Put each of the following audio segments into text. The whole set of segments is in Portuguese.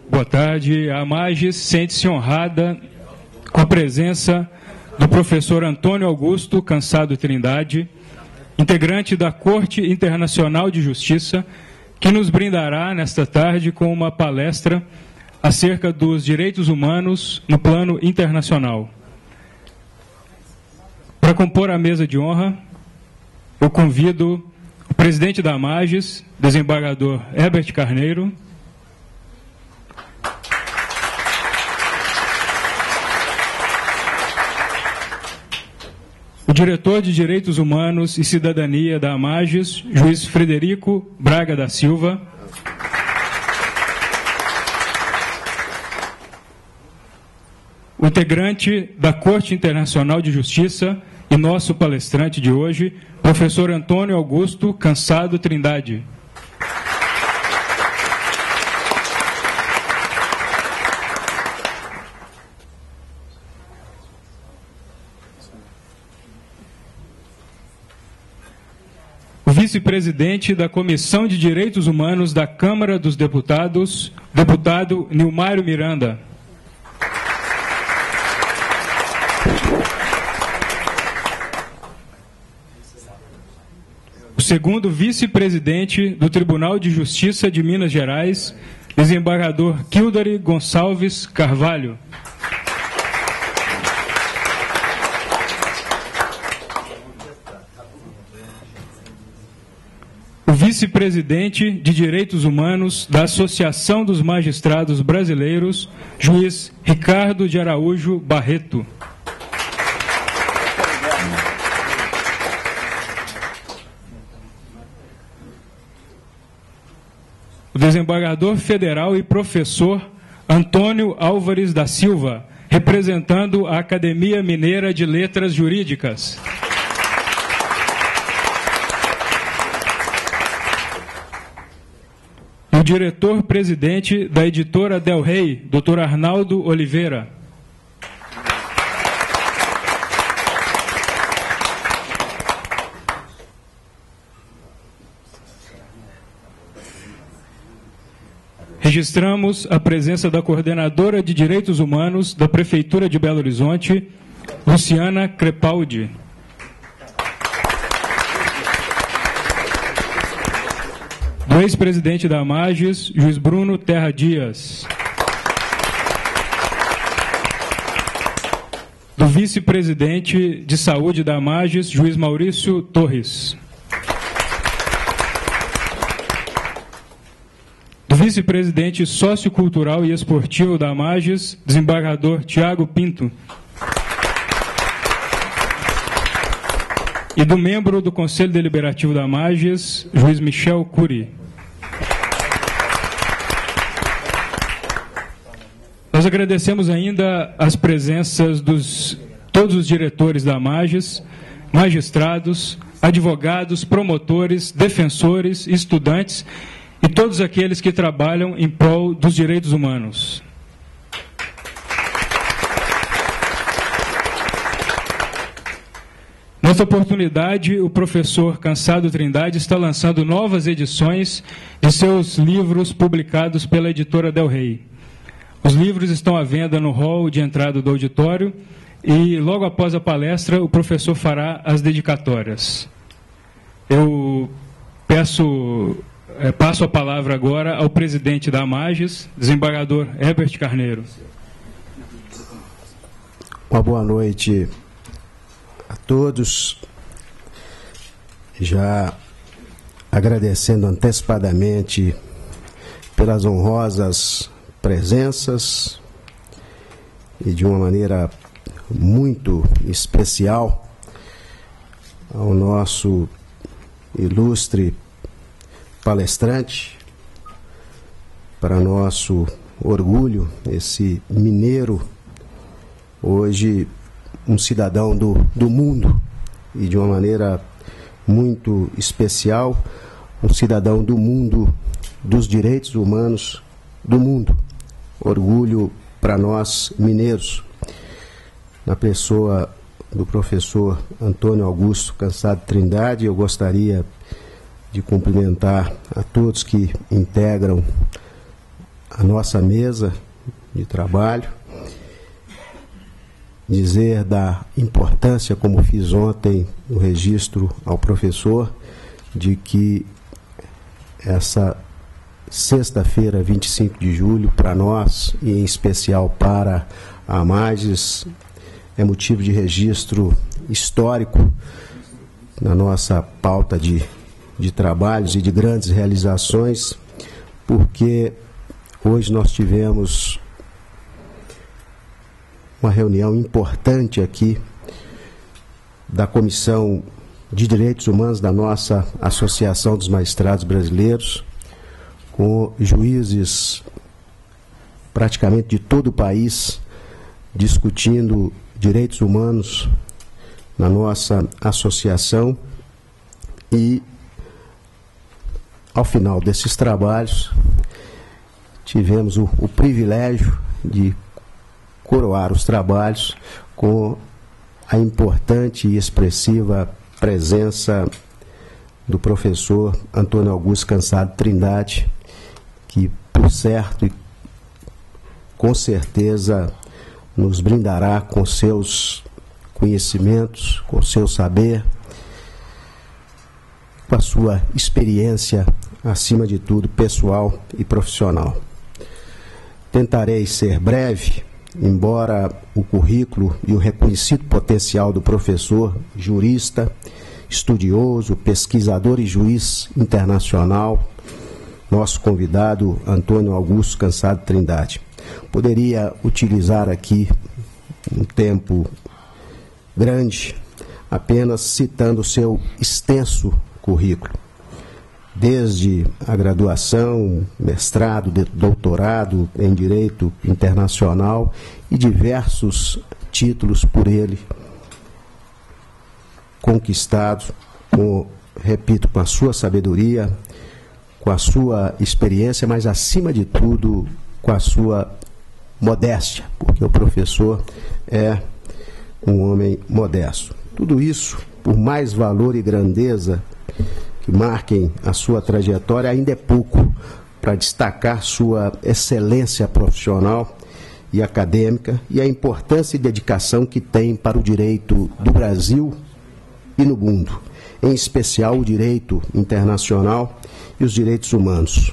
Boa tarde. A AMAGES sente-se honrada com a presença do professor Antônio Augusto Cansado Trindade, integrante da Corte Internacional de Justiça, que nos brindará nesta tarde com uma palestra acerca dos direitos humanos no plano internacional. Para compor a mesa de honra, eu convido o presidente da AMAGES, desembargador Herbert Carneiro, o diretor de Direitos Humanos e Cidadania da AMAGES, juiz Frederico Braga da Silva, o integrante da Corte Internacional de Justiça e nosso palestrante de hoje, professor Antônio Augusto Cansado Trindade. O vice-presidente da Comissão de Direitos Humanos da Câmara dos Deputados, deputado Nilmário Miranda. O segundo vice-presidente do Tribunal de Justiça de Minas Gerais, desembargador Kildare Gonçalves Carvalho. O vice-presidente de Direitos Humanos da Associação dos Magistrados Brasileiros, juiz Ricardo de Araújo Barreto. O desembargador federal e professor Antônio Álvares da Silva, representando a Academia Mineira de Letras Jurídicas. O diretor-presidente da editora Del Rey, Dr. Arnaldo Oliveira. Registramos a presença da coordenadora de Direitos Humanos da Prefeitura de Belo Horizonte, Luciana Crepaldi. Do ex-presidente da AMAGES, juiz Bruno Terra Dias. Do vice-presidente de saúde da AMAGES, juiz Maurício Torres. Do vice-presidente sociocultural e esportivo da AMAGES, desembargador Tiago Pinto. E do membro do Conselho Deliberativo da AMAGES, juiz Michel Cury. Nós agradecemos ainda as presenças de todos os diretores da AMAGES, magistrados, advogados, promotores, defensores, estudantes e todos aqueles que trabalham em prol dos direitos humanos. Nesta oportunidade, o professor Cansado Trindade está lançando novas edições de seus livros publicados pela editora Del Rey. Os livros estão à venda no hall de entrada do auditório e, logo após a palestra, o professor fará as dedicatórias. Eu passo a palavra agora ao presidente da AMAGES, desembargador Herbert Carneiro. Uma boa noite a todos, já agradecendo antecipadamente pelas honrosas presenças e de uma maneira muito especial ao nosso ilustre palestrante, para nosso orgulho, esse mineiro, hoje um cidadão do mundo e de uma maneira muito especial, um cidadão do mundo dos direitos humanos do mundo. Orgulho para nós mineiros, na pessoa do professor Antônio Augusto Cansado Trindade. Eu gostaria de cumprimentar a todos que integram a nossa mesa de trabalho, dizer da importância, como fiz ontem no registro ao professor, de que essa sexta-feira, 25 de julho, para nós, e em especial para a AMAGES, é motivo de registro histórico na nossa pauta de trabalhos e de grandes realizações, porque hoje nós tivemos uma reunião importante aqui da Comissão de Direitos Humanos da nossa Associação dos Magistrados Brasileiros, com juízes praticamente de todo o país discutindo direitos humanos na nossa associação, e ao final desses trabalhos tivemos o privilégio de coroar os trabalhos com a importante e expressiva presença do professor Antônio Augusto Cansado Trindade, que, por certo e com certeza, nos brindará com seus conhecimentos, com seu saber, com a sua experiência, acima de tudo, pessoal e profissional. Tentarei ser breve, embora o currículo e o reconhecido potencial do professor, jurista, estudioso, pesquisador e juiz internacional, nosso convidado Antônio Augusto Cansado Trindade. Poderia utilizar aqui um tempo grande, apenas citando seu extenso currículo, desde a graduação, mestrado, doutorado em Direito Internacional e diversos títulos por ele conquistados, repito, com a sua sabedoria, com a sua experiência, mas acima de tudo com a sua modéstia, porque o professor é um homem modesto. Tudo isso, por mais valor e grandeza que marquem a sua trajetória, ainda é pouco para destacar sua excelência profissional e acadêmica e a importância e dedicação que tem para o direito do Brasil e no mundo, em especial o direito internacional e os direitos humanos.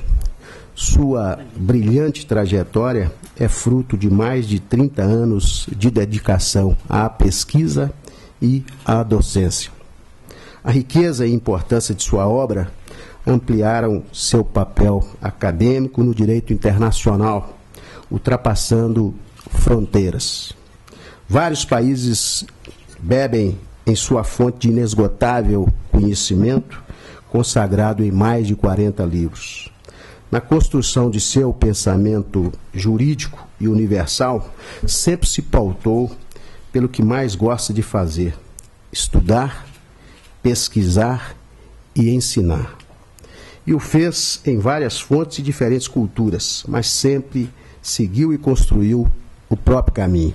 Sua brilhante trajetória é fruto de mais de 30 anos de dedicação à pesquisa e à docência. A riqueza e importância de sua obra ampliaram seu papel acadêmico no direito internacional, ultrapassando fronteiras. Vários países bebem em sua fonte de inesgotável conhecimento, consagrado em mais de 40 livros. Na construção de seu pensamento jurídico e universal, sempre se pautou pelo que mais gosta de fazer: estudar, pesquisar e ensinar. E o fez em várias fontes e diferentes culturas, mas sempre seguiu e construiu o próprio caminho.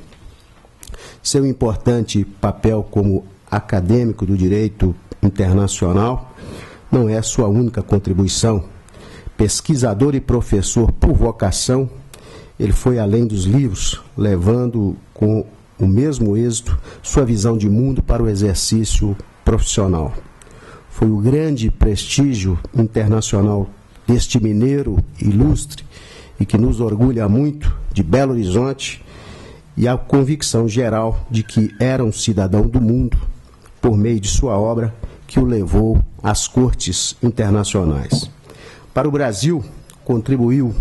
Seu importante papel como acadêmico do direito internacional não é sua única contribuição. Pesquisador e professor por vocação, ele foi além dos livros, levando com o mesmo êxito sua visão de mundo para o exercício profissional. Foi o grande prestígio internacional deste mineiro ilustre e que nos orgulha muito, de Belo Horizonte, e a convicção geral de que era um cidadão do mundo por meio de sua obra que o levou às cortes internacionais. Para o Brasil, contribuiu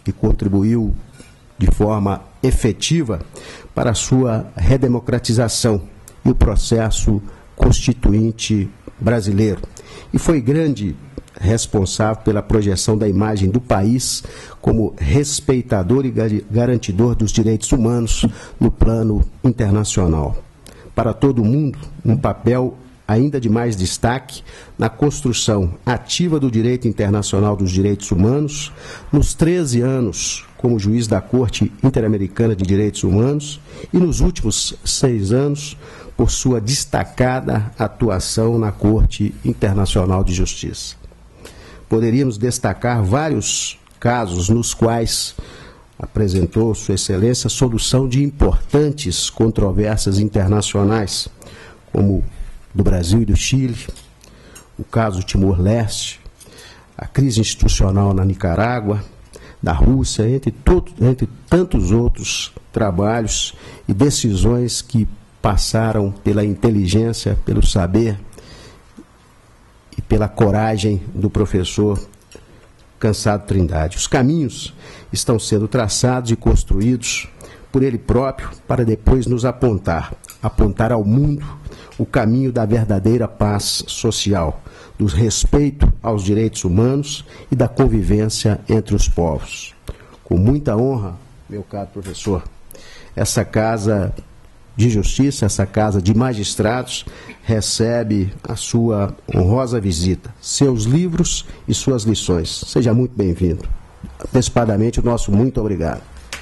de forma efetiva para a sua redemocratização e o processo constituinte brasileiro. E foi grande responsável pela projeção da imagem do país como respeitador e garantidor dos direitos humanos no plano internacional. Para todo mundo, um papel ainda de mais destaque na construção ativa do direito internacional dos direitos humanos, nos 13 anos como juiz da Corte Interamericana de Direitos Humanos e nos últimos 6 anos por sua destacada atuação na Corte Internacional de Justiça. Poderíamos destacar vários casos nos quais apresentou, Sua Excelência, a solução de importantes controvérsias internacionais, como do Brasil e do Chile, o caso do Timor-Leste, a crise institucional na Nicarágua, da Rússia, entre tantos outros trabalhos e decisões que passaram pela inteligência, pelo saber e pela coragem do professor Cansado Trindade. Os caminhos estão sendo traçados e construídos por ele próprio para depois nos apontar ao mundo o caminho da verdadeira paz social, do respeito aos direitos humanos e da convivência entre os povos. Com muita honra, meu caro professor, essa Casa de Justiça, essa Casa de Magistrados, recebe a sua honrosa visita, seus livros e suas lições. Seja muito bem-vindo. Antecipadamente, o nosso muito obrigado.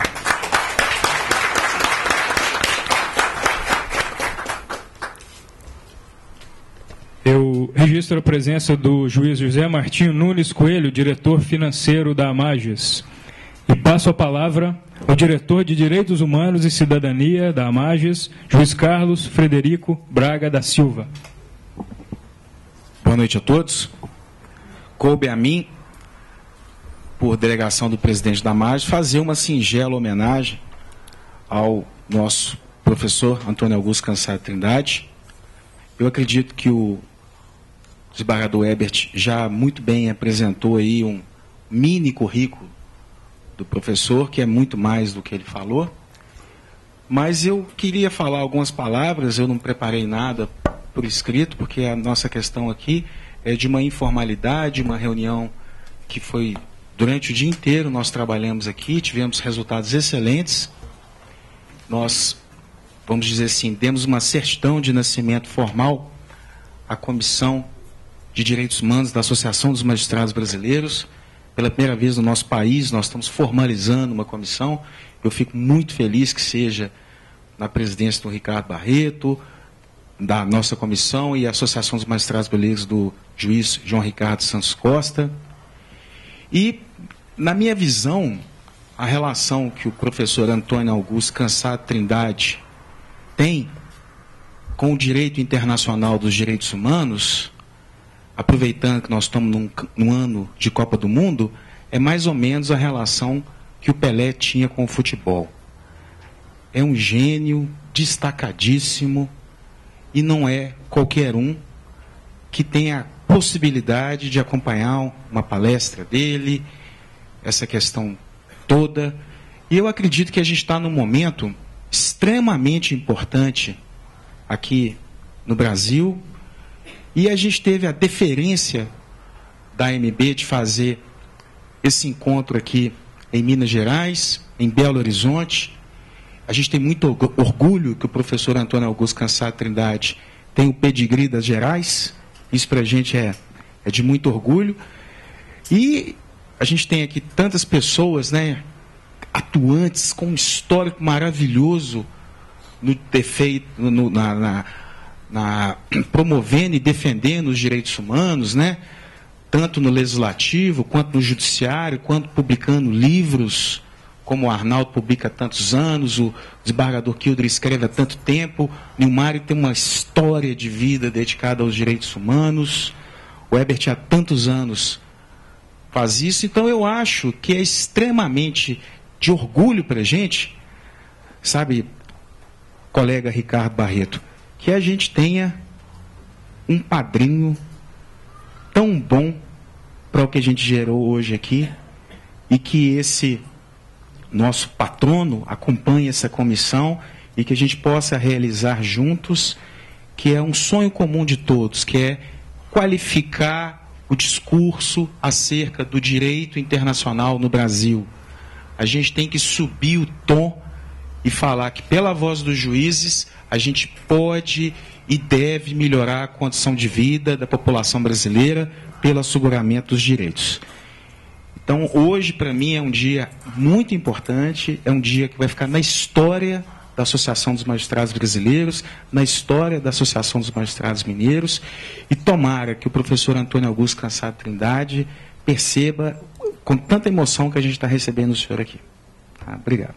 Eu registro a presença do juiz José Martinho Nunes Coelho, diretor financeiro da AMAGES, e passo a palavra ao diretor de Direitos Humanos e Cidadania da AMAGES, juiz Carlos Frederico Braga da Silva. Boa noite a todos. Coube a mim, por delegação do presidente da AMAGES, fazer uma singela homenagem ao nosso professor Antônio Augusto Cansado Trindade. Eu acredito que o desembargador Herbert já muito bem apresentou aí um mini currículo do professor, que é muito mais do que ele falou, mas eu queria falar algumas palavras. Eu não preparei nada por escrito, porque a nossa questão aqui é de uma informalidade, uma reunião que foi durante o dia inteiro, nós trabalhamos aqui, tivemos resultados excelentes, nós, vamos dizer assim, demos uma certidão de nascimento formal à Comissão de Direitos Humanos da Associação dos Magistrados Brasileiros. Pela primeira vez no nosso país, nós estamos formalizando uma comissão. Eu fico muito feliz que seja na presidência do Ricardo Barreto, da nossa comissão, e a Associação dos Magistrados Brasileiros do juiz João Ricardo Santos Costa. E, na minha visão, a relação que o professor Antônio Augusto Cansado Trindade tem com o direito internacional dos direitos humanos, aproveitando que nós estamos num ano de Copa do Mundo, é mais ou menos a relação que o Pelé tinha com o futebol. É um gênio destacadíssimo e não é qualquer um que tem a possibilidade de acompanhar uma palestra dele, essa questão toda. E eu acredito que a gente está num momento extremamente importante aqui no Brasil, e a gente teve a deferência da AMB de fazer esse encontro aqui em Minas Gerais, em Belo Horizonte. A gente tem muito orgulho que o professor Antônio Augusto Cansado Trindade tem o pedigree das Gerais. Isso para a gente é de muito orgulho. E a gente tem aqui tantas pessoas, né, atuantes, com um histórico maravilhoso no defeito, promovendo e defendendo os direitos humanos, né, tanto no legislativo, quanto no judiciário, quanto publicando livros, como o Arnaldo publica há tantos anos, o desembargador Kildre escreve há tanto tempo, o Nilmário tem uma história de vida dedicada aos direitos humanos, o Herbert há tantos anos faz isso. Então eu acho que é extremamente de orgulho para a gente, sabe, colega Ricardo Barreto, que a gente tenha um padrinho tão bom para o que a gente gerou hoje aqui, e que esse nosso patrono acompanhe essa comissão e que a gente possa realizar juntos, que é um sonho comum de todos, que é qualificar o discurso acerca do direito internacional no Brasil. A gente tem que subir o tom e falar que, pela voz dos juízes, a gente pode e deve melhorar a condição de vida da população brasileira pelo asseguramento dos direitos. Então, hoje, para mim, é um dia muito importante, é um dia que vai ficar na história da Associação dos Magistrados Brasileiros, na história da Associação dos Magistrados Mineiros, e tomara que o professor Antônio Augusto Cansado Trindade perceba com tanta emoção que a gente está recebendo o senhor aqui. Obrigado.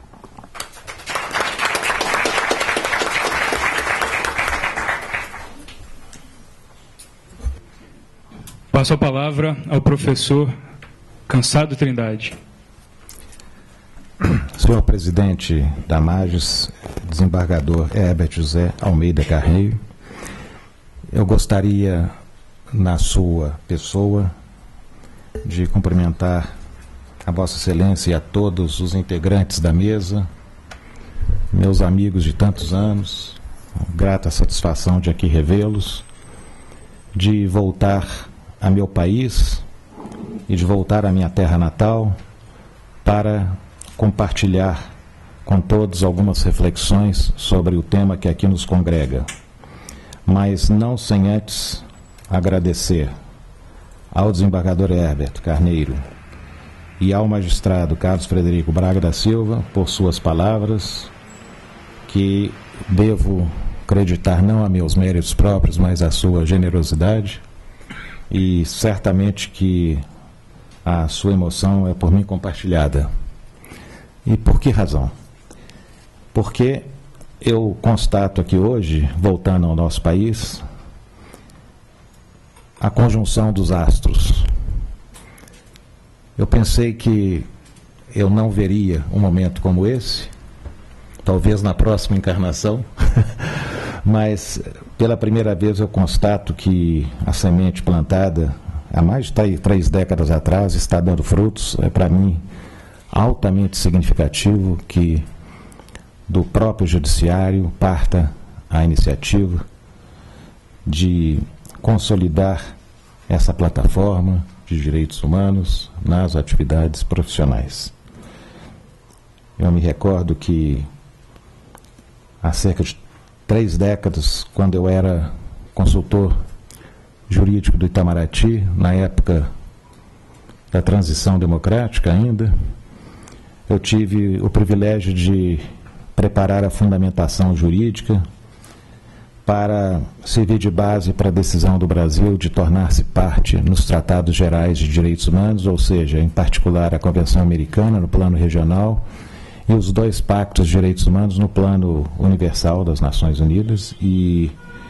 Passo a palavra ao professor Cansado Trindade. Senhor presidente da Mages, desembargador Herbert José Almeida Carneiro, eu gostaria, na sua pessoa, de cumprimentar a Vossa Excelência e a todos os integrantes da mesa, meus amigos de tantos anos, grata satisfação de aqui revê-los, de voltar a meu país e de voltar à minha terra natal para compartilhar com todos algumas reflexões sobre o tema que aqui nos congrega, mas não sem antes agradecer ao desembargador Herbert Carneiro e ao magistrado Carlos Frederico Braga da Silva por suas palavras, que devo acreditar não a meus méritos próprios, mas a sua generosidade, e certamente que a sua emoção é por mim compartilhada. E por que razão? Porque eu constato aqui hoje, voltando ao nosso país, a conjunção dos astros. Eu pensei que eu não veria um momento como esse, talvez na próxima encarnação, mas pela primeira vez eu constato que a semente plantada há mais de 3 décadas atrás está dando frutos. É para mim altamente significativo que do próprio judiciário parta a iniciativa de consolidar essa plataforma de direitos humanos nas atividades profissionais. Eu me recordo que há cerca de 3 décadas, quando eu era consultor jurídico do Itamaraty, na época da transição democrática ainda, eu tive o privilégio de preparar a fundamentação jurídica para servir de base para a decisão do Brasil de tornar-se parte nos Tratados Gerais de Direitos Humanos, ou seja, em particular a Convenção Americana no plano regional e os 2 pactos de direitos humanos no plano universal das Nações Unidas. E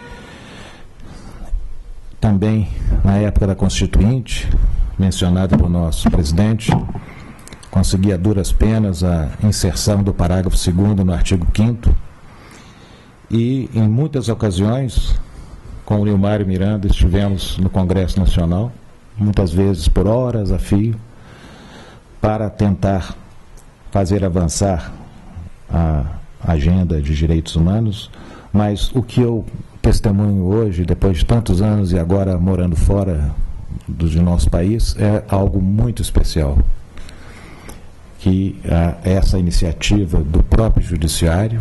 também, na época da Constituinte, mencionada pelo nosso presidente, consegui a duras penas a inserção do parágrafo 2º no artigo 5º, e em muitas ocasiões, com o Nilmário Miranda, estivemos no Congresso Nacional, muitas vezes por horas a fio, para tentar fazer avançar a agenda de direitos humanos, mas o que eu testemunho hoje, depois de tantos anos e agora morando fora do nosso país, é algo muito especial, que essa iniciativa do próprio judiciário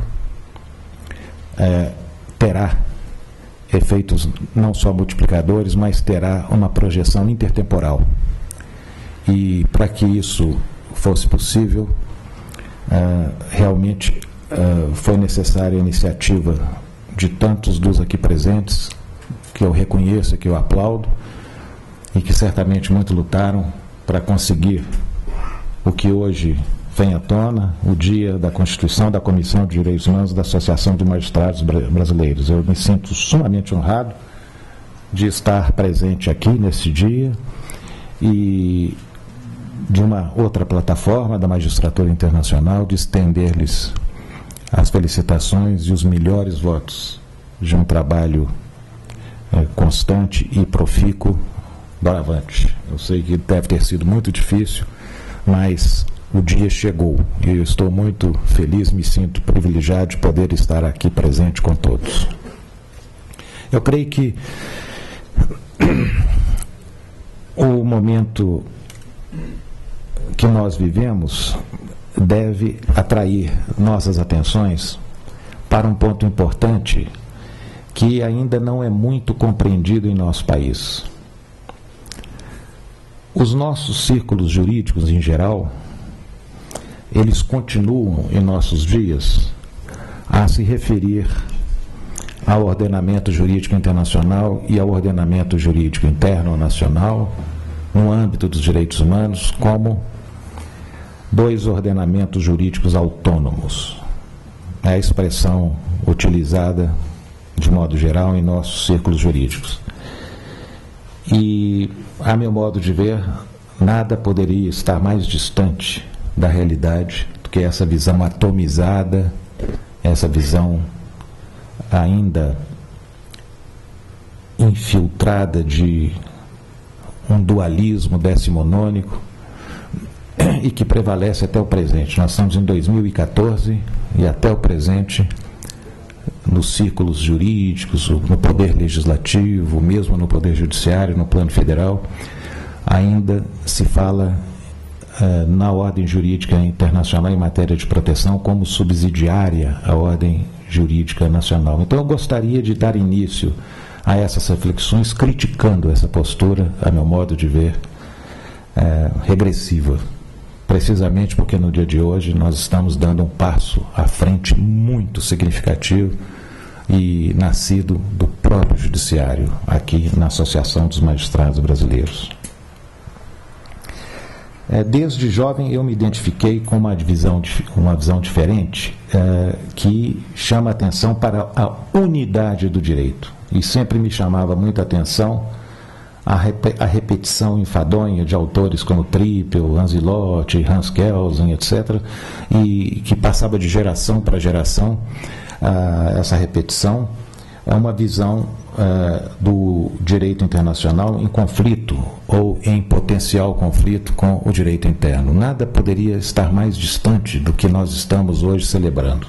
terá efeitos não só multiplicadores, mas terá uma projeção intertemporal. E para que isso fosse possível, realmente foi necessária a iniciativa de tantos dos aqui presentes, que eu reconheço, que eu aplaudo, e que certamente muito lutaram para conseguir o que hoje vem à tona, o dia da Constituição da Comissão de Direitos Humanos da Associação de Magistrados Brasileiros. Eu me sinto sumamente honrado de estar presente aqui nesse dia e de uma outra plataforma da Magistratura Internacional, de estender-lhes as felicitações e os melhores votos de um trabalho constante e profícuo doravante. Eu sei que deve ter sido muito difícil, mas o dia chegou e eu estou muito feliz, me sinto privilegiado de poder estar aqui presente com todos. Eu creio que o momento que nós vivemos deve atrair nossas atenções para um ponto importante que ainda não é muito compreendido em nosso país. Os nossos círculos jurídicos, em geral, eles continuam, em nossos dias, a se referir ao ordenamento jurídico internacional e ao ordenamento jurídico interno nacional, no âmbito dos direitos humanos, como dois ordenamentos jurídicos autônomos. É a expressão utilizada, de modo geral, em nossos círculos jurídicos. E, a meu modo de ver, nada poderia estar mais distante da realidade do que essa visão atomizada, essa visão ainda infiltrada de um dualismo decimonônico e que prevalece até o presente. Nós estamos em 2014 e até o presente, nos círculos jurídicos, no poder legislativo, mesmo no poder judiciário, no plano federal, ainda se fala na ordem jurídica internacional em matéria de proteção como subsidiária à ordem jurídica nacional. Então eu gostaria de dar início a essas reflexões criticando essa postura, a meu modo de ver, regressiva. Precisamente porque no dia de hoje nós estamos dando um passo à frente muito significativo e nascido do próprio judiciário, aqui na Associação dos Magistrados Brasileiros. Desde jovem eu me identifiquei com uma visão diferente que chama atenção para a unidade do direito. E sempre me chamava muita atenção a repetição enfadonha de autores como Trippel, Anzilotti, Hans Kelsen, etc., e que passava de geração para geração essa repetição. É uma visão do direito internacional em conflito ou em potencial conflito com o direito interno. Nada poderia estar mais distante do que nós estamos hoje celebrando.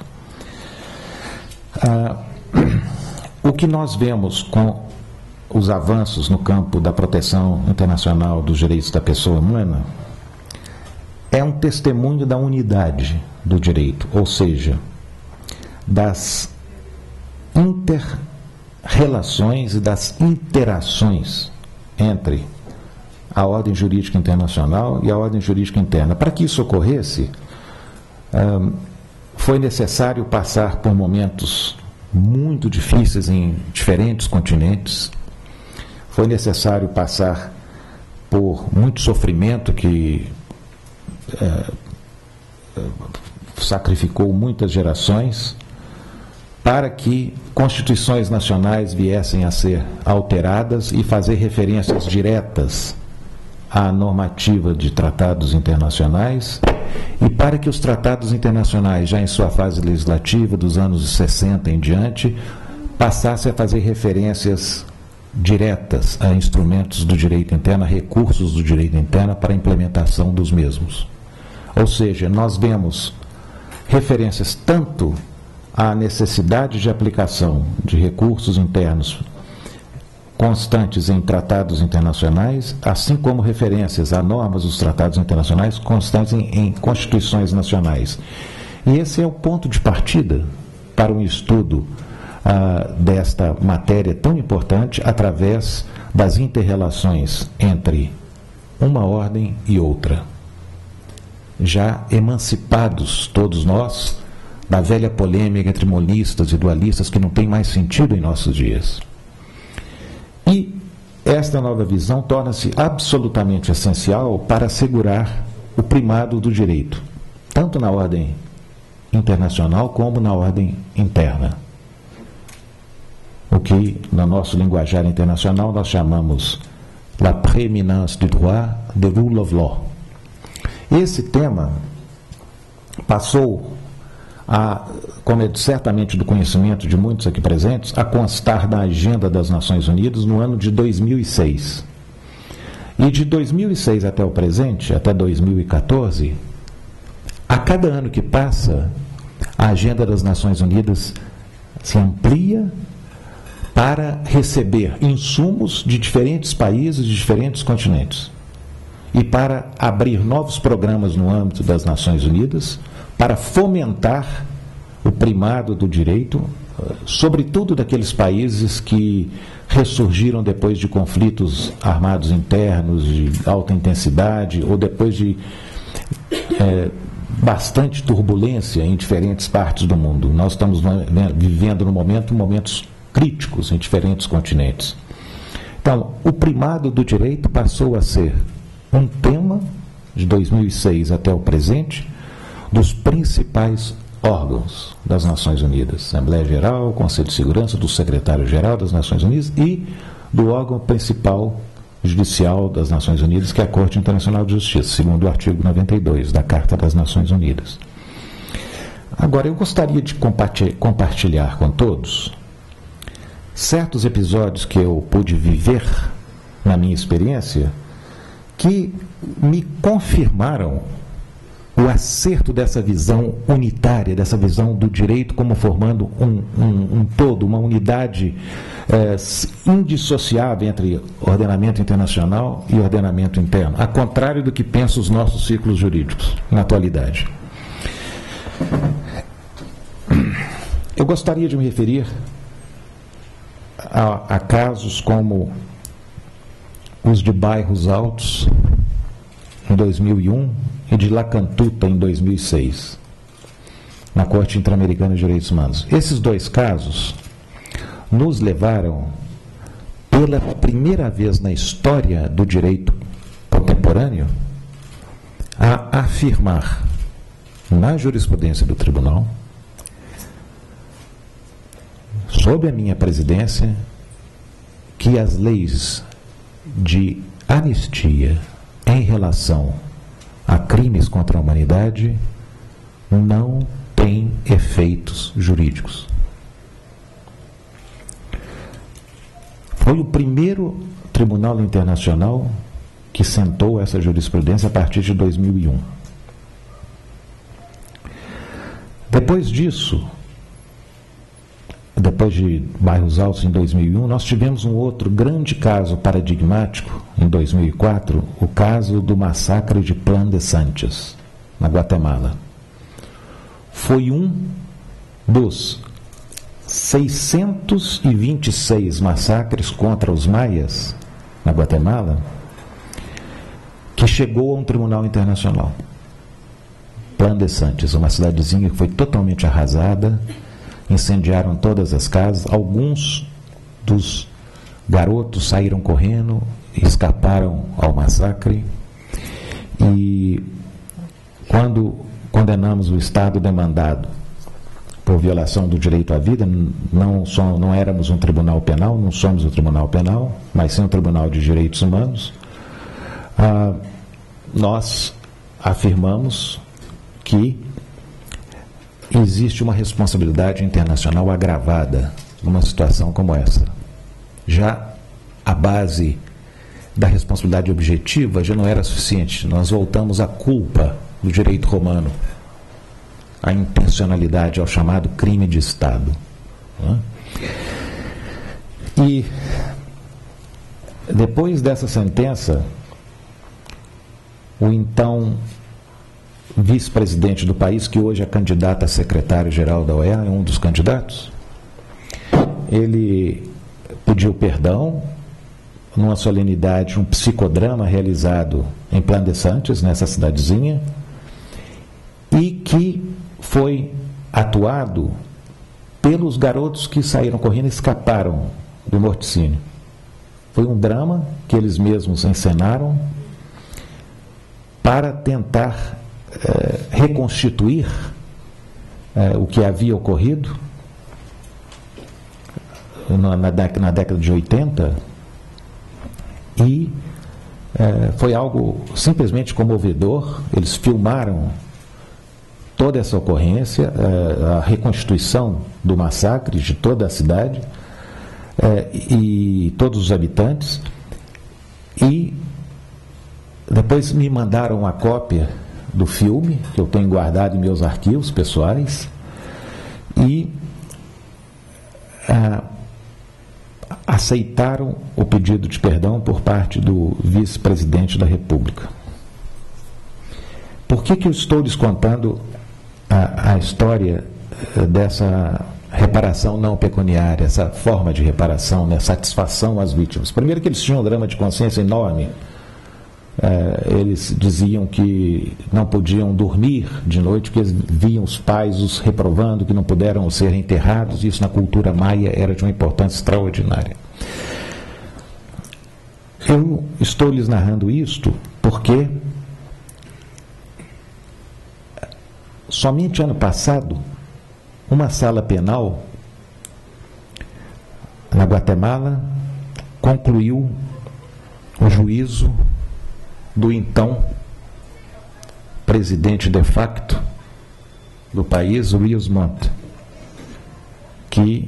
O que nós vemos com os avanços no campo da proteção internacional dos direitos da pessoa humana é um testemunho da unidade do direito, ou seja, das interrelações e das interações entre a ordem jurídica internacional e a ordem jurídica interna. Para que isso ocorresse, foi necessário passar por momentos muito difíceis em diferentes continentes. Foi necessário passar por muito sofrimento que sacrificou muitas gerações para que constituições nacionais viessem a ser alteradas e fazer referências diretas à normativa de tratados internacionais e para que os tratados internacionais, já em sua fase legislativa dos anos 60 em diante, passassem a fazer referências diretas a instrumentos do direito interno, a recursos do direito interno para a implementação dos mesmos. Ou seja, nós vemos referências tanto à necessidade de aplicação de recursos internos constantes em tratados internacionais, assim como referências a normas dos tratados internacionais constantes em constituições nacionais. E esse é o ponto de partida para um estudo desta matéria tão importante através das inter-relações entre uma ordem e outra. Já emancipados todos nós da velha polêmica entre monistas e dualistas que não tem mais sentido em nossos dias. E esta nova visão torna-se absolutamente essencial para assegurar o primado do direito, tanto na ordem internacional como na ordem interna. O que, no nosso linguajar internacional, nós chamamos la prééminence du droit, the rule of law. Esse tema passou como é certamente do conhecimento de muitos aqui presentes, a constar da Agenda das Nações Unidas no ano de 2006. E de 2006 até o presente, até 2014, a cada ano que passa, a Agenda das Nações Unidas se amplia para receber insumos de diferentes países, de diferentes continentes, e para abrir novos programas no âmbito das Nações Unidas, para fomentar o primado do direito, sobretudo daqueles países que ressurgiram depois de conflitos armados internos de alta intensidade ou depois de bastante turbulência em diferentes partes do mundo. Nós estamos vivendo no momento momentos críticos em diferentes continentes. Então, o primado do direito passou a ser um tema de 2006 até o presente, dos principais órgãos das Nações Unidas, Assembleia Geral, Conselho de Segurança, do Secretário-Geral das Nações Unidas e do órgão principal judicial das Nações Unidas, que é a Corte Internacional de Justiça, segundo o artigo 92 da Carta das Nações Unidas. Agora, eu gostaria de compartilhar com todos certos episódios que eu pude viver na minha experiência que me confirmaram o acerto dessa visão unitária, dessa visão do direito como formando um todo, uma unidade indissociável entre ordenamento internacional e ordenamento interno, ao contrário do que pensam os nossos círculos jurídicos na atualidade. Eu gostaria de me referir a casos como os de Bairros Altos, em 2001, e de Lacantuta, em 2006, na Corte Interamericana de Direitos Humanos. Esses dois casos nos levaram, pela primeira vez na história do direito contemporâneo, a afirmar na jurisprudência do tribunal, sob a minha presidência, que as leis de anistia em relação a crimes contra a humanidade não têm efeitos jurídicos. Foi o primeiro tribunal internacional que sentou essa jurisprudência a partir de 2001. Depois disso, depois de Bairros Altos em 2001, nós tivemos um outro grande caso paradigmático em 2004, o caso do massacre de Plan de Santos, na Guatemala. Foi um dos 626 massacres contra os maias na Guatemala que chegou a um tribunal internacional. Plan de Santos, uma cidadezinha que foi totalmente arrasada, incendiaram todas as casas, alguns dos garotos saíram correndo, escaparam ao massacre, e quando condenamos o Estado demandado por violação do direito à vida, não éramos um tribunal penal, não somos um tribunal penal, mas sim um tribunal de direitos humanos, nós afirmamos que existe uma responsabilidade internacional agravada numa situação como essa. Já a base da responsabilidade objetiva já não era suficiente. Nós voltamos à culpa do direito romano, à intencionalidade, ao chamado crime de Estado. E depois dessa sentença, o então vice-presidente do país, que hoje é candidato a secretário-geral da OEA, é um dos candidatos, ele pediu perdão numa solenidade, um psicodrama realizado em Plan de Santos, nessa cidadezinha, e que foi atuado pelos garotos que saíram correndo e escaparam do morticínio. Foi um drama que eles mesmos encenaram para tentar reconstituir o que havia ocorrido na década de 80, e foi algo simplesmente comovedor. Eles filmaram toda essa ocorrência, a reconstituição do massacre de toda a cidade e todos os habitantes, e depois me mandaram uma cópia do filme, que eu tenho guardado em meus arquivos pessoais, e aceitaram o pedido de perdão por parte do vice-presidente da República. Por que eu estou lhes contando a história dessa reparação não pecuniária, essa forma de reparação, né, satisfação às vítimas? Primeiro, que eles tinham um drama de consciência enorme. Eles diziam que não podiam dormir de noite porque eles viam os pais os reprovando, que não puderam ser enterrados, e isso na cultura maia era de uma importância extraordinária. Eu estou lhes narrando isto porque somente ano passado, uma sala penal na Guatemala concluiu o juízo do então presidente de facto do país, Luiz Montt, que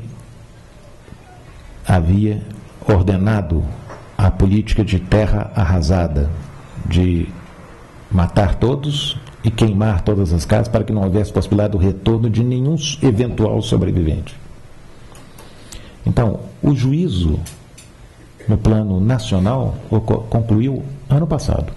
havia ordenado a política de terra arrasada, de matar todos e queimar todas as casas para que não houvesse possibilidade do retorno de nenhum eventual sobrevivente. Então, o juízo no plano nacional concluiu ano passado.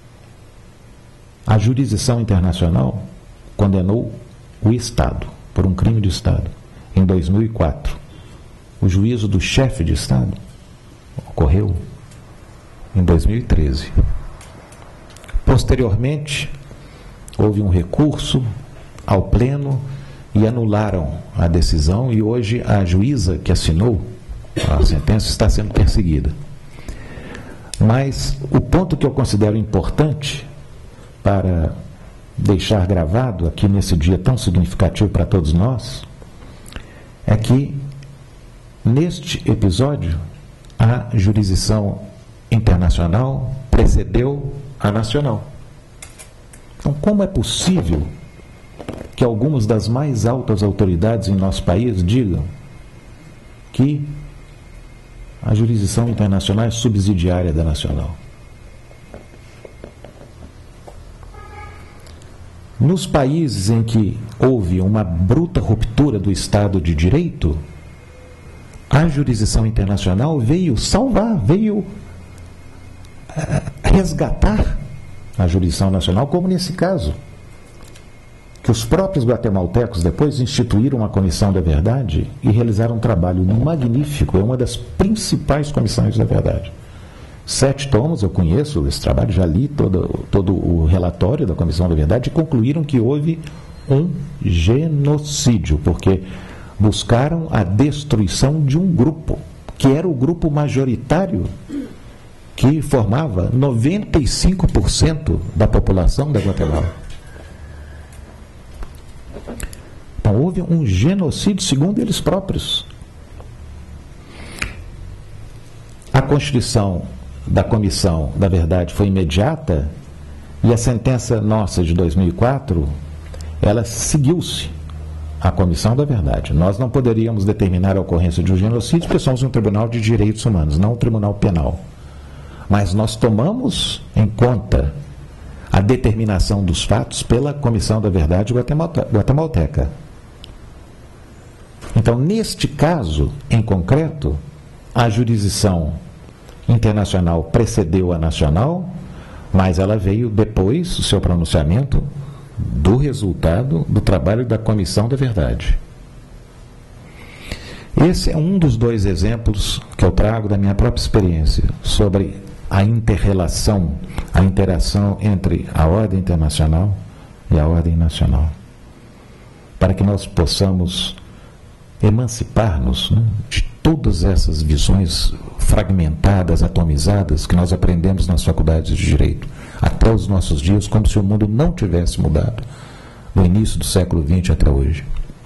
A jurisdição internacional condenou o Estado por um crime de Estado em 2004. O juízo do chefe de Estado ocorreu em 2013. Posteriormente, houve um recurso ao Pleno e anularam a decisão, e hoje a juíza que assinou a sentença está sendo perseguida. Mas o ponto que eu considero importante para deixar gravado aqui nesse dia tão significativo para todos nós é que neste episódio a jurisdição internacional precedeu a nacional. Então, como é possível que algumas das mais altas autoridades em nosso país digam que a jurisdição internacional é subsidiária da nacional? Nos países em que houve uma bruta ruptura do Estado de Direito, a jurisdição internacional veio salvar, veio resgatar a jurisdição nacional, como nesse caso, que os próprios guatemaltecos depois instituíram a Comissão da Verdade e realizaram um trabalho magnífico, é uma das principais comissões da verdade. 7 tomos, eu conheço esse trabalho, já li todo o relatório da Comissão da Verdade e concluíram que houve um genocídio, porque buscaram a destruição de um grupo, que era o grupo majoritário, que formava 95% da população da Guatemala. Então, houve um genocídio, segundo eles próprios. A constituição da Comissão da Verdade foi imediata e a sentença nossa de 2004, ela seguiu-se à Comissão da Verdade. Nós não poderíamos determinar a ocorrência de um genocídio porque somos um tribunal de direitos humanos, não um tribunal penal. Mas nós tomamos em conta a determinação dos fatos pela Comissão da Verdade guatemalteca. Então, neste caso, em concreto, a jurisdição internacional precedeu a nacional, mas ela veio depois, o seu pronunciamento, do resultado do trabalho da Comissão da Verdade. Esse é um dos 2 exemplos que eu trago da minha própria experiência sobre a inter-relação, a interação entre a ordem internacional e a ordem nacional, para que nós possamos emancipar-nos, né, de todas essas visões fragmentadas, atomizadas, que nós aprendemos nas faculdades de Direito, até os nossos dias, como se o mundo não tivesse mudado, no início do século XX até hoje.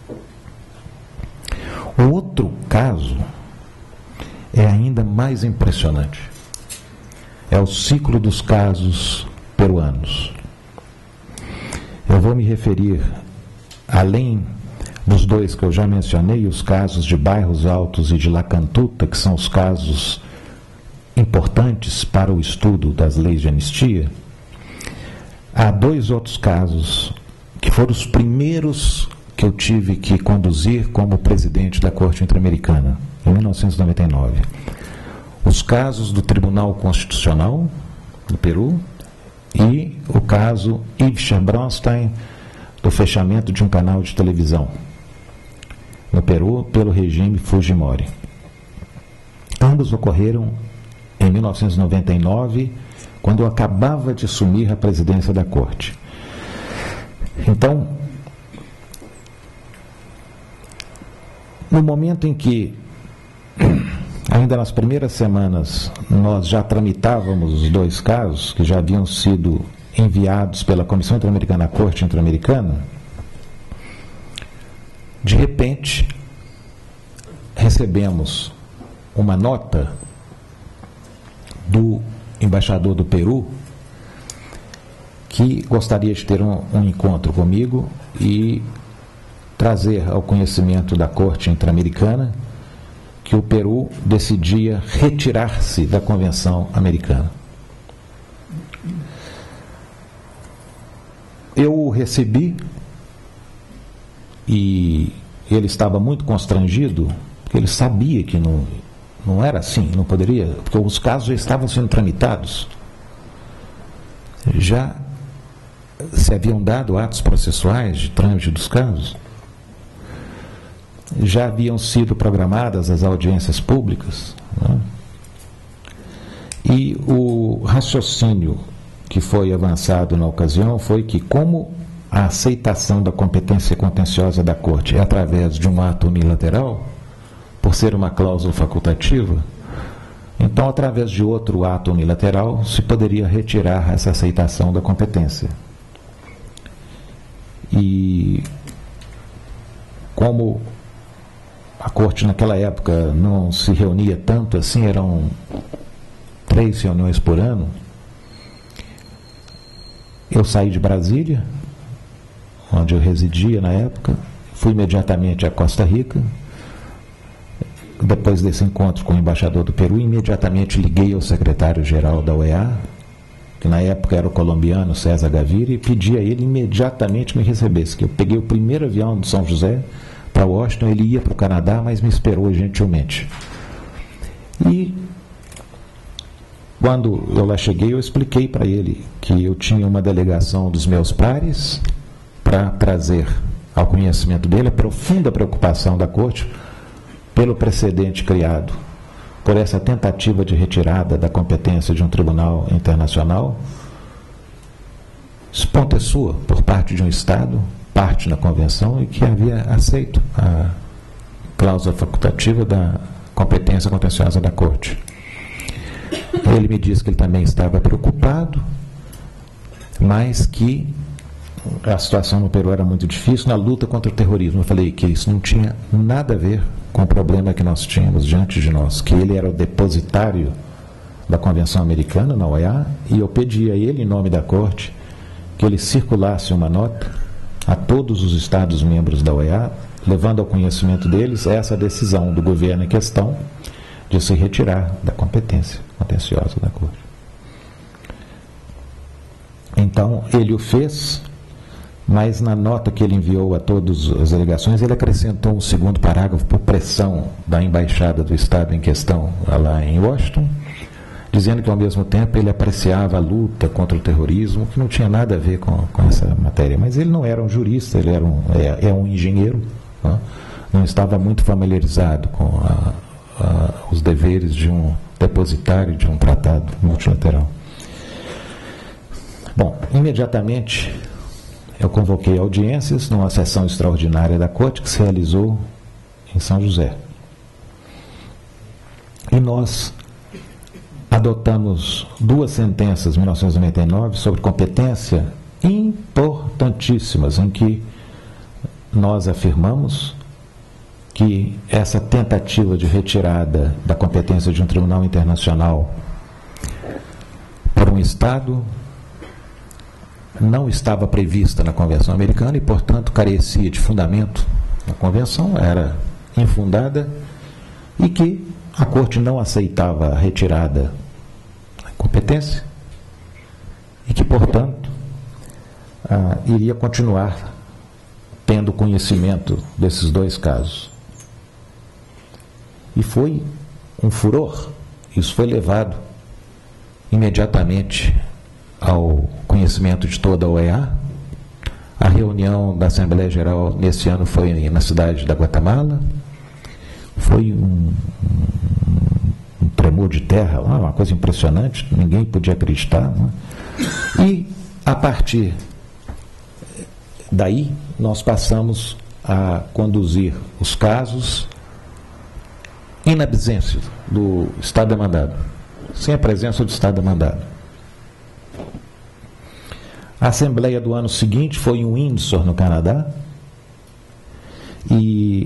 O outro caso é ainda mais impressionante. É o ciclo dos casos peruanos. Eu vou me referir, além dos 2 que eu já mencionei, os casos de Bairros Altos e de La Cantuta, que são os casos importantes para o estudo das leis de anistia. Há 2 outros casos que foram os primeiros que eu tive que conduzir como presidente da Corte Interamericana, em 1999. Os casos do Tribunal Constitucional do Peru e o caso Yves Bronstein, do fechamento de um canal de televisão no Peru pelo regime Fujimori. Ambos ocorreram em 1999, quando eu acabava de assumir a presidência da Corte. Então, no momento em que, ainda nas primeiras semanas, nós já tramitávamos os 2 casos, que já haviam sido enviados pela Comissão Interamericana à Corte Interamericana, De repente, recebemos uma nota do embaixador do Peru, que gostaria de ter um encontro comigo e trazer ao conhecimento da Corte Interamericana que o Peru decidia retirar-se da Convenção Americana. Eu o recebi e ele estava muito constrangido, porque ele sabia que não era assim, não poderia, porque os casos já estavam sendo tramitados. Já se haviam dado atos processuais de trâmite dos casos, já haviam sido programadas as audiências públicas, né? E o raciocínio que foi avançado na ocasião foi que, como a aceitação da competência contenciosa da Corte é através de um ato unilateral, por ser uma cláusula facultativa, então, através de outro ato unilateral, se poderia retirar essa aceitação da competência. E como a Corte naquela época não se reunia tanto assim, eram 3 reuniões por ano, eu saí de Brasília, onde eu residia na época, fui imediatamente a Costa Rica. Depois desse encontro com o embaixador do Peru, imediatamente liguei ao secretário-geral da OEA, que na época era o colombiano César Gaviria, e pedi a ele imediatamente me recebesse, que eu peguei o primeiro avião de São José para Washington. Ele ia para o Canadá, mas me esperou gentilmente. E quando eu lá cheguei, eu expliquei para ele que eu tinha uma delegação dos meus pares para trazer ao conhecimento dele a profunda preocupação da Corte pelo precedente criado por essa tentativa de retirada da competência de um tribunal internacional, espontânea por parte de um Estado, parte na Convenção, e que havia aceito a cláusula facultativa da competência contenciosa da Corte. Ele me disse que ele também estava preocupado, mas que a situação no Peru era muito difícil na luta contra o terrorismo. Eu falei que isso não tinha nada a ver com o problema que nós tínhamos diante de nós, que ele era o depositário da Convenção Americana na OEA, e eu pedi a ele, em nome da Corte, que ele circulasse uma nota a todos os Estados-membros da OEA, levando ao conhecimento deles essa decisão do governo em questão de se retirar da competência contenciosa da Corte. Então, ele o fez, mas na nota que ele enviou a todas as delegações, ele acrescentou um segundo parágrafo por pressão da embaixada do Estado em questão lá em Washington, dizendo que ao mesmo tempo ele apreciava a luta contra o terrorismo, que não tinha nada a ver com essa matéria. Mas ele não era um jurista, ele era um engenheiro, né? Não estava muito familiarizado com os deveres de um depositário de um tratado multilateral. Bom, imediatamente eu convoquei audiências numa sessão extraordinária da Corte que se realizou em São José. E nós adotamos 2 sentenças, 1999, sobre competência importantíssimas, em que nós afirmamos que essa tentativa de retirada da competência de um tribunal internacional por um Estado não estava prevista na Convenção Americana e, portanto, carecia de fundamento na Convenção, era infundada, e que a Corte não aceitava a retirada da competência e que, portanto, iria continuar tendo conhecimento desses 2 casos. E foi um furor. Isso foi levado imediatamente ao conhecimento de toda a OEA. A reunião da Assembleia Geral nesse ano foi na cidade da Guatemala. Foi um tremor de terra, uma coisa impressionante, ninguém podia acreditar, né? E, a partir daí, nós passamos a conduzir os casos in absência do Estado demandado, sem a presença do Estado demandado. A Assembleia do ano seguinte foi em Windsor, no Canadá, e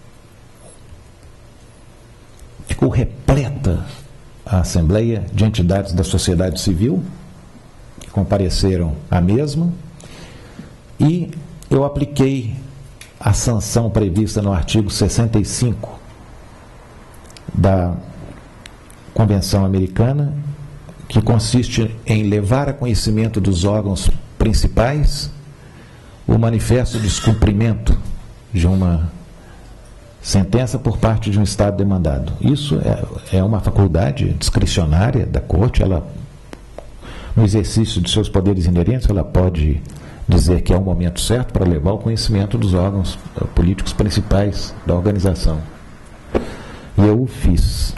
ficou repleta a Assembleia de entidades da sociedade civil que compareceram à mesma, e eu apliquei a sanção prevista no artigo 65 da Convenção Americana, que consiste em levar a conhecimento dos órgãos principais o manifesto de descumprimento de uma sentença por parte de um Estado demandado. Isso é uma faculdade discricionária da Corte. Ela, no exercício de seus poderes inerentes, ela pode dizer que é o momento certo para levar o conhecimento dos órgãos políticos principais da organização. E eu o fiz.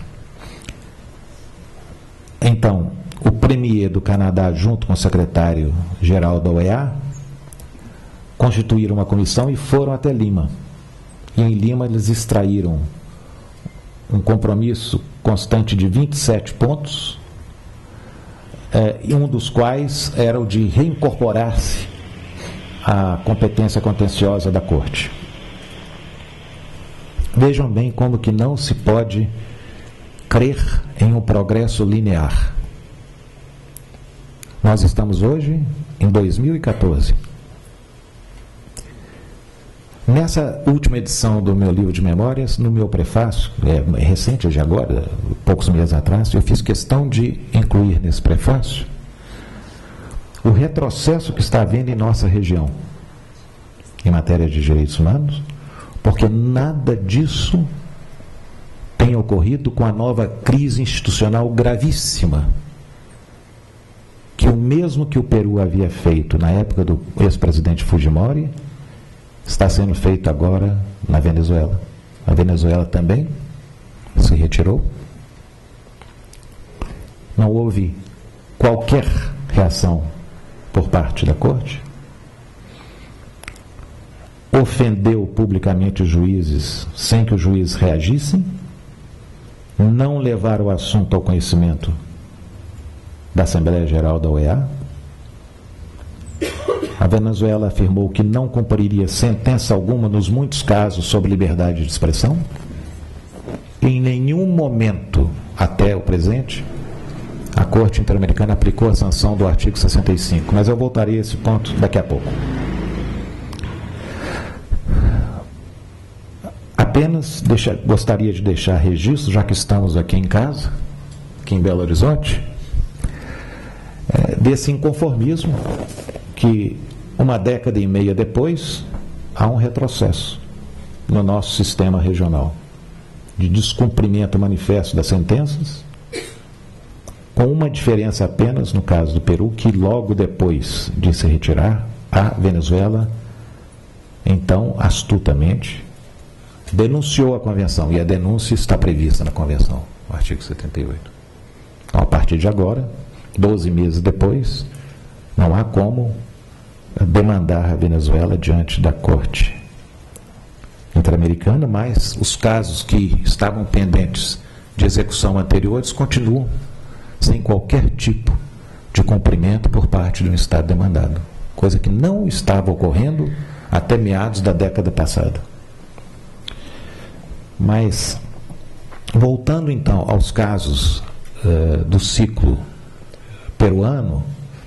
Então, o premier do Canadá, junto com o secretário-geral da OEA, constituíram uma comissão e foram até Lima. E em Lima eles extraíram um compromisso constante de 27 pontos, e um dos quais era o de reincorporar-se à competência contenciosa da Corte. Vejam bem como que não se pode crer em um progresso linear. Nós estamos hoje em 2014. Nessa última edição do meu livro de memórias, no meu prefácio, é recente, de agora, poucos meses atrás, eu fiz questão de incluir nesse prefácio o retrocesso que está havendo em nossa região em matéria de direitos humanos, porque nada disso tem ocorrido com a nova crise institucional gravíssima que o mesmo que o Peru havia feito na época do ex-presidente Fujimori está sendo feito agora na Venezuela. A Venezuela também se retirou. Não houve qualquer reação por parte da Corte. Ofendeu publicamente os juízes sem que os juízes reagissem. Não levaram o assunto ao conhecimento da Assembleia Geral da OEA. A Venezuela afirmou que não cumpriria sentença alguma nos muitos casos sobre liberdade de expressão. Em nenhum momento, até o presente, a Corte Interamericana aplicou a sanção do artigo 65, mas eu voltarei a esse ponto daqui a pouco. Apenas gostaria de deixar registro, já que estamos aqui em casa, aqui em Belo Horizonte, desse inconformismo que, uma década e meia depois, há um retrocesso no nosso sistema regional de descumprimento manifesto das sentenças, com uma diferença apenas no caso do Peru, que logo depois de se retirar, a Venezuela, então, astutamente, denunciou a Convenção, e a denúncia está prevista na Convenção, no artigo 78. Então, a partir de agora, 12 meses depois, não há como demandar a Venezuela diante da Corte Interamericana, mas os casos que estavam pendentes de execução anteriores continuam sem qualquer tipo de cumprimento por parte de um Estado demandado, coisa que não estava ocorrendo até meados da década passada. Mas, voltando então aos casos do ciclo peruano,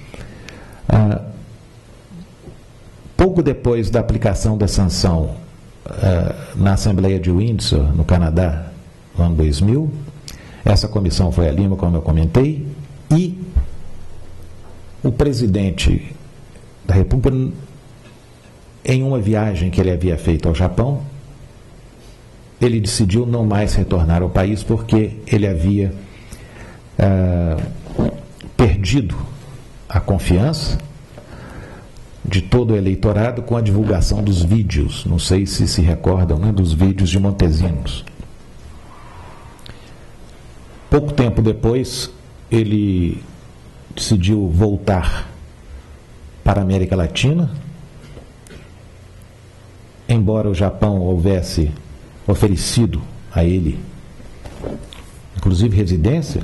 pouco depois da aplicação da sanção na Assembleia de Windsor, no Canadá, no ano 2000, essa comissão foi a Lima, como eu comentei, e o presidente da República, em uma viagem que ele havia feito ao Japão, ele decidiu não mais retornar ao país porque ele havia perdido a confiança de todo o eleitorado com a divulgação dos vídeos, não sei se recordam, né, dos vídeos de Montesinos. Pouco tempo depois, ele decidiu voltar para a América Latina, embora o Japão houvesse oferecido a ele, inclusive residência,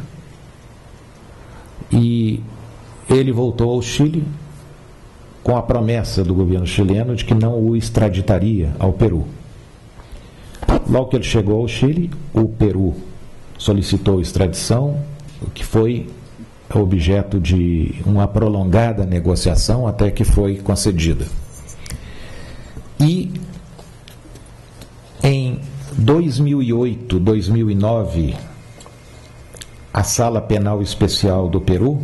e ele voltou ao Chile com a promessa do governo chileno de que não o extraditaria ao Peru. logo que ele chegou ao Chile, o Peru solicitou extradição, o que foi objeto de uma prolongada negociação até que foi concedida. E em 2008, 2009, a Sala Penal Especial do Peru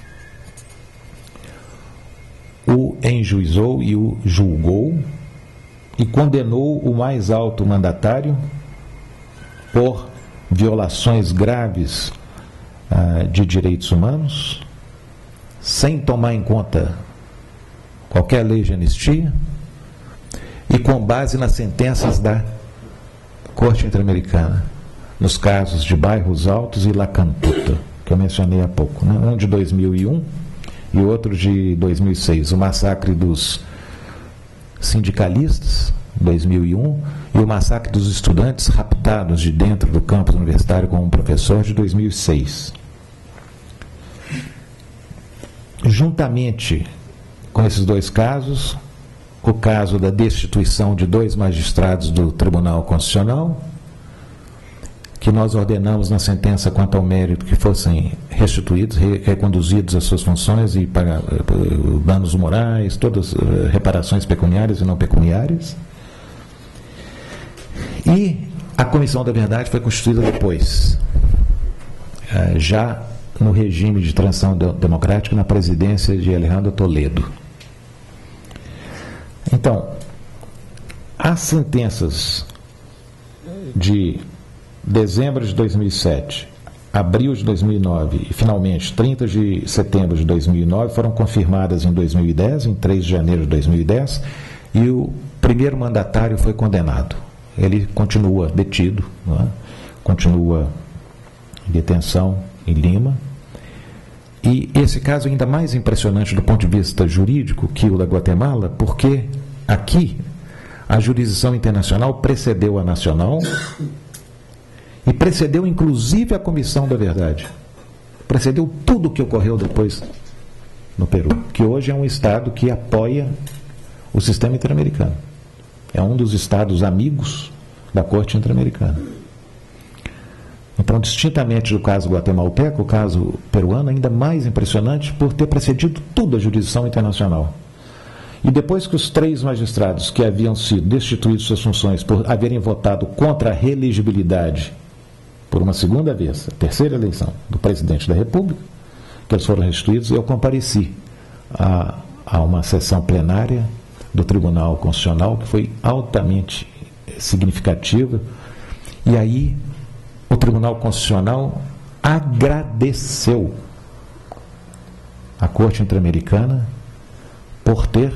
o enjuizou e o julgou e condenou o mais alto mandatário por violações graves de direitos humanos, sem tomar em conta qualquer lei de anistia e com base nas sentenças da Corte Interamericana, nos casos de Bairros Altos e La Cantuta, que eu mencionei há pouco, né? Um de 2001 e outro de 2006, o massacre dos sindicalistas, 2001, e o massacre dos estudantes raptados de dentro do campus universitário com um professor, de 2006. Juntamente com esses dois casos, o caso da destituição de 2 magistrados do Tribunal Constitucional, que nós ordenamos na sentença quanto ao mérito que fossem restituídos, reconduzidos às suas funções e para danos morais, todas reparações pecuniárias e não pecuniárias. E a Comissão da Verdade foi constituída depois, já no regime de transição democrática, na presidência de Alejandro Toledo. Então, as sentenças de dezembro de 2007, abril de 2009 e, finalmente, 30 de setembro de 2009 foram confirmadas em 2010, em 3 de janeiro de 2010, e o primeiro mandatário foi condenado. Ele continua detido, não é? Continua em detenção em Lima. E esse caso é ainda mais impressionante do ponto de vista jurídico que o da Guatemala, porque aqui a jurisdição internacional precedeu a nacional e precedeu inclusive a Comissão da Verdade. Precedeu tudo o que ocorreu depois no Peru, que hoje é um Estado que apoia o sistema interamericano. É um dos Estados amigos da Corte Interamericana. Então, distintamente do caso guatemalteco, o caso peruano é ainda mais impressionante por ter precedido tudo a jurisdição internacional. E depois que os 3 magistrados que haviam sido destituídos de suas funções por haverem votado contra a reelegibilidade por uma segunda vez, a terceira eleição do presidente da República, que eles foram restituídos, eu compareci a uma sessão plenária do Tribunal Constitucional, que foi altamente significativa, e aí o Tribunal Constitucional agradeceu a Corte Interamericana por ter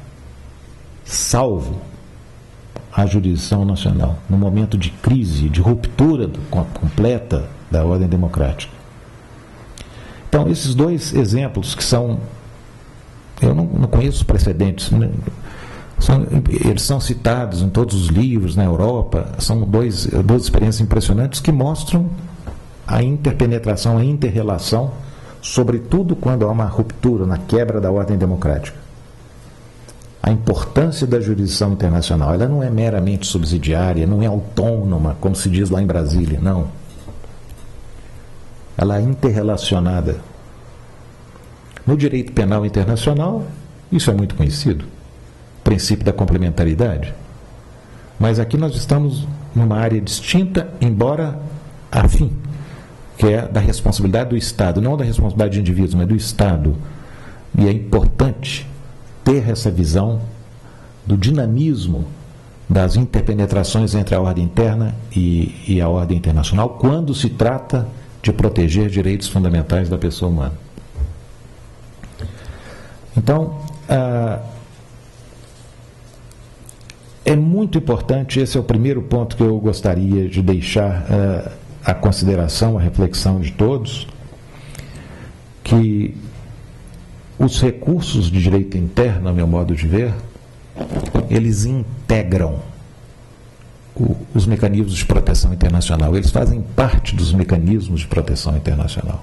salvo a jurisdição nacional no momento de crise, de ruptura completa da ordem democrática. Então, esses 2 exemplos que são... Eu não conheço precedentes, né? Eles são citados em todos os livros na Europa, são duas experiências impressionantes que mostram a interpenetração, a interrelação, sobretudo quando há uma ruptura na quebra da ordem democrática. A importância da jurisdição internacional, ela não é meramente subsidiária, não é autônoma, como se diz lá em Brasília, não. Ela é interrelacionada. No direito penal internacional, isso é muito conhecido. Princípio da complementaridade, mas aqui nós estamos numa área distinta, embora afim, que é da responsabilidade do Estado, não da responsabilidade de indivíduos, mas do Estado. E é importante ter essa visão do dinamismo das interpenetrações entre a ordem interna e a ordem internacional, quando se trata de proteger direitos fundamentais da pessoa humana. Então, é muito importante, esse é o primeiro ponto que eu gostaria de deixar à consideração, à reflexão de todos, que os recursos de direito interno, a meu modo de ver, eles integram os mecanismos de proteção internacional, eles fazem parte dos mecanismos de proteção internacional.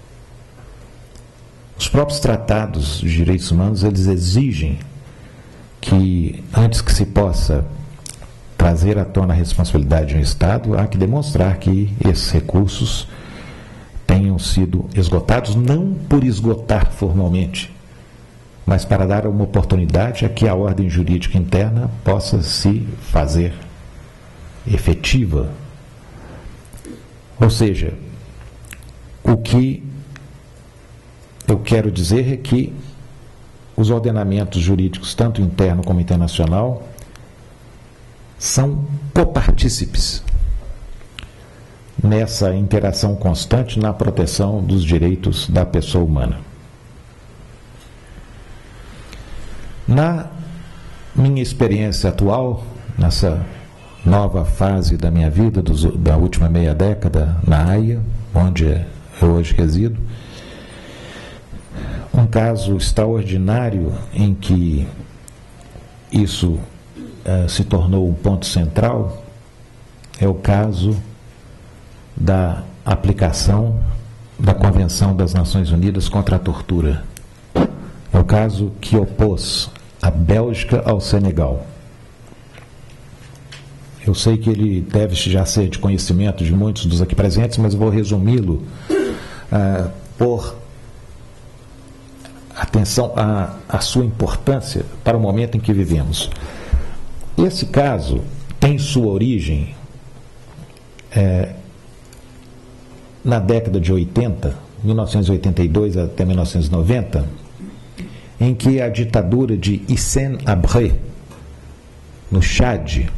Os próprios tratados de direitos humanos, eles exigem que, antes que se possa trazer à tona a responsabilidade de um Estado, há que demonstrar que esses recursos tenham sido esgotados, não por esgotar formalmente, mas para dar uma oportunidade a que a ordem jurídica interna possa se fazer efetiva. Ou seja, o que eu quero dizer é que os ordenamentos jurídicos, tanto interno como internacional, são copartícipes nessa interação constante na proteção dos direitos da pessoa humana. Na minha experiência atual, nessa nova fase da minha vida, da última meia década na Haia, onde eu hoje resido, um caso extraordinário em que isso se tornou um ponto central é o caso da aplicação da Convenção das Nações Unidas contra a Tortura. É o caso que opôs a Bélgica ao Senegal. Eu sei que ele deve já ser de conhecimento de muitos dos aqui presentes, mas eu vou resumi-lo por atenção à sua importância para o momento em que vivemos. Esse caso tem sua origem na década de 80, 1982 até 1990, em que a ditadura de Hissène Habré, no Chad,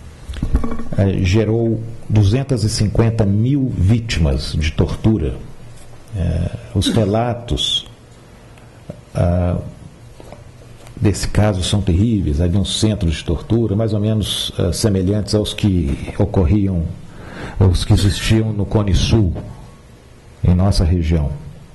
gerou 250 mil vítimas de tortura. Os relatos desse caso são terríveis. Havia centros de tortura mais ou menos semelhantes aos que ocorriam, aos que existiam no Cone Sul, em nossa região.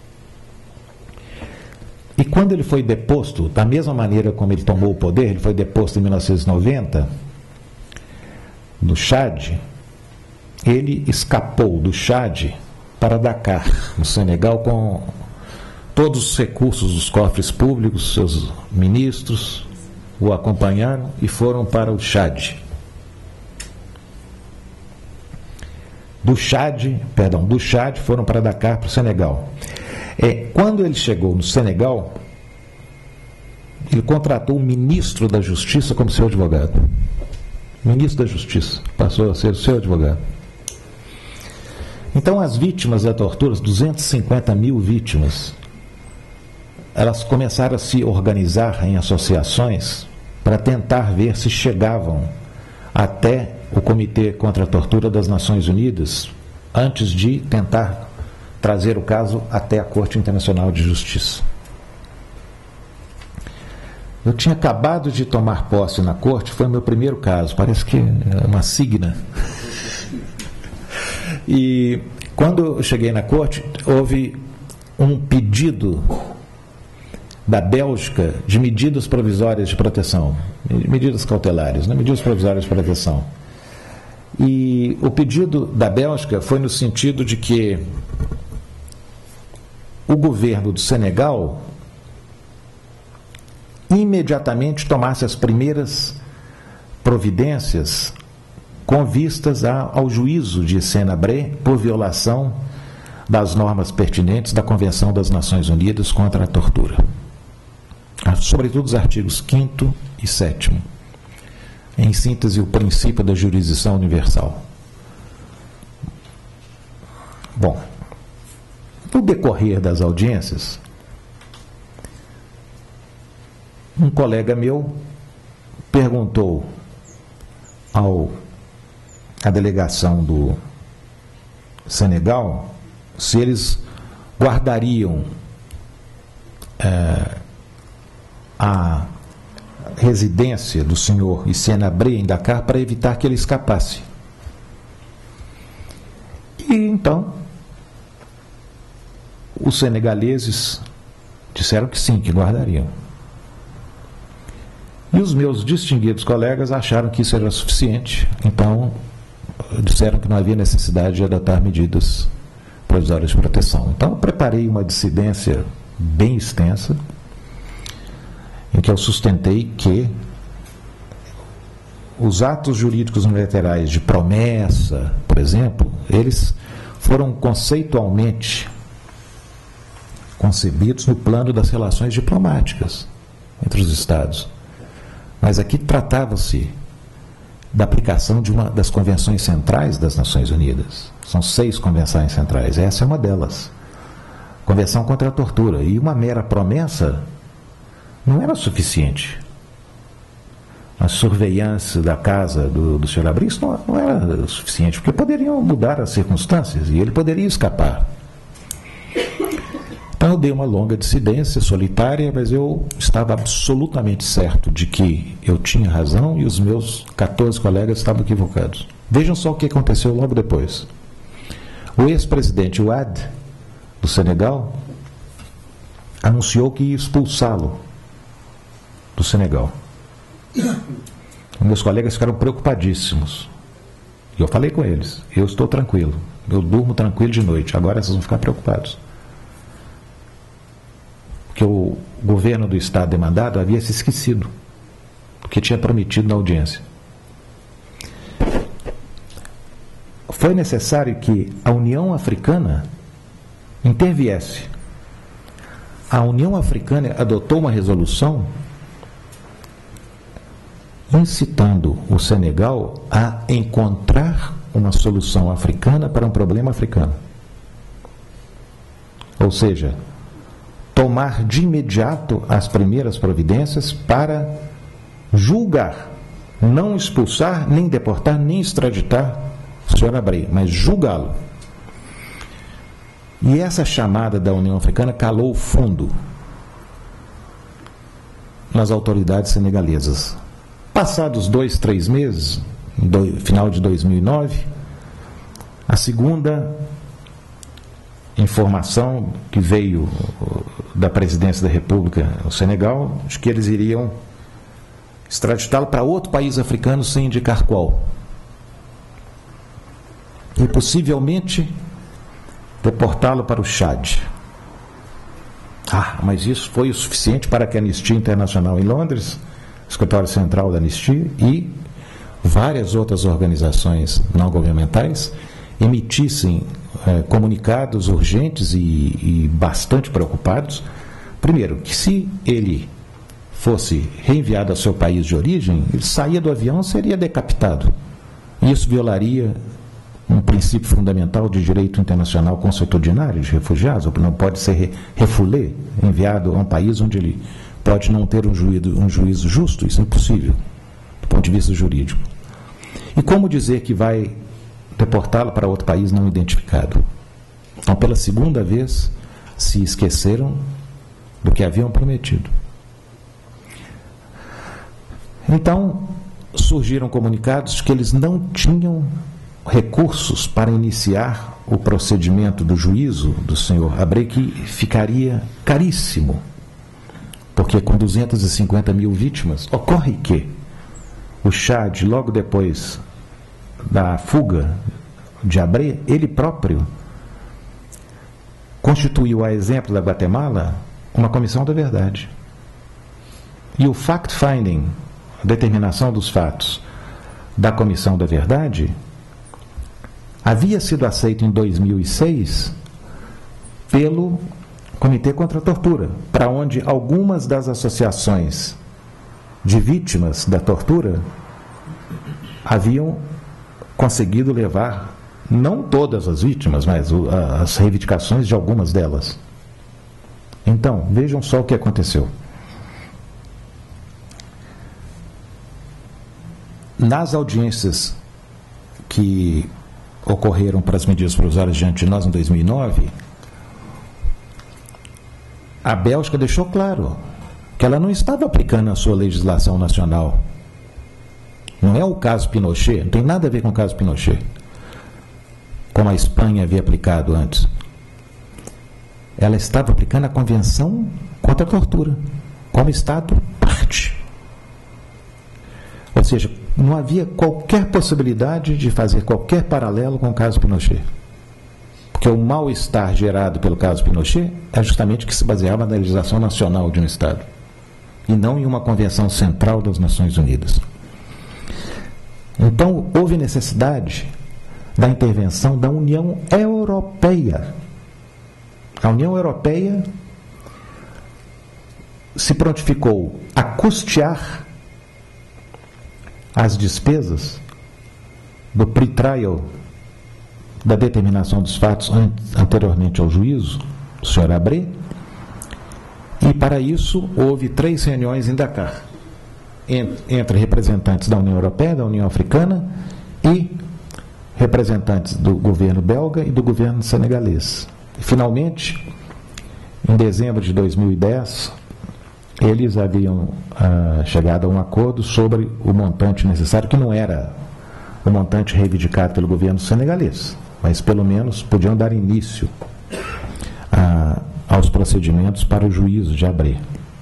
E quando ele foi deposto, da mesma maneira como ele tomou o poder, ele foi deposto em 1990, no Chad, ele escapou do Chad para Dakar, no Senegal, com todos os recursos dos cofres públicos. Seus ministros o acompanharam e foram para o Chad. Do Chad foram para Dakar, para o Senegal. Quando ele chegou no Senegal, ele contratou o ministro da Justiça como seu advogado. O ministro da Justiça passou a ser o seu advogado. Então, as vítimas da tortura, 250 mil vítimas, elas começaram a se organizar em associações para tentar ver se chegavam até o Comitê contra a Tortura das Nações Unidas, antes de tentar trazer o caso até a Corte Internacional de Justiça. Eu tinha acabado de tomar posse na Corte, foi o meu primeiro caso, parece que é uma signa. E quando eu cheguei na Corte, houve um pedido da Bélgica de medidas provisórias de proteção, medidas cautelares, né? Medidas provisórias de proteção. E o pedido da Bélgica foi no sentido de que o governo do Senegal imediatamente tomasse as primeiras providências com vistas ao juízo de Hissène Habré por violação das normas pertinentes da Convenção das Nações Unidas contra a Tortura, sobretudo os artigos 5º e 7º. Em síntese, o princípio da jurisdição universal. Bom, no decorrer das audiências, um colega meu perguntou à delegação do Senegal se eles guardariam a residência do senhor Hissène Habré em Dakar para evitar que ele escapasse. E então os senegaleses disseram que sim, que guardariam. E os meus distinguidos colegas acharam que isso era suficiente, então disseram que não havia necessidade de adotar medidas provisórias de proteção. Então eu preparei uma dissidência bem extensa, em que eu sustentei que os atos jurídicos unilaterais de promessa, por exemplo, eles foram conceitualmente concebidos no plano das relações diplomáticas entre os Estados. Mas aqui tratava-se da aplicação de uma das convenções centrais das Nações Unidas. São 6 convenções centrais, essa é uma delas. Convenção contra a tortura. E uma mera promessa não era suficiente. A surveillance da casa do Sr. Abreu não era suficiente, porque poderiam mudar as circunstâncias e ele poderia escapar. Então eu dei uma longa dissidência solitária, mas eu estava absolutamente certo de que eu tinha razão e os meus 14 colegas estavam equivocados. Vejam só o que aconteceu logo depois. O ex-presidente Wade, do Senegal, anunciou que ia expulsá-lo do Senegal. Meus colegas ficaram preocupadíssimos. E eu falei com eles: eu estou tranquilo, eu durmo tranquilo de noite, agora vocês vão ficar preocupados. Porque o governo do Estado demandado havia se esquecido do que tinha prometido na audiência. Foi necessário que a União Africana interviesse. A União Africana adotou uma resolução incitando o Senegal a encontrar uma solução africana para um problema africano. Ou seja, tomar de imediato as primeiras providências para julgar, não expulsar, nem deportar, nem extraditar o Sr. Abreu, mas julgá-lo. E essa chamada da União Africana calou fundo nas autoridades senegalesas. Passados 2, 3 meses, final de 2009, a segunda informação que veio da presidência da República no Senegal, de que eles iriam extraditá-lo para outro país africano sem indicar qual. E possivelmente deportá-lo para o Chad. Mas isso foi o suficiente para que a Anistia Internacional em Londres, escritório central da Anistia, e várias outras organizações não governamentais emitissem comunicados urgentes e bastante preocupados. Primeiro, que se ele fosse reenviado ao seu país de origem, ele saía do avião e seria decapitado. Isso violaria um princípio fundamental de direito internacional consuetudinário de refugiados, ou não pode ser refulé, enviado a um país onde ele pode não ter um juízo justo. Isso é impossível, do ponto de vista jurídico. E como dizer que vai deportá-lo para outro país não identificado? Então, pela segunda vez, se esqueceram do que haviam prometido. Então, surgiram comunicados de que eles não tinham recursos para iniciar o procedimento do juízo do senhor Abreu, que ficaria caríssimo, porque com 250 mil vítimas, ocorre que o Chad, logo depois da fuga de Abreu, ele próprio constituiu, a exemplo da Guatemala, uma comissão da verdade. E o fact-finding, a determinação dos fatos da comissão da verdade, havia sido aceito em 2006 pelo Comitê contra a Tortura, para onde algumas das associações de vítimas da tortura haviam conseguido levar, não todas as vítimas, mas as reivindicações de algumas delas. Então, vejam só o que aconteceu. Nas audiências que ocorreram para as medidas provisórias diante de nós em 2009, a Bélgica deixou claro que ela não estava aplicando a sua legislação nacional. Não é o caso Pinochet, não tem nada a ver com o caso Pinochet, como a Espanha havia aplicado antes. Ela estava aplicando a Convenção contra a Tortura, como Estado parte. Ou seja, não havia qualquer possibilidade de fazer qualquer paralelo com o caso Pinochet. Porque o mal-estar gerado pelo caso Pinochet é justamente que se baseava na legislação nacional de um Estado, e não em uma convenção central das Nações Unidas. Então, houve necessidade da intervenção da União Europeia. A União Europeia se prontificou a custear as despesas do pre-trial, da determinação dos fatos anteriormente ao juízo, do senhor Abré, e para isso houve 3 reuniões em Dakar, entre representantes da União Europeia, da União Africana e representantes do governo belga e do governo senegalês. E, finalmente, em dezembro de 2010, eles haviam chegado a um acordo sobre o montante necessário, que não era o montante reivindicado pelo governo senegalês, mas pelo menos podiam dar início aos procedimentos para o juízo de Abré.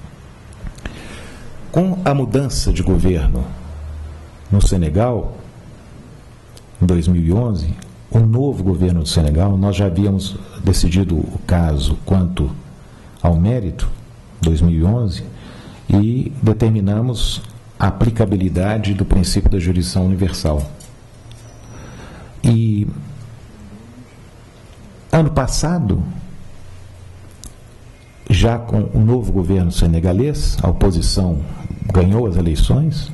Com a mudança de governo no Senegal, em 2011, o novo governo do Senegal, nós já havíamos decidido o caso quanto ao mérito, 2011, e determinamos a aplicabilidade do princípio da jurisdição universal. E ano passado, já com o novo governo senegalês, a oposição ganhou as eleições.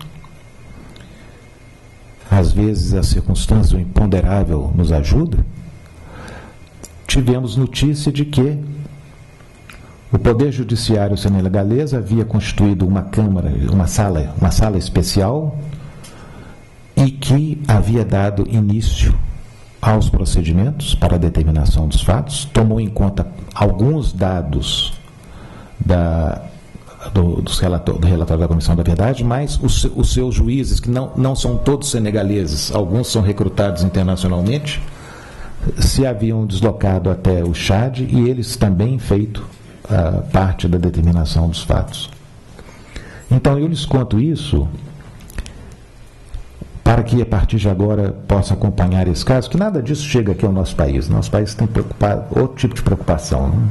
Às vezes a circunstância, o imponderável nos ajuda. Tivemos notícia de que o Poder Judiciário senegalês havia constituído uma câmara, uma sala especial, e que havia dado início aos procedimentos para a determinação dos fatos, tomou em conta alguns dados do relatório da Comissão da Verdade, mas os seus juízes, que não são todos senegaleses, alguns são recrutados internacionalmente, se haviam deslocado até o Chad e eles também feito parte da determinação dos fatos. Então eu lhes conto isso para que a partir de agora possa acompanhar esse caso, que nada disso chega aqui ao nosso país. Nosso país tem outro tipo de preocupação, né?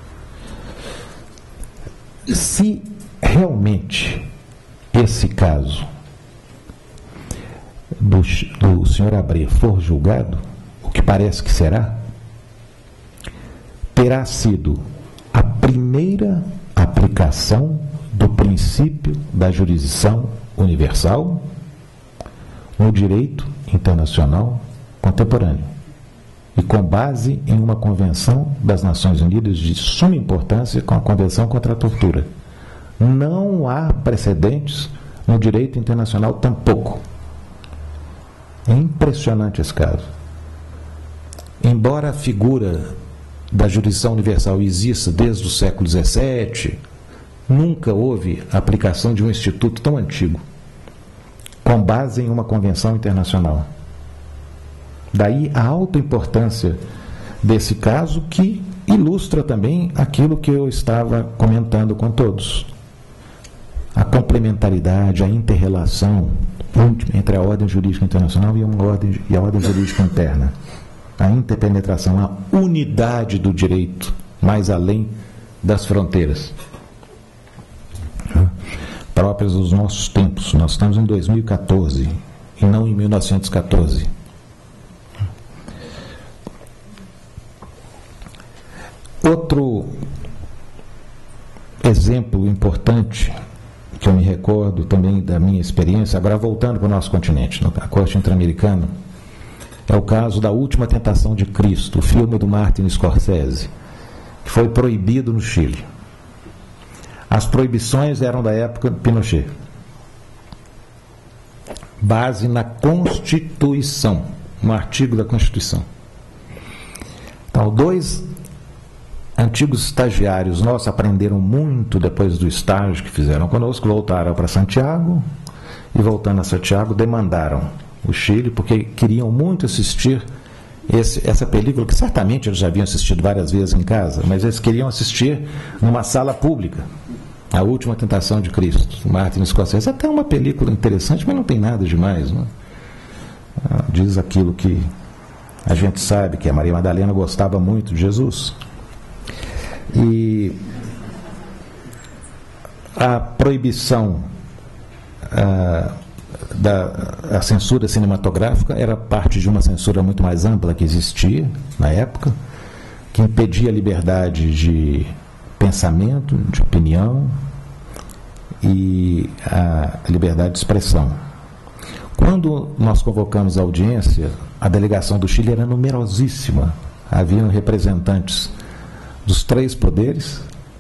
Se realmente esse caso do senhor Abré for julgado, o que parece que será, terá sido a primeira aplicação do princípio da jurisdição universal no direito internacional contemporâneo e com base em uma convenção das Nações Unidas de suma importância, com a Convenção contra a Tortura. Não há precedentes no direito internacional tampouco. É impressionante esse caso. Embora a figura da jurisdição universal exista desde o século XVII, nunca houve aplicação de um instituto tão antigo, com base em uma convenção internacional. Daí a alta importância desse caso, que ilustra também aquilo que eu estava comentando com todos. A complementaridade, a inter-relação entre a ordem jurídica internacional e a ordem jurídica interna. A interpenetração, a unidade do direito, mais além das fronteiras próprias dos nossos tempos. Nós estamos em 2014 e não em 1914. Outro exemplo importante que eu me recordo também da minha experiência, agora voltando para o nosso continente, na Corte Interamericana, é o caso da Última Tentação de Cristo, o filme do Martin Scorsese, que foi proibido no Chile. As proibições eram da época de Pinochet. Base na Constituição, um artigo da Constituição. Então, 2 antigos estagiários nossos aprenderam muito depois do estágio que fizeram conosco, voltaram para Santiago e, voltando a Santiago, demandaram o Chile, porque queriam muito assistir essa película, que certamente eles já haviam assistido várias vezes em casa, mas eles queriam assistir numa sala pública, A Última Tentação de Cristo, Martin Scorsese. Até uma película interessante, mas não tem nada demais, né? Diz aquilo que a gente sabe, que a Maria Madalena gostava muito de Jesus. E a proibição a censura cinematográfica era parte de uma censura muito mais ampla que existia na época, que impedia a liberdade de pensamento, de opinião e a liberdade de expressão. Quando nós convocamos a audiência, a delegação do Chile era numerosíssima. Haviam representantes dos 3 poderes.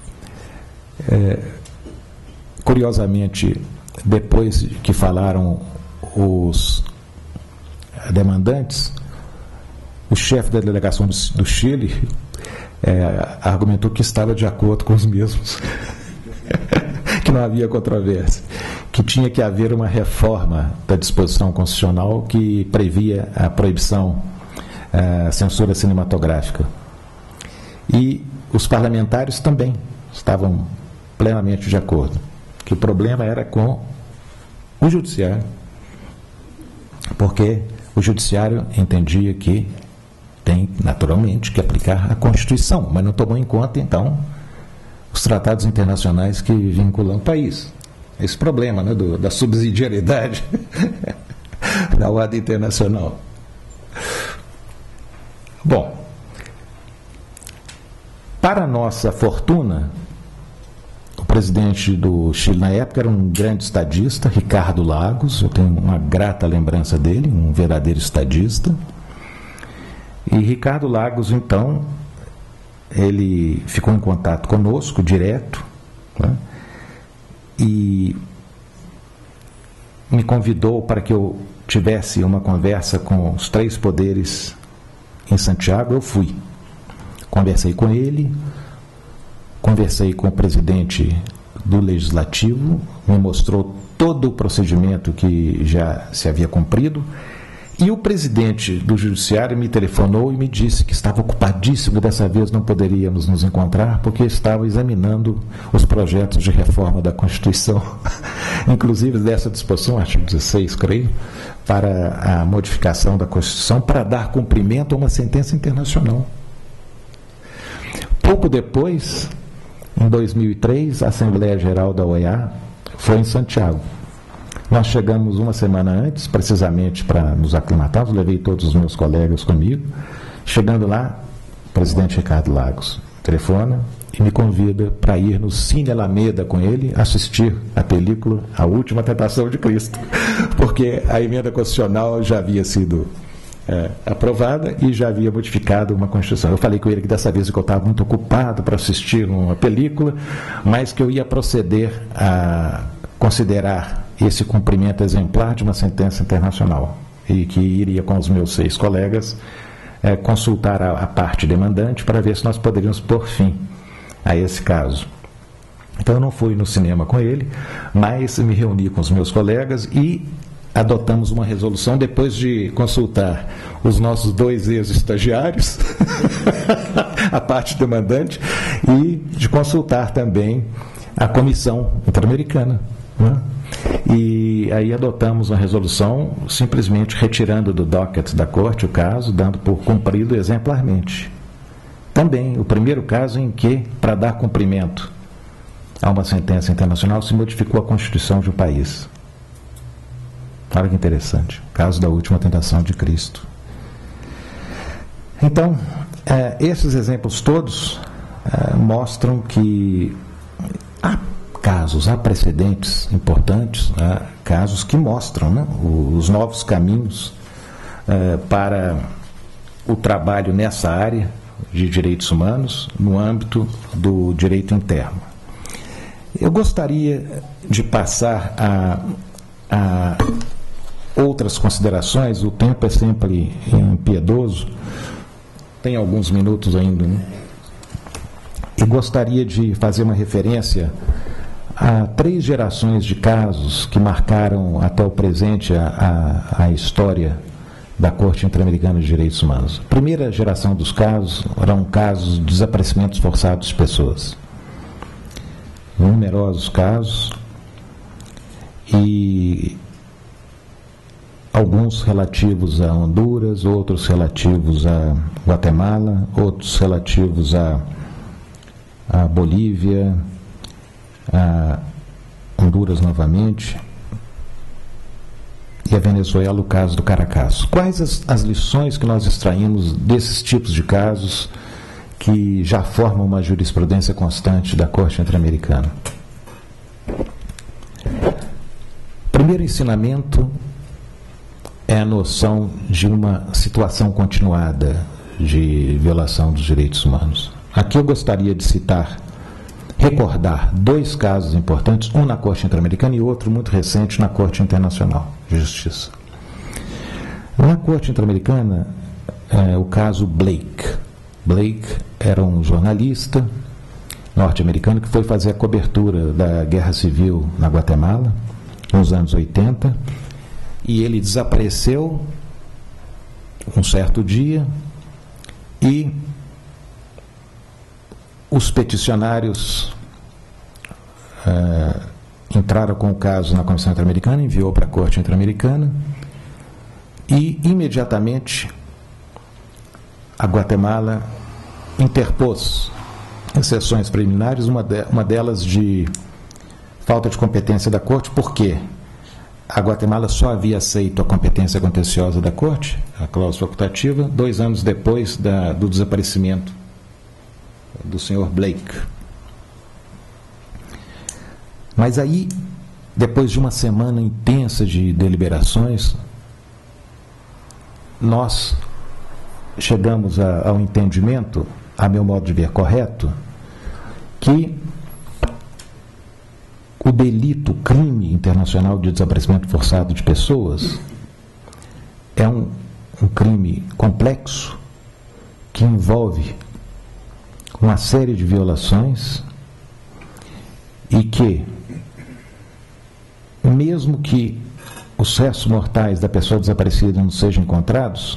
Curiosamente, depois que falaram os demandantes, o chefe da delegação do Chile argumentou que estava de acordo com os mesmos, que não havia controvérsia, que tinha que haver uma reforma da disposição constitucional que previa a proibição, a censura cinematográfica. E os parlamentares também estavam plenamente de acordo, que o problema era com o judiciário, porque o judiciário entendia que tem, naturalmente, que aplicar a Constituição, mas não tomou em conta, então, os tratados internacionais que vinculam o país. Esse problema, né, da subsidiariedade da ordem internacional. Bom, para nossa fortuna, o presidente do Chile na época era um grande estadista, Ricardo Lagos. Eu tenho uma grata lembrança dele, um verdadeiro estadista. E Ricardo Lagos, então, ele ficou em contato conosco, direto, né, e me convidou para que eu tivesse uma conversa com os 3 poderes em Santiago. Eu fui. Conversei com ele, conversei com o presidente do Legislativo, me mostrou todo o procedimento que já se havia cumprido. E o presidente do Judiciário me telefonou e me disse que estava ocupadíssimo, dessa vez não poderíamos nos encontrar, porque estava examinando os projetos de reforma da Constituição, inclusive dessa disposição, artigo 16, creio, para a modificação da Constituição, para dar cumprimento a uma sentença internacional. Pouco depois, em 2003, a Assembleia Geral da OEA foi em Santiago. Nós chegamos uma semana antes, precisamente para nos aclimatarmos, levei todos os meus colegas comigo. Chegando lá, o presidente Ricardo Lagos telefona e me convida para ir no Cine Alameda com ele assistir a película A Última Tentação de Cristo, porque a emenda constitucional já havia sido aprovada e já havia modificado uma Constituição. Eu falei com ele que dessa vez eu estava muito ocupado para assistir uma película, mas que eu ia proceder a considerar esse cumprimento exemplar de uma sentença internacional e que iria com os meus 6 colegas consultar a parte demandante para ver se nós poderíamos pôr fim a esse caso. Então eu não fui no cinema com ele, mas me reuni com os meus colegas e adotamos uma resolução depois de consultar os nossos 2 ex-estagiários, a parte demandante, e de consultar também a Comissão Interamericana, né? E aí adotamos uma resolução simplesmente retirando do docket da Corte o caso, dando por cumprido exemplarmente. Também o primeiro caso em que, para dar cumprimento a uma sentença internacional, se modificou a Constituição de um país. Olha que interessante, o caso da Última Tentação de Cristo. Então, esses exemplos todos mostram que há precedentes importantes, casos que mostram, né, os novos caminhos para o trabalho nessa área de direitos humanos no âmbito do direito interno. Eu gostaria de passar a outras considerações. O tempo é sempre impiedoso, tem alguns minutos ainda, né? E gostaria de fazer uma referência a 3 gerações de casos que marcaram até o presente a história da Corte Interamericana de Direitos Humanos. A primeira geração dos casos eram casos de desaparecimentos forçados de pessoas. Numerosos casos, e alguns relativos a Honduras, outros relativos a Guatemala, outros relativos a Bolívia, a Honduras novamente. e a Venezuela o caso do Caracasso. Quais as lições que nós extraímos desses tipos de casos que já formam uma jurisprudência constante da Corte Interamericana? Primeiro ensinamento é a noção de uma situação continuada de violação dos direitos humanos. Aqui eu gostaria de recordar dois casos importantes, um na Corte Interamericana e outro muito recente na Corte Internacional de Justiça. Na Corte Interamericana, o caso Blake. Blake era um jornalista norte-americano que foi fazer a cobertura da Guerra Civil na Guatemala, nos anos 80, e ele desapareceu um certo dia e os peticionários entraram com o caso na Comissão Interamericana, enviou para a Corte Interamericana e imediatamente a Guatemala interpôs em sessões preliminares, uma delas de falta de competência da Corte, porque a Guatemala só havia aceito a competência contenciosa da Corte, a cláusula facultativa, 2 anos depois do desaparecimento do senhor Blake. Mas aí, depois de uma semana intensa de deliberações, nós chegamos ao entendimento, a meu modo de ver correto, que o delito, crime internacional de desaparecimento forçado de pessoas é um crime complexo que envolve uma série de violações e que, mesmo que os restos mortais da pessoa desaparecida não sejam encontrados,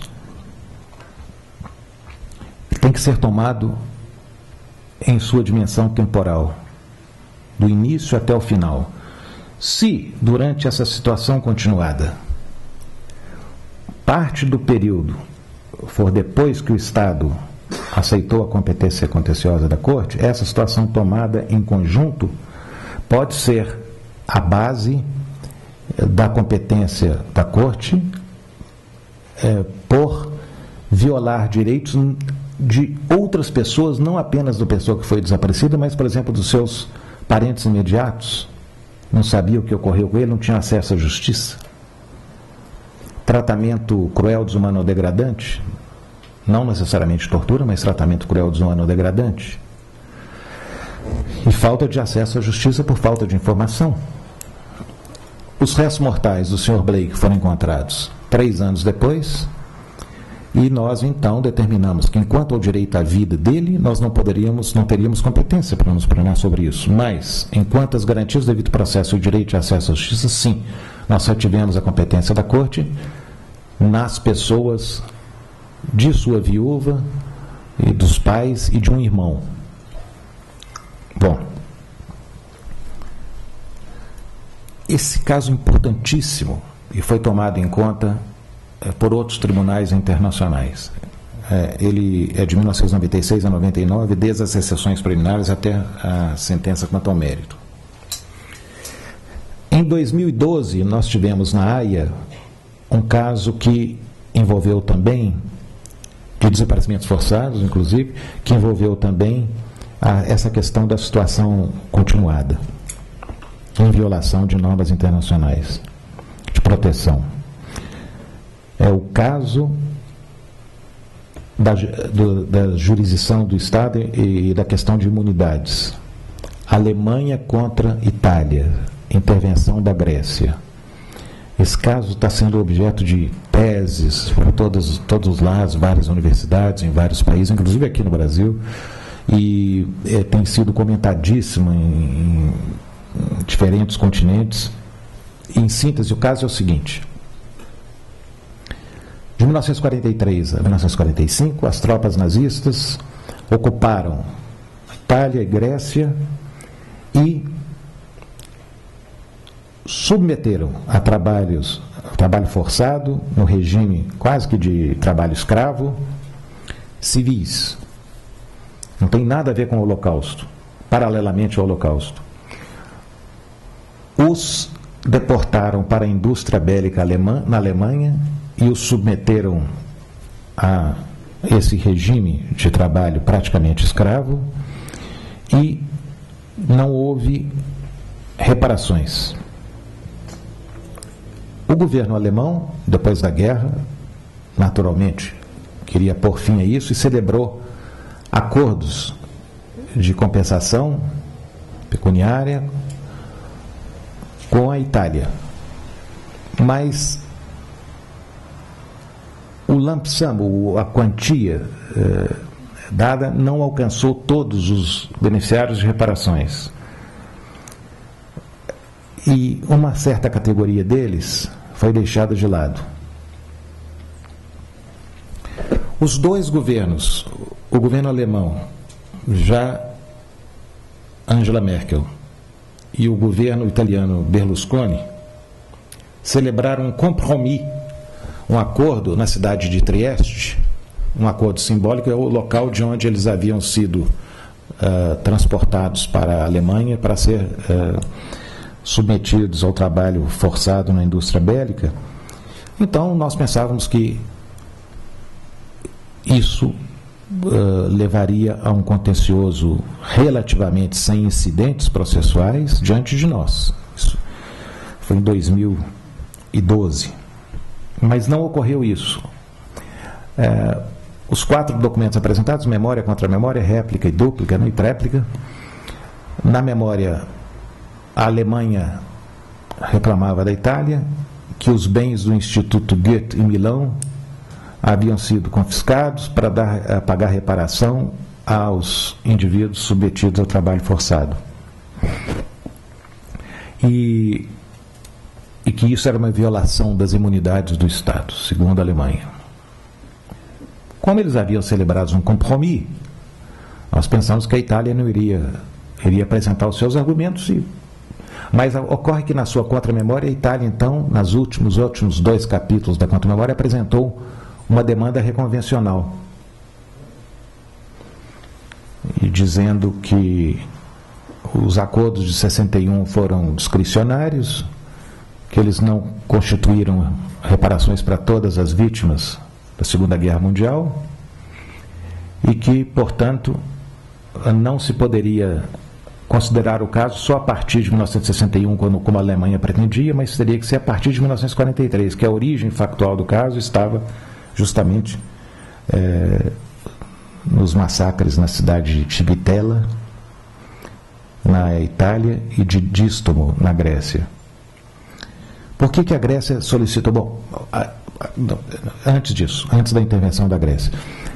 tem que ser tomado em sua dimensão temporal, do início até o final. Se, durante essa situação continuada, parte do período for depois que o Estado aceitou a competência contenciosa da Corte, essa situação tomada em conjunto pode ser a base da competência da Corte por violar direitos de outras pessoas, não apenas da pessoa que foi desaparecida, mas, por exemplo, dos seus parentes imediatos. Não sabia o que ocorreu com ele, não tinha acesso à justiça. Tratamento cruel, desumano ou degradante, não necessariamente tortura, mas tratamento cruel, desumano ou degradante. E falta de acesso à justiça por falta de informação. Os restos mortais do Sr. Blake foram encontrados 3 anos depois, e nós então determinamos que, enquanto ao direito à vida dele, nós não teríamos competência para nos pronunciar sobre isso. Mas, enquanto as garantias do devido processo e o direito de acesso à justiça, sim, nós só tivemos a competência da Corte nas pessoas de sua viúva, e dos pais e de um irmão. Bom, esse caso importantíssimo, e foi tomado em conta por outros tribunais internacionais. Ele é de 1996 a 99, desde as sessões preliminares até a sentença quanto ao mérito. Em 2012, nós tivemos na Haia um caso que envolveu também, de desaparecimentos forçados, inclusive, que envolveu também essa questão da situação continuada, em violação de normas internacionais de proteção. É o caso da jurisdição do Estado e da questão de imunidades. Alemanha contra Itália, intervenção da Grécia. Esse caso está sendo objeto de teses para todos os lados, várias universidades, em vários países, inclusive aqui no Brasil, e tem sido comentadíssimo em diferentes continentes. Em síntese, o caso é o seguinte: de 1943 a 1945, as tropas nazistas ocuparam Itália e Grécia e submeteram a trabalho forçado, no regime quase que de trabalho escravo, civis. Não tem nada a ver com o Holocausto, paralelamente ao Holocausto. Os deportaram para a indústria bélica alemã, na Alemanha, e os submeteram a esse regime de trabalho praticamente escravo, e não houve reparações. O governo alemão, depois da guerra, naturalmente, queria pôr fim a isso e celebrou acordos de compensação pecuniária com a Itália. Mas o lump sum, a quantia dada, não alcançou todos os beneficiários de reparações. E uma certa categoria deles foi deixada de lado. Os dois governos, o governo alemão, já Angela Merkel, e o governo italiano Berlusconi, celebraram um compromisso, um acordo na cidade de Trieste, um acordo simbólico, é o local de onde eles haviam sido transportados para a Alemanha para ser submetidos ao trabalho forçado na indústria bélica. Então, nós pensávamos que isso levaria a um contencioso relativamente sem incidentes processuais diante de nós. Isso foi em 2012. Mas não ocorreu isso. Os 4 documentos apresentados, memória, contra-memória, réplica e dúplica, e tréplica. Na memória, a Alemanha reclamava da Itália que os bens do Instituto Goethe em Milão haviam sido confiscados para pagar reparação aos indivíduos submetidos ao trabalho forçado. E que isso era uma violação das imunidades do Estado, segundo a Alemanha. Como eles haviam celebrado um compromisso, nós pensamos que a Itália não iria apresentar os seus argumentos, mas ocorre que na sua contra-memória a Itália, então, nos últimos 2 capítulos da contra-memória, apresentou uma demanda reconvencional, e dizendo que os acordos de 61 foram discricionários, que eles não constituíram reparações para todas as vítimas da Segunda Guerra Mundial e que, portanto, não se poderia considerar o caso só a partir de 1961, como a Alemanha pretendia, mas teria que ser a partir de 1943, que a origem factual do caso estava justamente nos massacres na cidade de Civitella, na Itália, e de Dístomo, na Grécia. Por que a Grécia solicitou? Bom, antes disso, antes da intervenção da Grécia,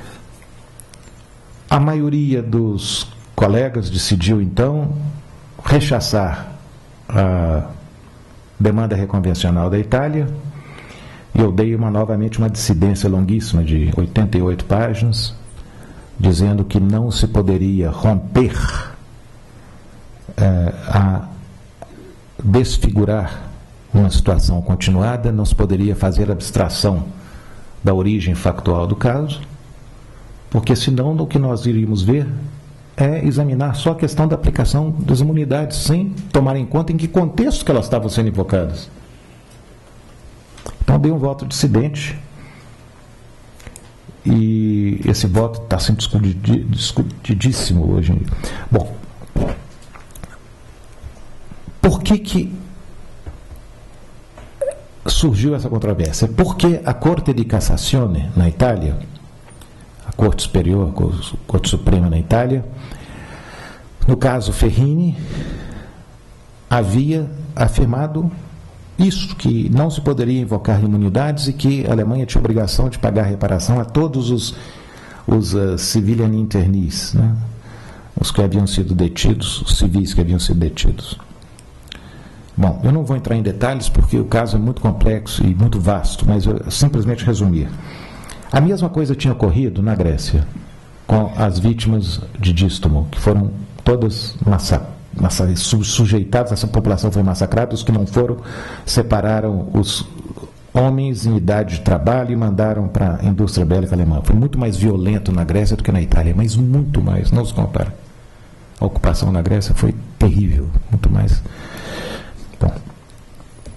a maioria dos colegas decidiu, então, rechaçar a demanda reconvencional da Itália, e eu dei novamente uma dissidência longuíssima de 88 páginas, dizendo que não se poderia romper, desfigurar uma situação continuada, não se poderia fazer abstração da origem factual do caso, porque senão o que nós iríamos ver é examinar só a questão da aplicação das imunidades, sem tomar em conta em que contexto que elas estavam sendo invocadas. Então dei um voto dissidente, e esse voto está sendo discutidíssimo hoje. Bom, por que surgiu essa controvérsia? Porque a Corte di Cassazione na Itália, a Corte Superior, a Corte Suprema na Itália, no caso Ferrini, havia afirmado isso, que não se poderia invocar imunidades e que a Alemanha tinha obrigação de pagar reparação a todos os civilian internis, né? Os que haviam sido detidos, os civis que haviam sido detidos. Bom, eu não vou entrar em detalhes porque o caso é muito complexo e muito vasto, mas eu simplesmente resumir. A mesma coisa tinha ocorrido na Grécia, com as vítimas de Dístomo, que foram todas sujeitadas, essa população foi massacrada, os que não foram, separaram os homens em idade de trabalho e mandaram para a indústria bélica alemã. Foi muito mais violento na Grécia do que na Itália, mas muito mais, não se compara. A ocupação na Grécia foi terrível, muito mais. Bom,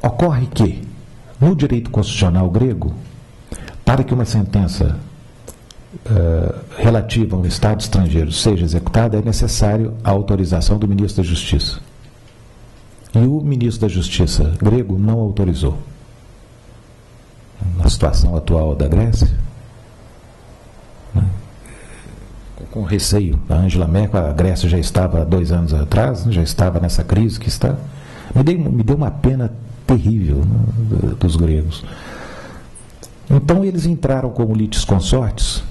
Ocorre que, no direito constitucional grego, para que uma sentença relativa a um Estado estrangeiro seja executada, é necessário a autorização do ministro da Justiça. E o ministro da Justiça grego não autorizou. Na situação atual da Grécia, né, com receio da Angela Merkel, a Grécia já estava há 2 anos atrás, já estava nessa crise que está. Me deu uma pena terrível, né, dos gregos. Então eles entraram como litisconsortes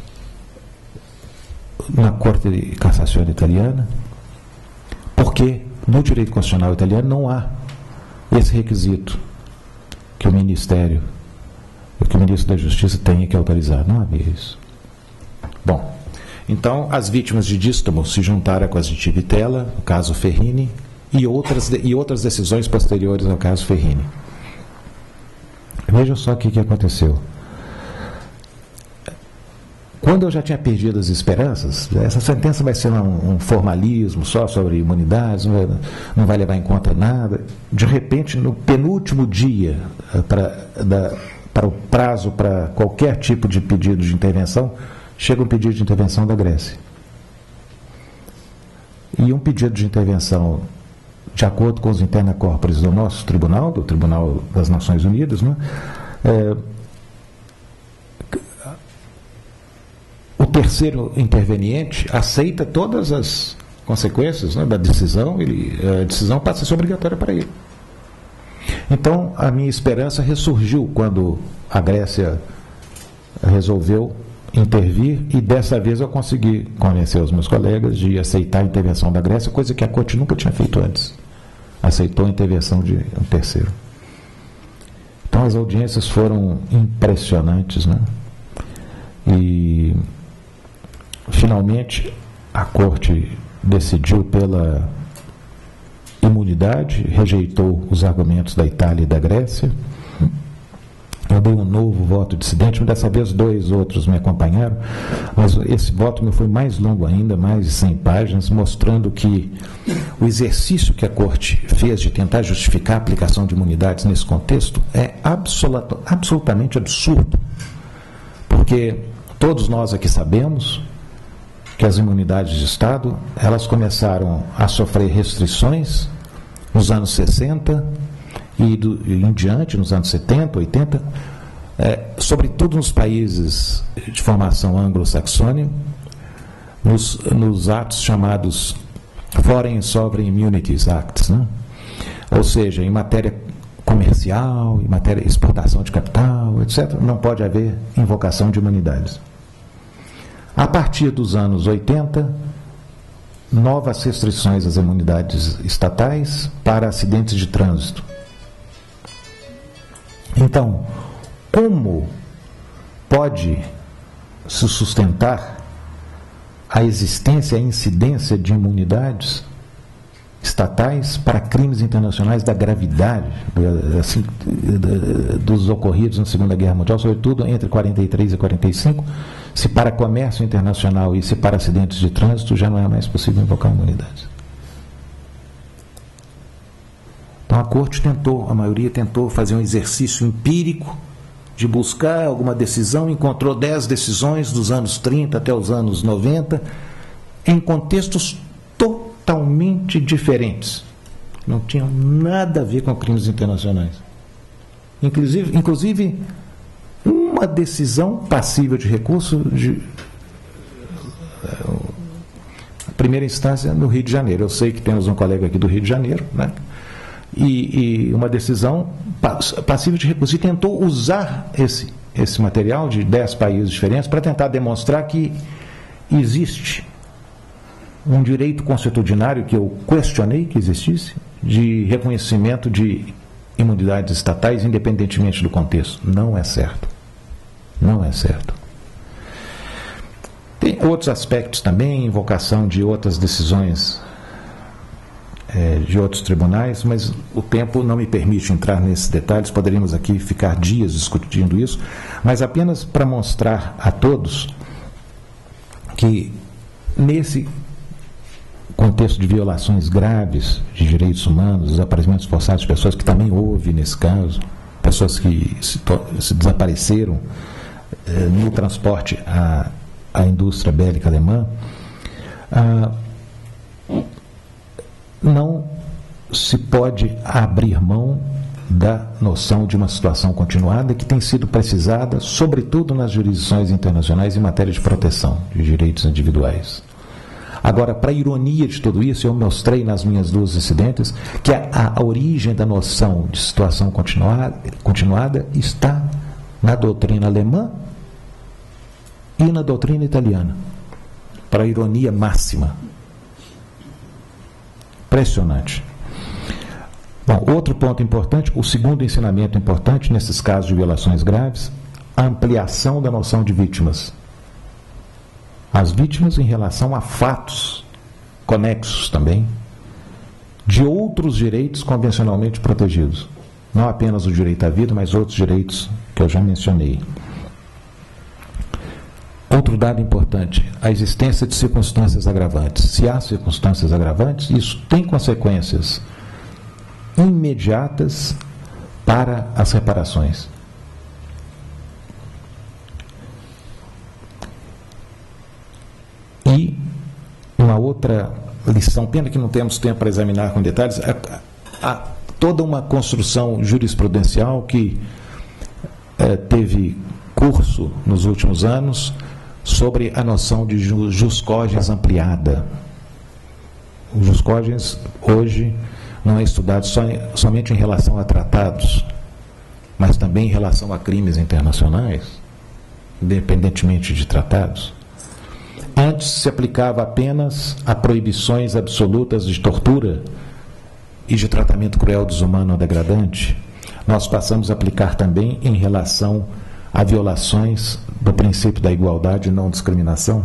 na Corte de Cassação italiana, porque no direito constitucional italiano não há esse requisito que o Ministério, que o ministro da Justiça tenha que autorizar. Não havia isso. Bom, então as vítimas de dístamo se juntaram com as de Tivitella, o caso Ferrini, e outras decisões posteriores ao caso Ferrini. Vejam só o que aconteceu. Quando eu já tinha perdido as esperanças, essa sentença vai ser um formalismo só sobre imunidades, não vai levar em conta nada. De repente, no penúltimo dia para o prazo para qualquer tipo de pedido de intervenção, chega um pedido de intervenção da Grécia. E um pedido de intervenção, de acordo com os interna corporis do nosso tribunal, do Tribunal das Nações Unidas, né, o terceiro interveniente aceita todas as consequências, né, da decisão, a decisão passa a ser obrigatória para ele. Então, a minha esperança ressurgiu quando a Grécia resolveu intervir, e dessa vez eu consegui convencer os meus colegas de aceitar a intervenção da Grécia, coisa que a Corte nunca tinha feito antes. Aceitou a intervenção de um terceiro. Então, as audiências foram impressionantes, né? E finalmente a Corte decidiu pela imunidade, rejeitou os argumentos da Itália e da Grécia. Eu dei um novo voto dissidente, mas dessa vez 2 outros me acompanharam, mas esse voto meu foi mais longo ainda, mais de 100 páginas, mostrando que o exercício que a Corte fez de tentar justificar a aplicação de imunidades nesse contexto é absolutamente absurdo, porque todos nós aqui sabemos que as imunidades de Estado, elas começaram a sofrer restrições nos anos 60 e em diante, nos anos 70, 80, sobretudo nos países de formação anglo-saxônica, nos atos chamados Foreign Sovereign Immunities Acts, né? Ou seja, em matéria comercial, em matéria de exportação de capital, etc., não pode haver invocação de imunidades. A partir dos anos 80, novas restrições às imunidades estatais para acidentes de trânsito. Então, como pode se sustentar a existência e a incidência de imunidades estatais para crimes internacionais da gravidade, assim, dos ocorridos na Segunda Guerra Mundial, sobretudo entre 43 e 45, se para comércio internacional e se para acidentes de trânsito já não é mais possível invocar imunidades. Então a Corte tentou, a maioria tentou fazer um exercício empírico de buscar alguma decisão, encontrou 10 decisões dos anos 30 até os anos 90, em contextos totalmente diferentes. Não tinham nada a ver com crimes internacionais. Inclusive uma decisão passível de recurso a primeira instância no Rio de Janeiro. Eu sei que temos um colega aqui do Rio de Janeiro, né? E uma decisão passível de recurso, e tentou usar esse material de 10 países diferentes para tentar demonstrar que existe um direito consuetudinário, que eu questionei que existisse, de reconhecimento de imunidades estatais independentemente do contexto. Não é certo. Não é certo. Tem outros aspectos também, invocação de outras decisões de outros tribunais, mas o tempo não me permite entrar nesses detalhes, poderíamos aqui ficar dias discutindo isso, mas apenas para mostrar a todos que contexto de violações graves de direitos humanos, desaparecimentos forçados de pessoas, que também houve nesse caso, pessoas que se desapareceram no transporte à indústria bélica alemã, não se pode abrir mão da noção de uma situação continuada que tem sido precisada, sobretudo nas jurisdições internacionais em matéria de proteção de direitos individuais. Agora, para a ironia de tudo isso, eu mostrei nas minhas duas incidentes que a origem da noção de situação continuada está na doutrina alemã e na doutrina italiana. Para a ironia máxima. Impressionante. Bom, outro ponto importante, o segundo ensinamento importante nesses casos de violações graves, a ampliação da noção de vítimas. As vítimas em relação a fatos conexos também de outros direitos convencionalmente protegidos. Não apenas o direito à vida, mas outros direitos que eu já mencionei. Outro dado importante, a existência de circunstâncias agravantes. Se há circunstâncias agravantes, isso tem consequências imediatas para as reparações. E uma outra lição, pena que não temos tempo para examinar com detalhes, há toda uma construção jurisprudencial que teve curso nos últimos anos sobre a noção de jus cogens ampliada. O jus cogens hoje não é estudado somente em relação a tratados, mas também em relação a crimes internacionais, independentemente de tratados. Antes se aplicava apenas a proibições absolutas de tortura e de tratamento cruel, desumano ou degradante. Nós passamos a aplicar também em relação a violações do princípio da igualdade e não discriminação.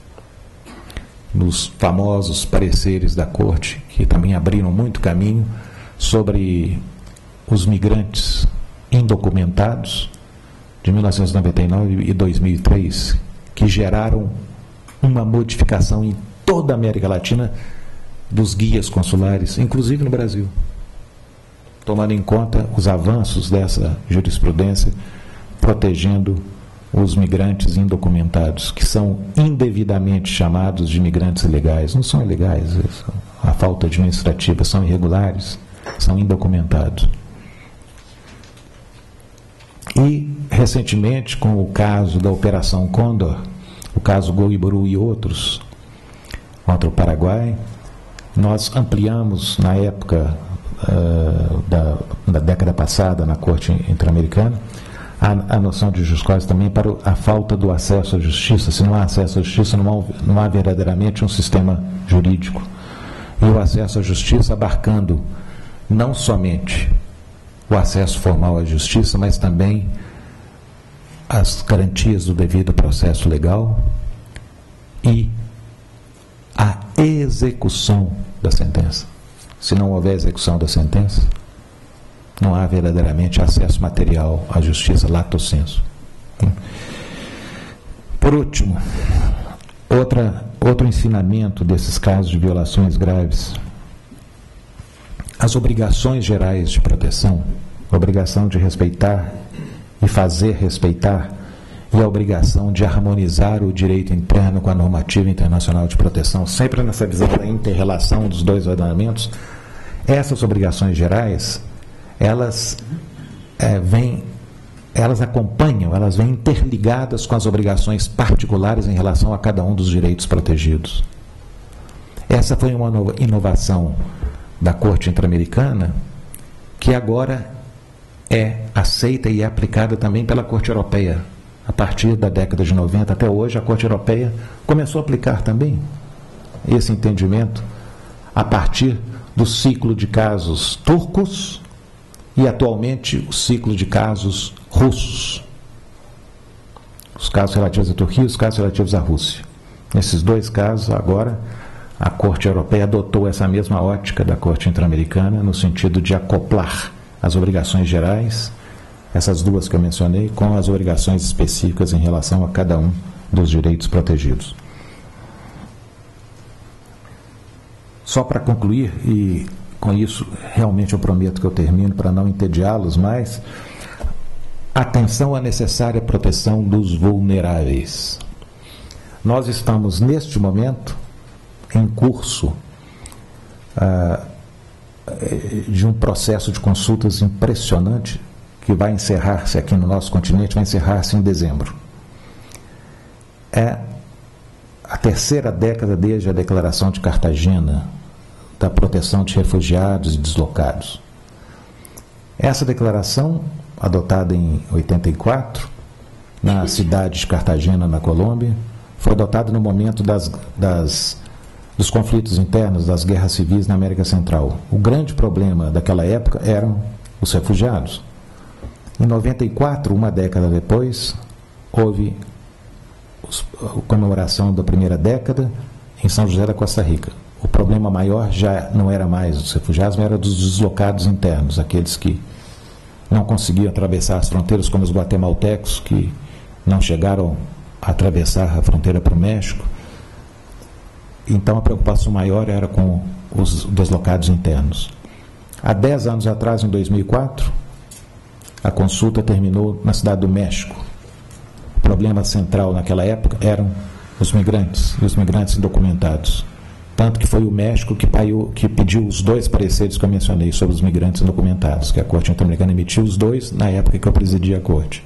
Nos famosos pareceres da Corte, que também abriram muito caminho sobre os migrantes indocumentados de 1999 e 2003, que geraram uma modificação em toda a América Latina dos guias consulares, inclusive no Brasil, tomando em conta os avanços dessa jurisprudência, protegendo os migrantes indocumentados, que são indevidamente chamados de migrantes ilegais. Não são ilegais, a falta administrativa, são irregulares, são indocumentados. E, recentemente, com o caso da Operação Condor, o caso Goiburu e outros, contra o Paraguai, nós ampliamos, na época da década passada, na Corte Interamericana, a noção de jus cogens também para a falta do acesso à justiça. Se não há acesso à justiça, não há verdadeiramente um sistema jurídico. E o acesso à justiça abarcando não somente o acesso formal à justiça, mas também as garantias do devido processo legal e a execução da sentença. Se não houver execução da sentença, não há verdadeiramente acesso material à justiça lato sensu. Por último, outro ensinamento desses casos de violações graves: as obrigações gerais de proteção, a obrigação de respeitar e fazer respeitar, e a obrigação de harmonizar o direito interno com a normativa internacional de proteção, sempre nessa visão da inter-relação dos dois ordenamentos. Essas obrigações gerais, elas acompanham, elas vêm interligadas com as obrigações particulares em relação a cada um dos direitos protegidos. Essa foi uma inovação da Corte Interamericana, que agora é aceita e é aplicada também pela Corte Europeia. A partir da década de 90 até hoje, a Corte Europeia começou a aplicar também esse entendimento a partir do ciclo de casos turcos e, atualmente, o ciclo de casos russos. Os casos relativos à Turquia e os casos relativos à Rússia. Nesses dois casos, agora, a Corte Europeia adotou essa mesma ótica da Corte Interamericana, no sentido de acoplar as obrigações gerais, essas duas que eu mencionei, com as obrigações específicas em relação a cada um dos direitos protegidos. Só para concluir, e com isso realmente eu prometo que eu termino para não entediá-los mais, atenção à necessária proteção dos vulneráveis. Nós estamos, neste momento, em curso de um processo de consultas impressionante que vai encerrar-se aqui no nosso continente, vai encerrar-se em dezembro. É a terceira década desde a Declaração de Cartagena da proteção de refugiados e deslocados. Essa declaração, adotada em 84, na cidade de Cartagena, na Colômbia, foi adotada no momento dos conflitos internos, das guerras civis na América Central. O grande problema daquela época eram os refugiados. Em 94, uma década depois, houve a comemoração da primeira década em São José da Costa Rica. O problema maior já não era mais dos refugiados, mas era dos deslocados internos, aqueles que não conseguiam atravessar as fronteiras, como os guatemaltecos, que não chegaram a atravessar a fronteira para o México. Então a preocupação maior era com os deslocados internos. Há 10 anos atrás, em 2004, a consulta terminou na cidade do México. O problema central naquela época eram os migrantes, e os migrantes indocumentados. Tanto que foi o México que pediu os 2 pareceres que eu mencionei sobre os migrantes indocumentados, que a Corte Interamericana emitiu os 2 na época que eu presidi a Corte.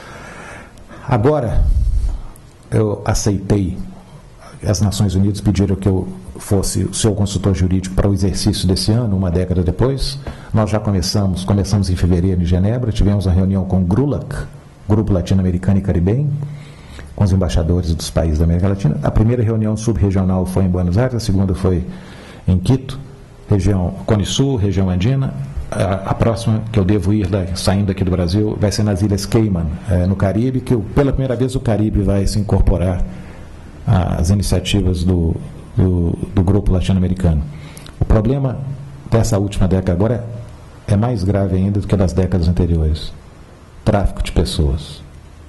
Agora, eu aceitei, as Nações Unidas pediram que eu fosse o seu consultor jurídico para o exercício desse ano, uma década depois. Nós já começamos em fevereiro em Genebra, tivemos uma reunião com o GRULAC, Grupo Latino-Americano e Caribenho, com os embaixadores dos países da América Latina. A primeira reunião subregional foi em Buenos Aires, a segunda foi em Quito, região Cone Sul, região andina. A próxima que eu devo ir, saindo aqui do Brasil, vai ser nas Ilhas Cayman, no Caribe, que pela primeira vez o Caribe vai se incorporar às iniciativas do grupo latino-americano. O problema dessa última década agora é mais grave ainda do que das décadas anteriores. Tráfico de pessoas.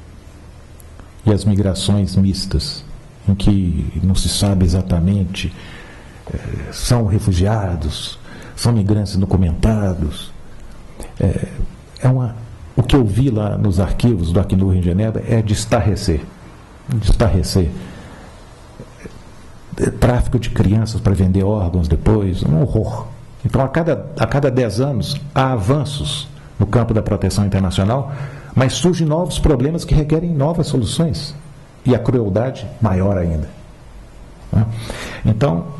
E as migrações mistas, em que não se sabe exatamente, são refugiados, são migrantes indocumentados. O que eu vi lá nos arquivos do Acnur em Genebra é de estarrecer. Tráfico de crianças para vender órgãos depois, um horror. Então, a cada 10 anos, há avanços no campo da proteção internacional, mas surgem novos problemas que requerem novas soluções. E a crueldade maior ainda. Então,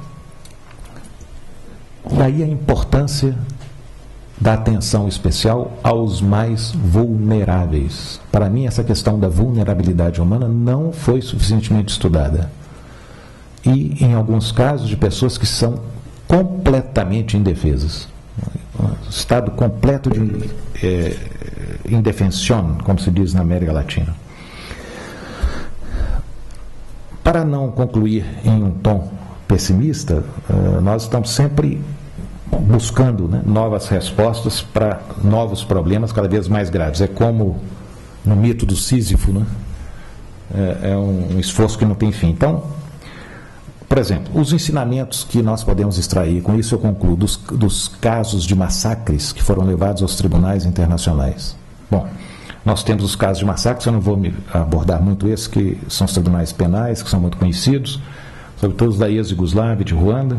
daí a importância da atenção especial aos mais vulneráveis. Para mim, essa questão da vulnerabilidade humana não foi suficientemente estudada. E, em alguns casos, de pessoas que são completamente indefesas. Estado completo de indefensión, como se diz na América Latina. Para não concluir em um tom pessimista, nós estamos sempre buscando novas respostas para novos problemas cada vez mais graves. É como no mito do Sísifo, é um esforço que não tem fim. Então, por exemplo, os ensinamentos que nós podemos extrair, com isso eu concluo, dos casos de massacres que foram levados aos tribunais internacionais. Bom, nós temos os casos de massacres, eu não vou me abordar muito esses, que são os tribunais penais, que são muito conhecidos, sobretudo os da ex-Yugoslávia, de Ruanda.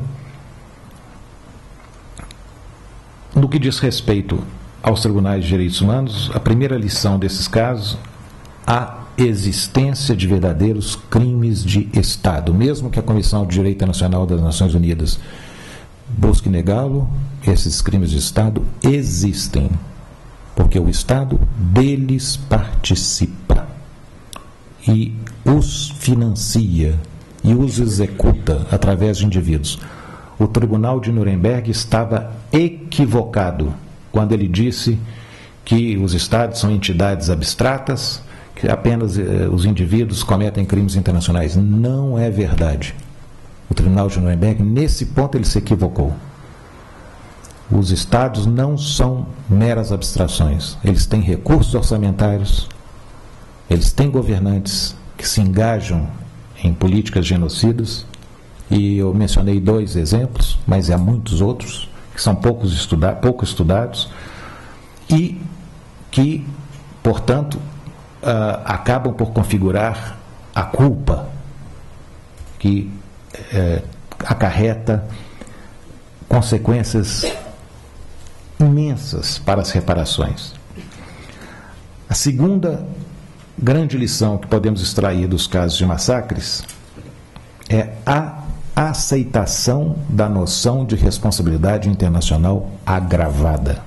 No que diz respeito aos tribunais de direitos humanos, a primeira lição desses casos, a existência de verdadeiros crimes de Estado. Mesmo que a Comissão de Direito Internacional das Nações Unidas busque negá-lo, esses crimes de Estado existem, porque o Estado deles participa e os financia e os executa através de indivíduos. O Tribunal de Nuremberg estava equivocado quando ele disse que os Estados são entidades abstratas, que apenas os indivíduos cometem crimes internacionais. Não é verdade. O Tribunal de Nuremberg, nesse ponto, ele se equivocou. Os Estados não são meras abstrações. Eles têm recursos orçamentários, eles têm governantes que se engajam em políticas genocidas e eu mencionei 2 exemplos, mas há muitos outros, que são pouco estudados, e que, portanto, acabam por configurar a culpa que acarreta consequências imensas para as reparações. A segunda grande lição que podemos extrair dos casos de massacres é a aceitação da noção de responsabilidade internacional agravada.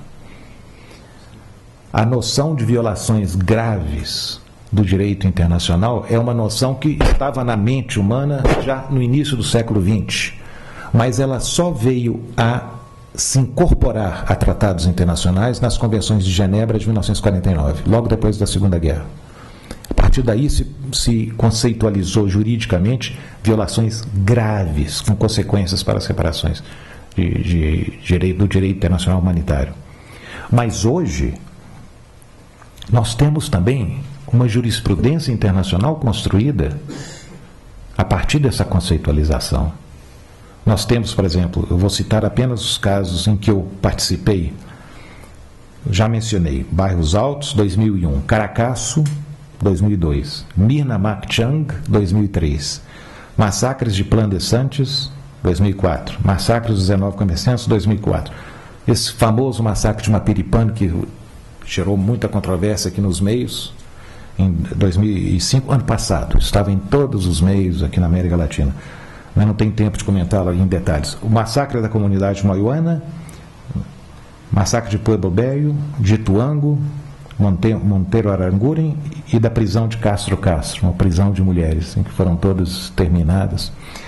A noção de violações graves do direito internacional é uma noção que estava na mente humana já no início do século XX, mas ela só veio a se incorporar a tratados internacionais nas convenções de Genebra de 1949, logo depois da Segunda Guerra. A partir daí se conceitualizou juridicamente violações graves, com consequências para as reparações do direito internacional humanitário. Mas hoje, nós temos também uma jurisprudência internacional construída a partir dessa conceitualização. Nós temos, por exemplo, eu vou citar apenas os casos em que eu participei. Já mencionei Bairros Altos, 2001, Caracaço, 2002, Mirna Makchang, 2003, Massacres de Plan de Santos, 2004, Massacres dos 19 Comerciantes, 2004. Esse famoso massacre de Mapiripano, que gerou muita controvérsia aqui nos meios, em 2005, ano passado, estava em todos os meios aqui na América Latina, mas não tem tempo de comentá-lo em detalhes. O massacre da comunidade Moiuana, massacre de Pueblo Bello, de Ituango, Monteiro Aranguren e da prisão de Castro Castro, uma prisão de mulheres, em que foram todas terminadas.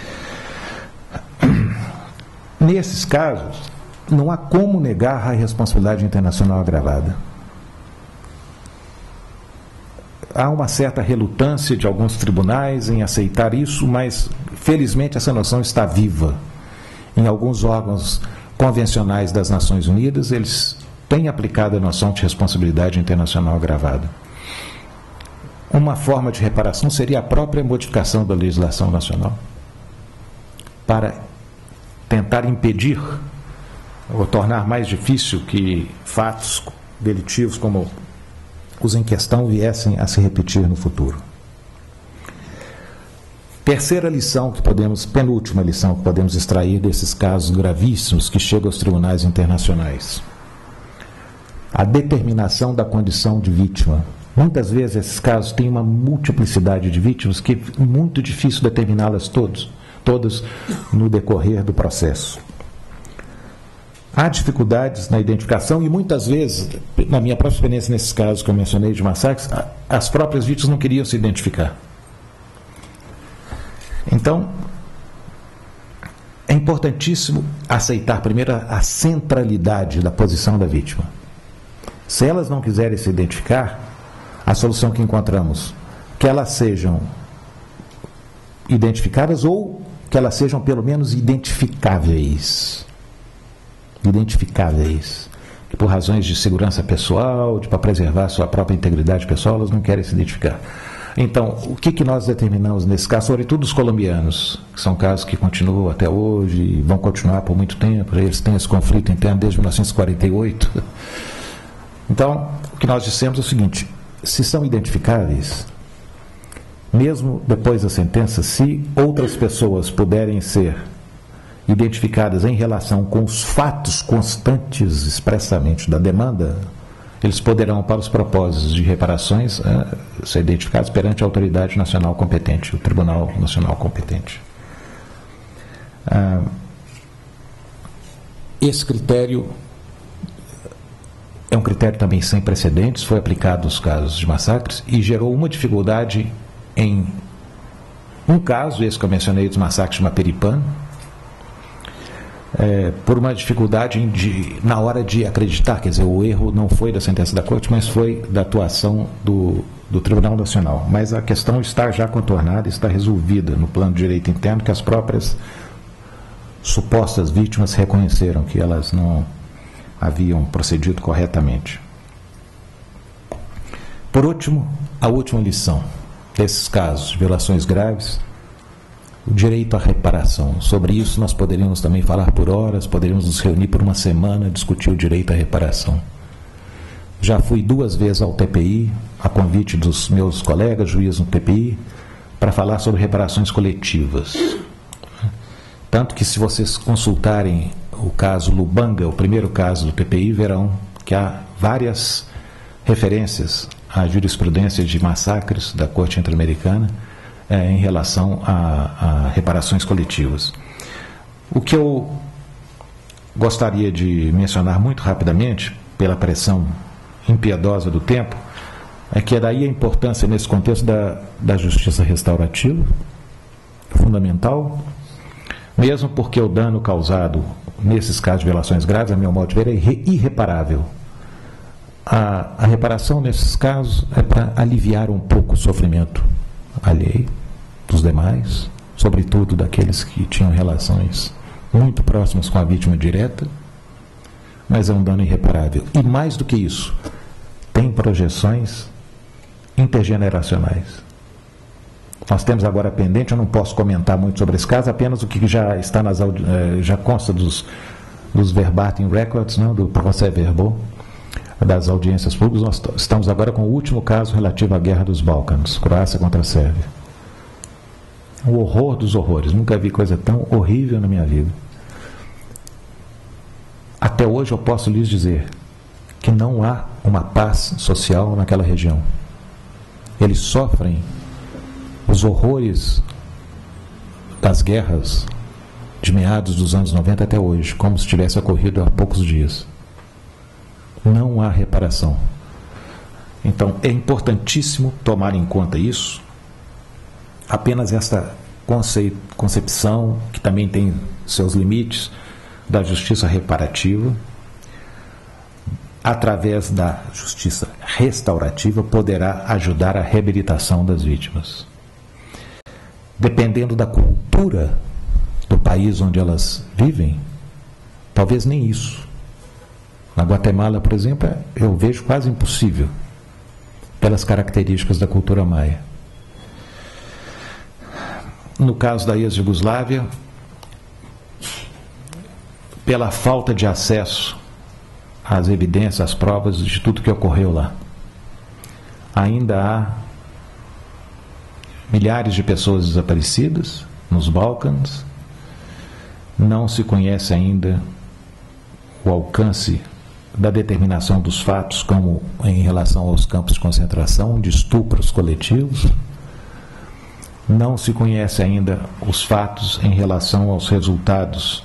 Nesses casos, não há como negar a responsabilidade internacional agravada. Há uma certa relutância de alguns tribunais em aceitar isso, mas felizmente essa noção está viva. Em alguns órgãos convencionais das Nações Unidas, eles têm aplicado a noção de responsabilidade internacional agravada. Uma forma de reparação seria a própria modificação da legislação nacional para tentar impedir ou tornar mais difícil que fatos delitivos como os em questão viessem a se repetir no futuro. Terceira lição que penúltima lição que podemos extrair desses casos gravíssimos que chegam aos tribunais internacionais: a determinação da condição de vítima. Muitas vezes esses casos têm uma multiplicidade de vítimas que é muito difícil determiná-las todas no decorrer do processo. Há dificuldades na identificação e muitas vezes, na minha própria experiência nesses casos que eu mencionei de massacres, as próprias vítimas não queriam se identificar. Então, é importantíssimo aceitar primeiro a centralidade da posição da vítima. Se elas não quiserem se identificar, a solução que encontramos, que elas sejam identificadas ou que elas sejam pelo menos identificáveis, que por razões de segurança pessoal, para preservar sua própria integridade pessoal, elas não querem se identificar. Então, o que nós determinamos nesse caso, sobretudo os colombianos, que são casos que continuam até hoje e vão continuar por muito tempo, eles têm esse conflito interno desde 1948. Então, o que nós dissemos é o seguinte: se são identificáveis, mesmo depois da sentença, se outras pessoas puderem ser identificadas em relação com os fatos constantes expressamente da demanda, eles poderão, para os propósitos de reparações, ser identificados perante a autoridade nacional competente, o Tribunal Nacional competente. Esse critério é um critério também sem precedentes, foi aplicado nos casos de massacres e gerou uma dificuldade em um caso, esse que eu mencionei, dos massacres de Mapiripano, por uma dificuldade na hora de acreditar, quer dizer, o erro não foi da sentença da Corte, mas foi da atuação do Tribunal Nacional. Mas a questão está já contornada, está resolvida no plano de direito interno, que as próprias supostas vítimas reconheceram que elas não haviam procedido corretamente. Por último, a última lição desses casos de violações graves o direito à reparação. Sobre isso nós poderíamos também falar por horas, poderíamos nos reunir por uma semana, discutir o direito à reparação. Já fui 2 vezes ao TPI, a convite dos meus colegas juízes no TPI, para falar sobre reparações coletivas. Tanto que, se vocês consultarem o caso Lubanga, o primeiro caso do TPI, verão que há várias referências à jurisprudência de massacres da Corte Interamericana em relação a reparações coletivas. O que eu gostaria de mencionar muito rapidamente, pela pressão impiedosa do tempo, é que daí a importância nesse contexto da justiça restaurativa, fundamental, mesmo porque o dano causado nesses casos de violações graves, a meu modo de ver, é irreparável. A reparação nesses casos é para aliviar um pouco o sofrimento alheio dos demais, sobretudo daqueles que tinham relações muito próximas com a vítima direta, mas é um dano irreparável. E mais do que isso, tem projeções intergeneracionais. Nós temos agora pendente, eu não posso comentar muito sobre esse caso, apenas o que já está já consta dos verbatim records, né, do procès verbal, das audiências públicas. Nós estamos agora com o último caso relativo à Guerra dos Balcãs, Croácia contra a Sérvia. O horror dos horrores, nunca vi coisa tão horrível na minha vida. Até hoje eu posso lhes dizer que não há uma paz social naquela região. Eles sofrem os horrores das guerras de meados dos anos 90 até hoje, como se tivesse ocorrido há poucos dias. Não há reparação. Então, é importantíssimo tomar em conta isso. Apenas esta concepção, que também tem seus limites, da justiça reparativa, através da justiça restaurativa, poderá ajudar a reabilitação das vítimas. Dependendo da cultura do país onde elas vivem, talvez nem isso. Na Guatemala, por exemplo, eu vejo quase impossível, pelas características da cultura maia. No caso da ex-Jugoslávia, pela falta de acesso às evidências, às provas de tudo que ocorreu lá. Ainda há milhares de pessoas desaparecidas nos Balcãs, não se conhece ainda o alcance da determinação dos fatos, como em relação aos campos de concentração, de estupros coletivos. Não se conhece ainda os fatos em relação aos resultados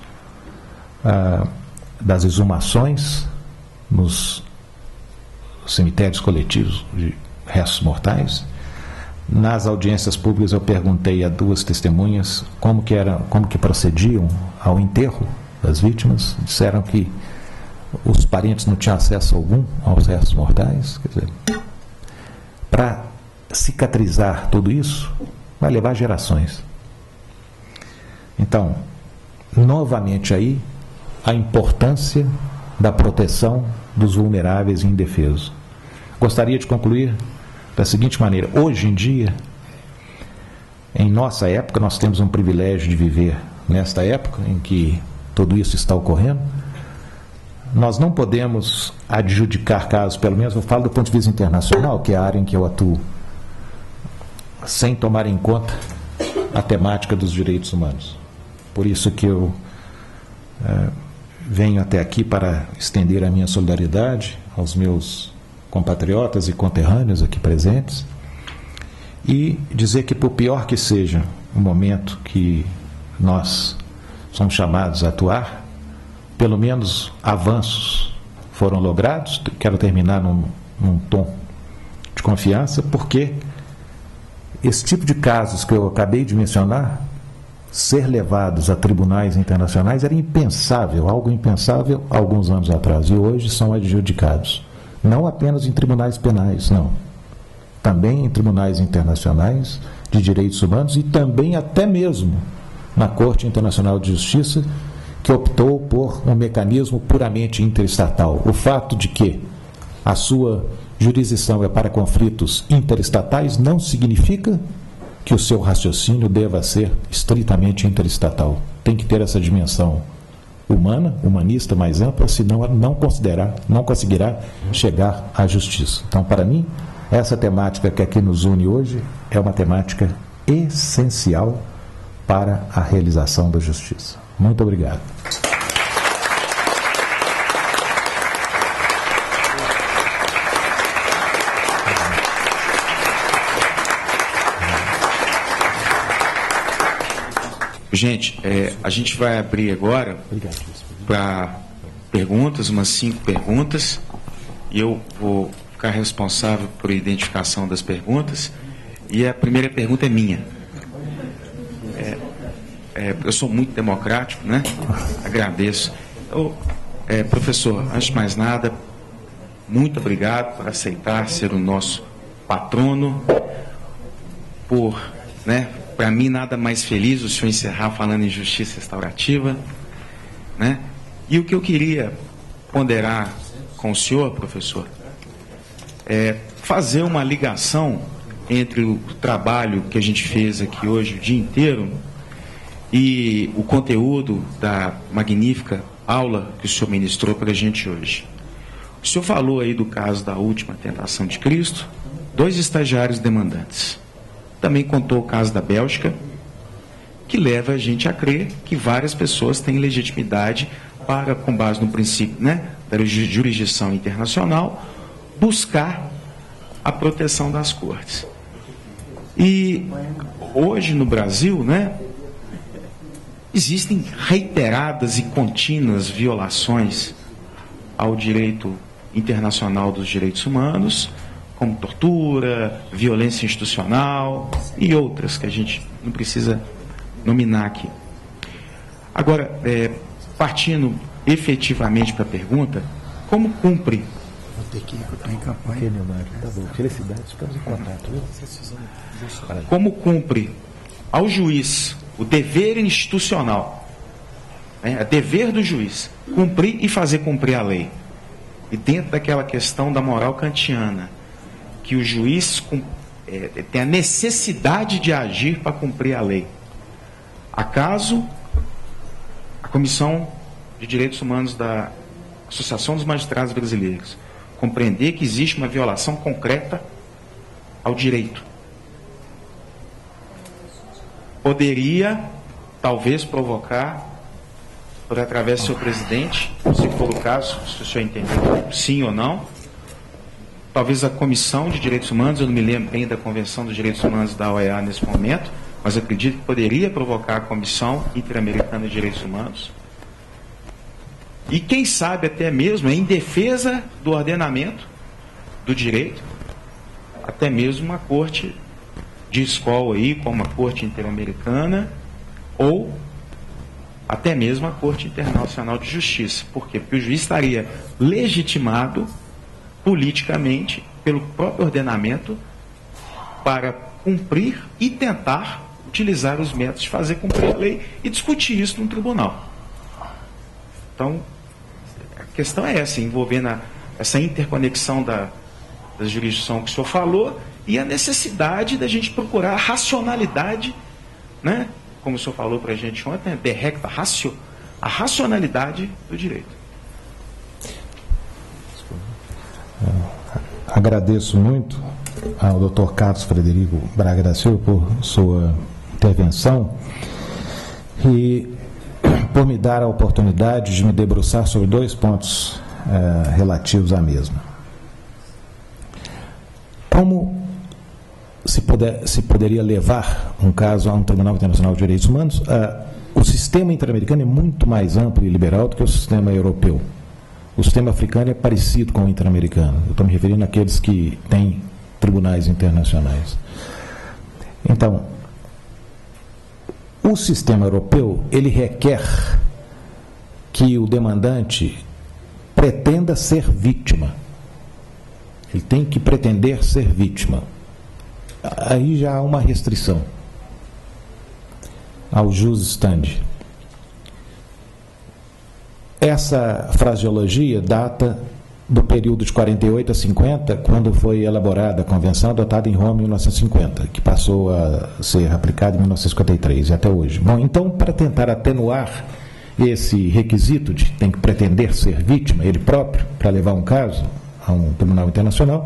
das exumações nos cemitérios coletivos de restos mortais. Nas audiências públicas eu perguntei a 2 testemunhas como que procediam ao enterro das vítimas. Disseram que os parentes não tinham acesso algum aos restos mortais. Quer dizer, para cicatrizar tudo isso, vai levar gerações. Então, novamente aí, a importância da proteção dos vulneráveis e indefesos. Gostaria de concluir da seguinte maneira: hoje em dia, em nossa época, nós temos um privilégio de viver nesta época em que tudo isso está ocorrendo. Nós não podemos adjudicar casos, pelo menos eu falo do ponto de vista internacional, que é a área em que eu atuo, sem tomar em conta a temática dos direitos humanos. Por isso que eu venho até aqui para estender a minha solidariedade aos meus compatriotas e conterrâneos aqui presentes e dizer que, por pior que seja o momento que nós somos chamados a atuar, pelo menos avanços foram logrados. Quero terminar num tom de confiança, porque esse tipo de casos que eu acabei de mencionar, ser levados a tribunais internacionais, era impensável, algo impensável alguns anos atrás, e hoje são adjudicados. Não apenas em tribunais penais, não. Também em tribunais internacionais de direitos humanos e também até mesmo na Corte Internacional de Justiça, que optou por um mecanismo puramente interestatal. O fato de que a sua jurisdição é para conflitos interestatais não significa que que o seu raciocínio deva ser estritamente interestatal. Tem que ter essa dimensão humana, humanista mais ampla, senão não conseguirá chegar à justiça. Então, para mim, essa temática que aqui nos une hoje é uma temática essencial para a realização da justiça. Muito obrigado. Gente, a gente vai abrir agora para perguntas, umas 5 perguntas, e eu vou ficar responsável por identificação das perguntas, e a primeira pergunta é minha. Eu sou muito democrático, né? Agradeço. Professor, antes de mais nada, muito obrigado por aceitar ser o nosso patrono, para mim, nada mais feliz o senhor encerrar falando em justiça restaurativa, né? E o que eu queria ponderar com o senhor, professor, é fazer uma ligação entre o trabalho que a gente fez aqui hoje o dia inteiro e o conteúdo da magnífica aula que o senhor ministrou para a gente hoje. O senhor falou aí do caso da última tentação de Cristo, 2 estagiários demandantes. Também contou o caso da Bélgica, que leva a gente a crer que várias pessoas têm legitimidade para, com base no princípio, né, da jurisdição internacional, buscar a proteção das cortes. E hoje no Brasil, né, existem reiteradas e contínuas violações ao direito internacional dos direitos humanos, como tortura, violência institucional e outras que a gente não precisa nominar aqui. Agora, partindo efetivamente para a pergunta, como cumpre... Vou ter que ir, eu estou em campanha. Tá bom, felicidades, estamos em contato. Como cumpre ao juiz o dever institucional, é dever do juiz, cumprir e fazer cumprir a lei. E dentro daquela questão da moral kantiana, que o juiz tem a necessidade de agir para cumprir a lei. Acaso a Comissão de Direitos Humanos da Associação dos Magistrados Brasileiros compreender que existe uma violação concreta ao direito, poderia, talvez, provocar, por através do seu presidente, se for o caso, se o senhor entender sim ou não, talvez a Comissão de Direitos Humanos, eu não me lembro bem da Convenção dos Direitos Humanos da OEA nesse momento, mas acredito que poderia provocar a Comissão Interamericana de Direitos Humanos. E quem sabe até mesmo, em defesa do ordenamento do direito, até mesmo uma corte de escola aí, como a Corte Interamericana, ou até mesmo a Corte Internacional de Justiça. Por quê? Porque o juiz estaria legitimado politicamente pelo próprio ordenamento para cumprir e tentar utilizar os métodos de fazer cumprir a lei e discutir isso no tribunal. Então, a questão é essa, envolvendo essa interconexão da jurisdição que o senhor falou e a necessidade da gente procurar a racionalidade, né? Como o senhor falou para a gente ontem, de recta ratio, a racionalidade do direito. Agradeço muito ao Dr. Carlos Frederico Braga da Silva por sua intervenção e por me dar a oportunidade de me debruçar sobre 2 pontos relativos à mesma. Como se poderia levar um caso a um Tribunal Internacional de Direitos Humanos? O sistema interamericano é muito mais amplo e liberal do que o sistema europeu. O sistema africano é parecido com o interamericano. Eu estou me referindo àqueles que têm tribunais internacionais. Então, o sistema europeu, ele requer que o demandante pretenda ser vítima. Ele tem que pretender ser vítima. Aí já há uma restrição ao jus standi. Essa fraseologia data do período de 48 a 50, quando foi elaborada a convenção adotada em Roma em 1950, que passou a ser aplicada em 1953 e até hoje. Bom, então, para tentar atenuar esse requisito de tem que pretender ser vítima, ele próprio, para levar um caso a um tribunal internacional,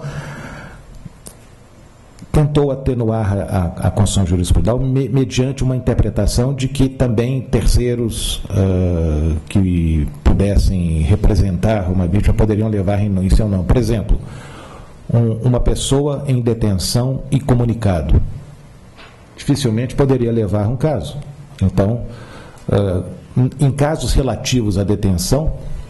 tentou atenuar a Constituição Jurisprudicial mediante uma interpretação de que também terceiros que pudessem representar uma vítima poderiam levar em seu nome. Por exemplo, uma pessoa em detenção e comunicado dificilmente poderia levar um caso. Então, em casos relativos à detenção,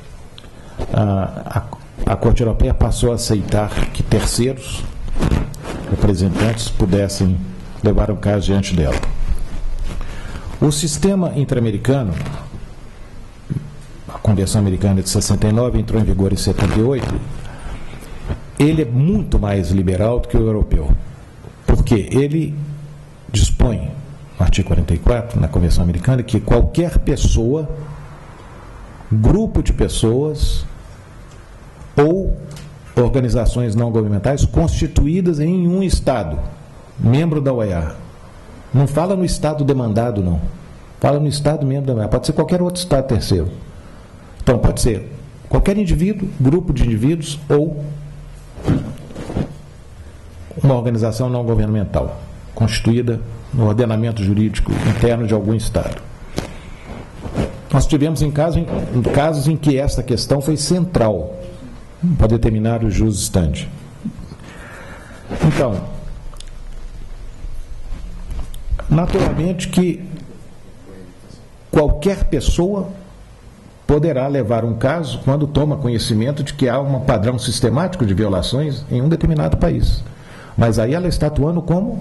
a Corte Europeia passou a aceitar que terceiros representantes pudessem levar o caso diante dela. O sistema interamericano, a Convenção Americana de 69, entrou em vigor em 78, ele é muito mais liberal do que o europeu, porque ele dispõe, no artigo 44, na Convenção Americana, que qualquer pessoa, grupo de pessoas ou organizações não governamentais constituídas em um Estado, membro da OEA. Não fala no Estado demandado, não. Fala no Estado membro da OEA. Pode ser qualquer outro Estado terceiro. Então, pode ser qualquer indivíduo, grupo de indivíduos ou uma organização não governamental, constituída no ordenamento jurídico interno de algum Estado. Nós tivemos casos em que essa questão foi central para determinar o jus standi. Então, naturalmente que qualquer pessoa poderá levar um caso quando toma conhecimento de que há um padrão sistemático de violações em um determinado país. Mas aí ela está atuando como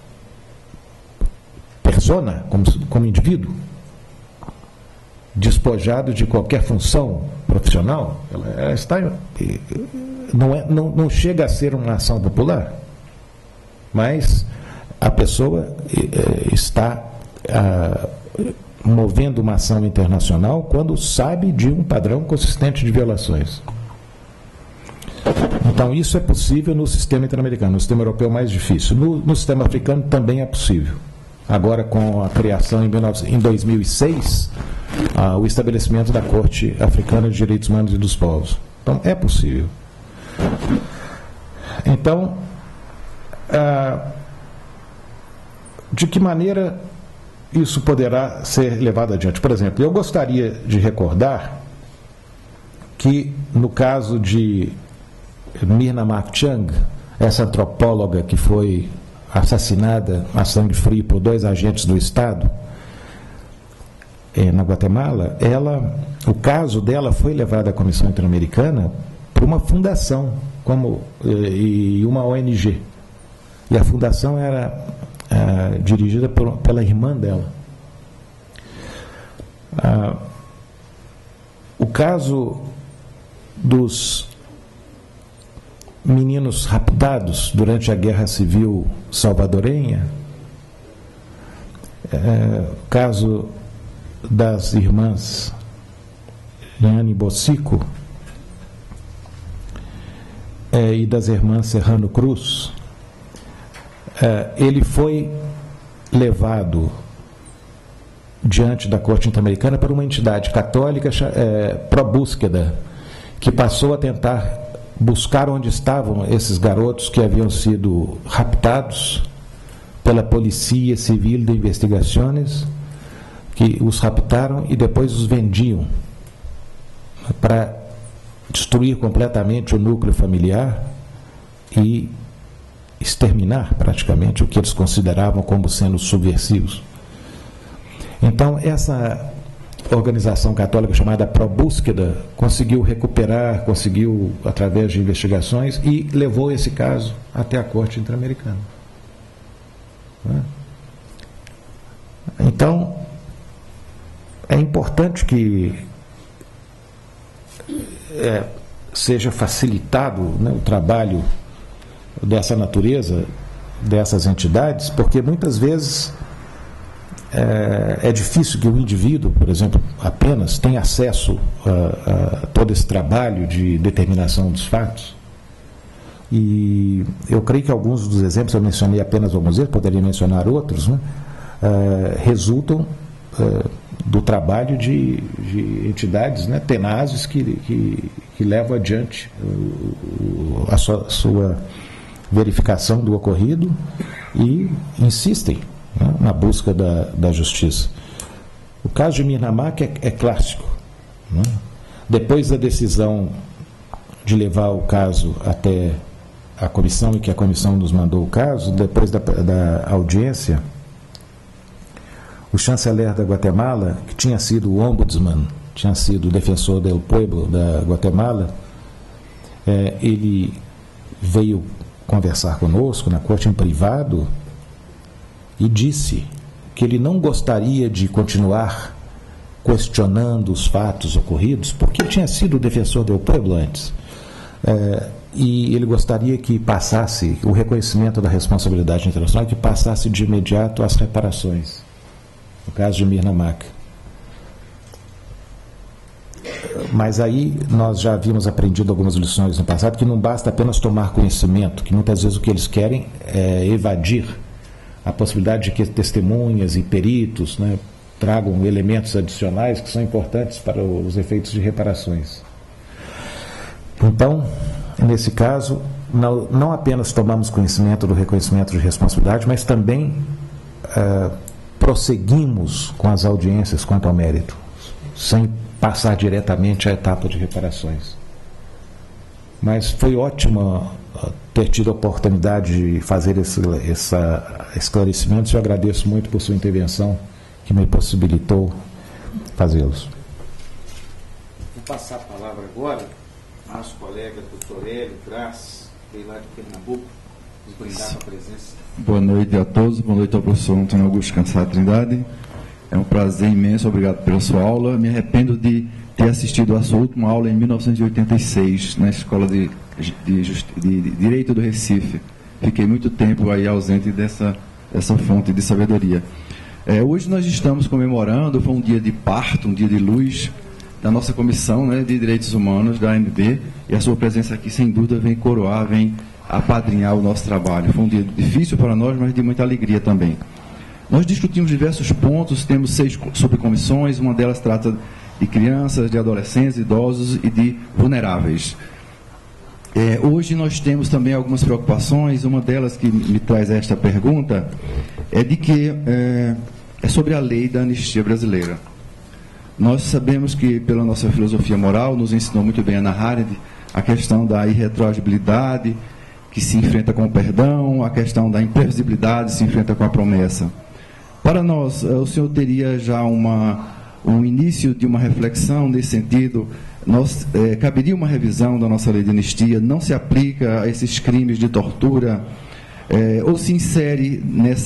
persona, como indivíduo, despojado de qualquer função profissional. Ela está, não chega a ser uma ação popular, mas a pessoa está movendo uma ação internacional quando sabe de um padrão consistente de violações. Então, isso é possível no sistema interamericano. No sistema europeu é mais difícil. No sistema africano também é possível. Agora, com a criação em 2006, o estabelecimento da Corte Africana de Direitos Humanos e dos Povos. Então, é possível. Então, de que maneira isso poderá ser levado adiante? Por exemplo, eu gostaria de recordar que, no caso de Mirna Makchang, essa antropóloga que foi assassinada a sangue frio por 2 agentes do Estado na Guatemala, o caso dela foi levado à Comissão Interamericana por uma fundação e uma ONG. E a fundação era dirigida pela irmã dela. O caso dos meninos raptados durante a Guerra Civil salvadorenha, o caso das irmãs Liane Bocico e das irmãs Serrano Cruz, ele foi levado diante da Corte Interamericana por uma entidade católica pró-búsqueda, que passou a tentar buscar onde estavam esses garotos que haviam sido raptados pela Polícia Civil de Investigações, que os raptaram e depois os vendiam para destruir completamente o núcleo familiar e exterminar praticamente o que eles consideravam como sendo subversivos. Então, essa organização católica chamada Pró-Búsqueda conseguiu recuperar, através de investigações, e levou esse caso até a Corte Interamericana. Então, é importante que seja facilitado, né, o trabalho dessa natureza, dessas entidades, porque muitas vezes é difícil que o indivíduo, por exemplo, apenas tenha acesso a todo esse trabalho de determinação dos fatos. E eu creio que alguns dos exemplos, eu mencionei apenas alguns deles, poderia mencionar outros, né, resultam do trabalho de entidades, né, tenazes que levam adiante a sua verificação do ocorrido e insistem, né, na busca da justiça. O caso de Mirnamac é clássico, né? Depois da decisão de levar o caso até a comissão e que a comissão nos mandou o caso, depois da audiência, o chanceler da Guatemala, que tinha sido o ombudsman, tinha sido o defensor del pueblo da Guatemala, ele veio conversar conosco na corte em privado e disse que ele não gostaria de continuar questionando os fatos ocorridos, porque ele tinha sido o defensor del pueblo antes. E ele gostaria que passasse o reconhecimento da responsabilidade internacional, que passasse de imediato às reparações, no caso de Mirnamac. Mas aí nós já havíamos aprendido algumas lições no passado, que não basta apenas tomar conhecimento, que muitas vezes o que eles querem é evadir a possibilidade de que testemunhas e peritos, né, tragam elementos adicionais que são importantes para os efeitos de reparações. Então, nesse caso, não apenas tomamos conhecimento do reconhecimento de responsabilidade, mas também prosseguimos com as audiências quanto ao mérito, sem passar diretamente à etapa de reparações. Mas foi ótimo ter tido a oportunidade de fazer esse esclarecimento. Eu agradeço muito por sua intervenção, que me possibilitou fazê-los. Vou passar a palavra agora ao nosso colega doutor Hélio Graz, que veio lá de Pernambuco, nos brindar com a presença. Boa noite a todos, boa noite ao professor Antônio Augusto Cansado Trindade. É um prazer imenso, obrigado pela sua aula. Me arrependo de ter assistido a sua última aula em 1986, na Escola de Direito do Recife. Fiquei muito tempo aí ausente dessa fonte de sabedoria. Hoje nós estamos comemorando, foi um dia de parto, um dia de luz da nossa Comissão, né, de Direitos Humanos, da AMB, e a sua presença aqui, sem dúvida, vem coroar, vem apadrinhar o nosso trabalho. Foi um dia difícil para nós, mas de muita alegria também. Nós discutimos diversos pontos, temos 6 subcomissões, uma delas trata de crianças, de adolescentes, idosos e de vulneráveis. Hoje nós temos também algumas preocupações, uma delas que me traz esta pergunta é de que é sobre a lei da anistia brasileira. Nós sabemos que, pela nossa filosofia moral, nos ensinou muito bem Hannah Arendt, a questão da irretroagibilidade, que se enfrenta com o perdão, a questão da imprevisibilidade, se enfrenta com a promessa. Para nós, o senhor teria já um início de uma reflexão nesse sentido? Caberia uma revisão da nossa lei de anistia? Não se aplica a esses crimes de tortura? Ou se insere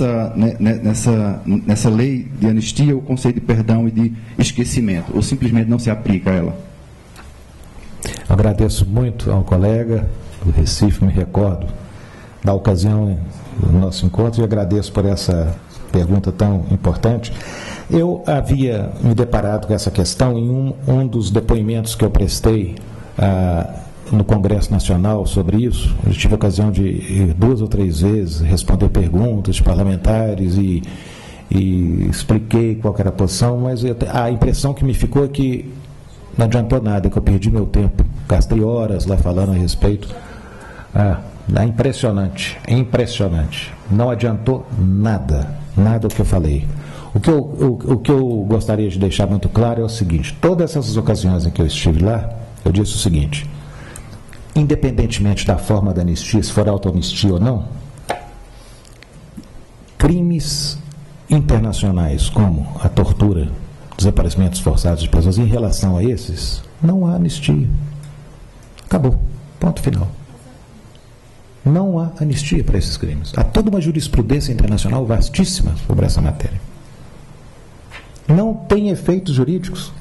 nessa lei de anistia o conceito de perdão e de esquecimento? Ou simplesmente não se aplica a ela? Agradeço muito ao colega do Recife, me recordo da ocasião do nosso encontro, e agradeço por essa pergunta tão importante. Eu havia me deparado com essa questão em um dos depoimentos que eu prestei no Congresso Nacional sobre isso. Eu tive a ocasião de ir 2 ou 3 vezes responder perguntas de parlamentares e expliquei qual era a posição, mas a impressão que me ficou é que não adiantou nada, que eu perdi meu tempo, gastei horas lá falando a respeito. É impressionante, não adiantou nada o que eu falei. O que eu gostaria de deixar muito claro é o seguinte: todas essas ocasiões em que eu estive lá, eu disse o seguinte: independentemente da forma da anistia, se for autoanistia ou não, crimes internacionais como a tortura, desaparecimentos forçados de pessoas, em relação a esses, não há anistia. Acabou. Ponto final. Não há anistia para esses crimes. Há toda uma jurisprudência internacional vastíssima sobre essa matéria. Não tem efeitos jurídicos.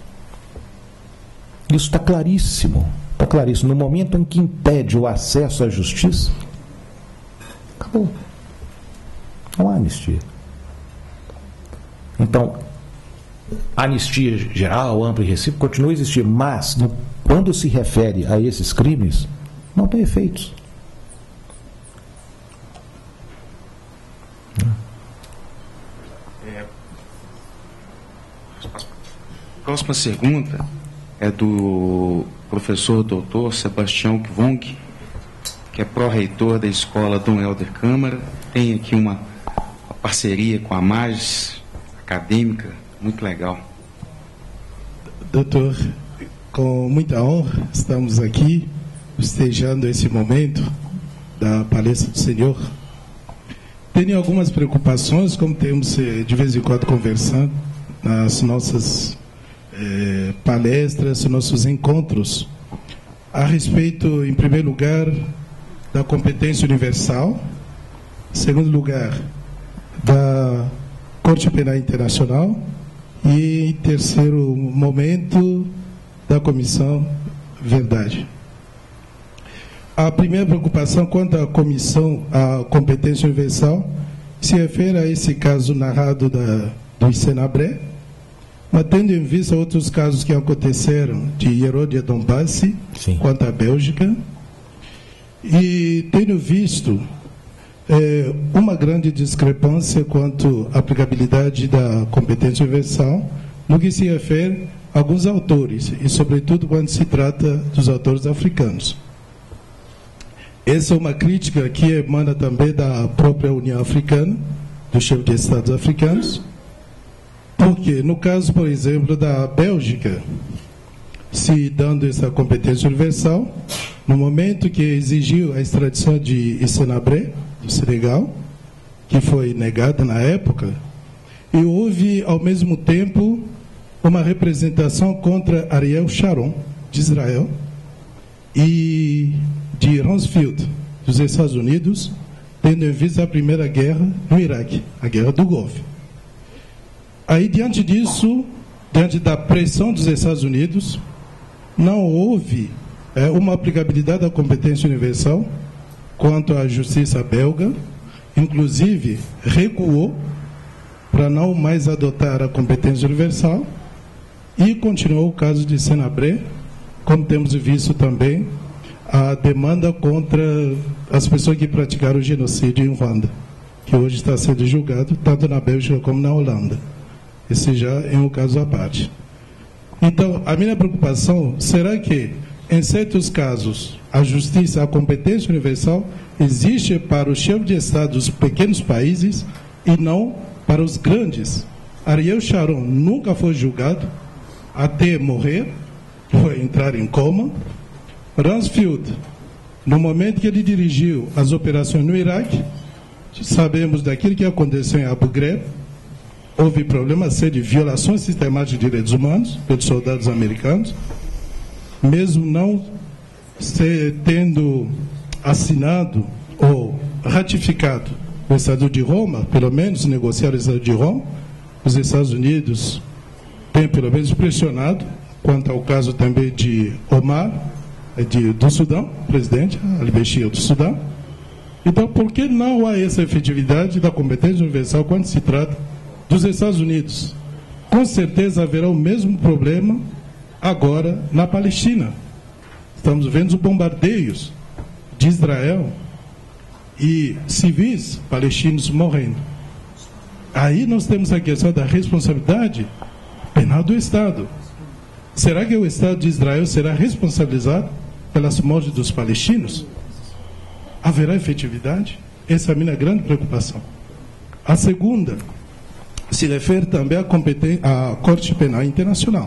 Isso está claríssimo. Está claríssimo. No momento em que impede o acesso à justiça, acabou. Não há anistia. Então, anistia geral, ampla e recíproca continua a existir, mas quando se refere a esses crimes, não tem efeitos. A próxima pergunta é do professor doutor Sebastião Kvong, que é pró-reitor da escola Dom Helder Câmara. Tem aqui uma parceria com a MAGES acadêmica, muito legal. Doutor, com muita honra, estamos aqui festejando esse momento da palestra do senhor. Tenho algumas preocupações, como temos de vez em quando conversando nas nossas palestras, nossos encontros, a respeito, em primeiro lugar, da competência universal, em segundo lugar, da Corte Penal Internacional e, em terceiro momento, da Comissão Verdade. A primeira preocupação quanto à competência universal se refere a esse caso narrado do Senabré, mas tendo em vista outros casos que aconteceram de Heródia Dombassi quanto à Bélgica, e tenho visto uma grande discrepância quanto à aplicabilidade da competência universal no que se refere a alguns autores, e sobretudo quando se trata dos autores africanos. Essa é uma crítica que emana também da própria União Africana, do chefe de Estados africanos, porque no caso, por exemplo, da Bélgica, se dando essa competência universal, no momento que exigiu a extradição de Senabré, do Senegal, que foi negada na época, e houve, ao mesmo tempo, uma representação contra Ariel Sharon, de Israel, e de Rumsfeld, dos Estados Unidos, tendo em vista a Primeira Guerra no Iraque, a Guerra do Golfo. Aí, diante disso, diante da pressão dos Estados Unidos, não houve uma aplicabilidade da competência universal quanto à justiça belga, inclusive recuou para não mais adotar a competência universal e continuou o caso de Senabré, como temos visto também a demanda contra as pessoas que praticaram o genocídio em Ruanda, que hoje está sendo julgado tanto na Bélgica como na Holanda. Esse já é um caso à parte. Então, a minha preocupação, será que, em certos casos, a justiça, a competência universal, existe para o chefe de Estado dos pequenos países e não para os grandes? Ariel Sharon nunca foi julgado até morrer, foi entrar em coma. Rumsfeld, no momento que ele dirigiu as operações no Iraque, sabemos daquilo que aconteceu em Abu Ghraib, houve problemas de violações sistemáticas de direitos humanos pelos soldados americanos, mesmo não tendo assinado ou ratificado o Estatuto de Roma, pelo menos negociar o Estatuto de Roma, os Estados Unidos têm pelo menos pressionado, quanto ao caso também de Omar, do Sudão, presidente al-Bashir do Sudão. Então, por que não há essa efetividade da competência universal quando se trata dos Estados Unidos? Com certeza haverá o mesmo problema agora na Palestina. Estamos vendo os bombardeios de Israel e civis palestinos morrendo. Aí nós temos a questão da responsabilidade penal do Estado. Será que o Estado de Israel será responsabilizado pelas mortes dos palestinos? Haverá efetividade? Essa é a minha grande preocupação. A segunda se refere também à Corte Penal Internacional.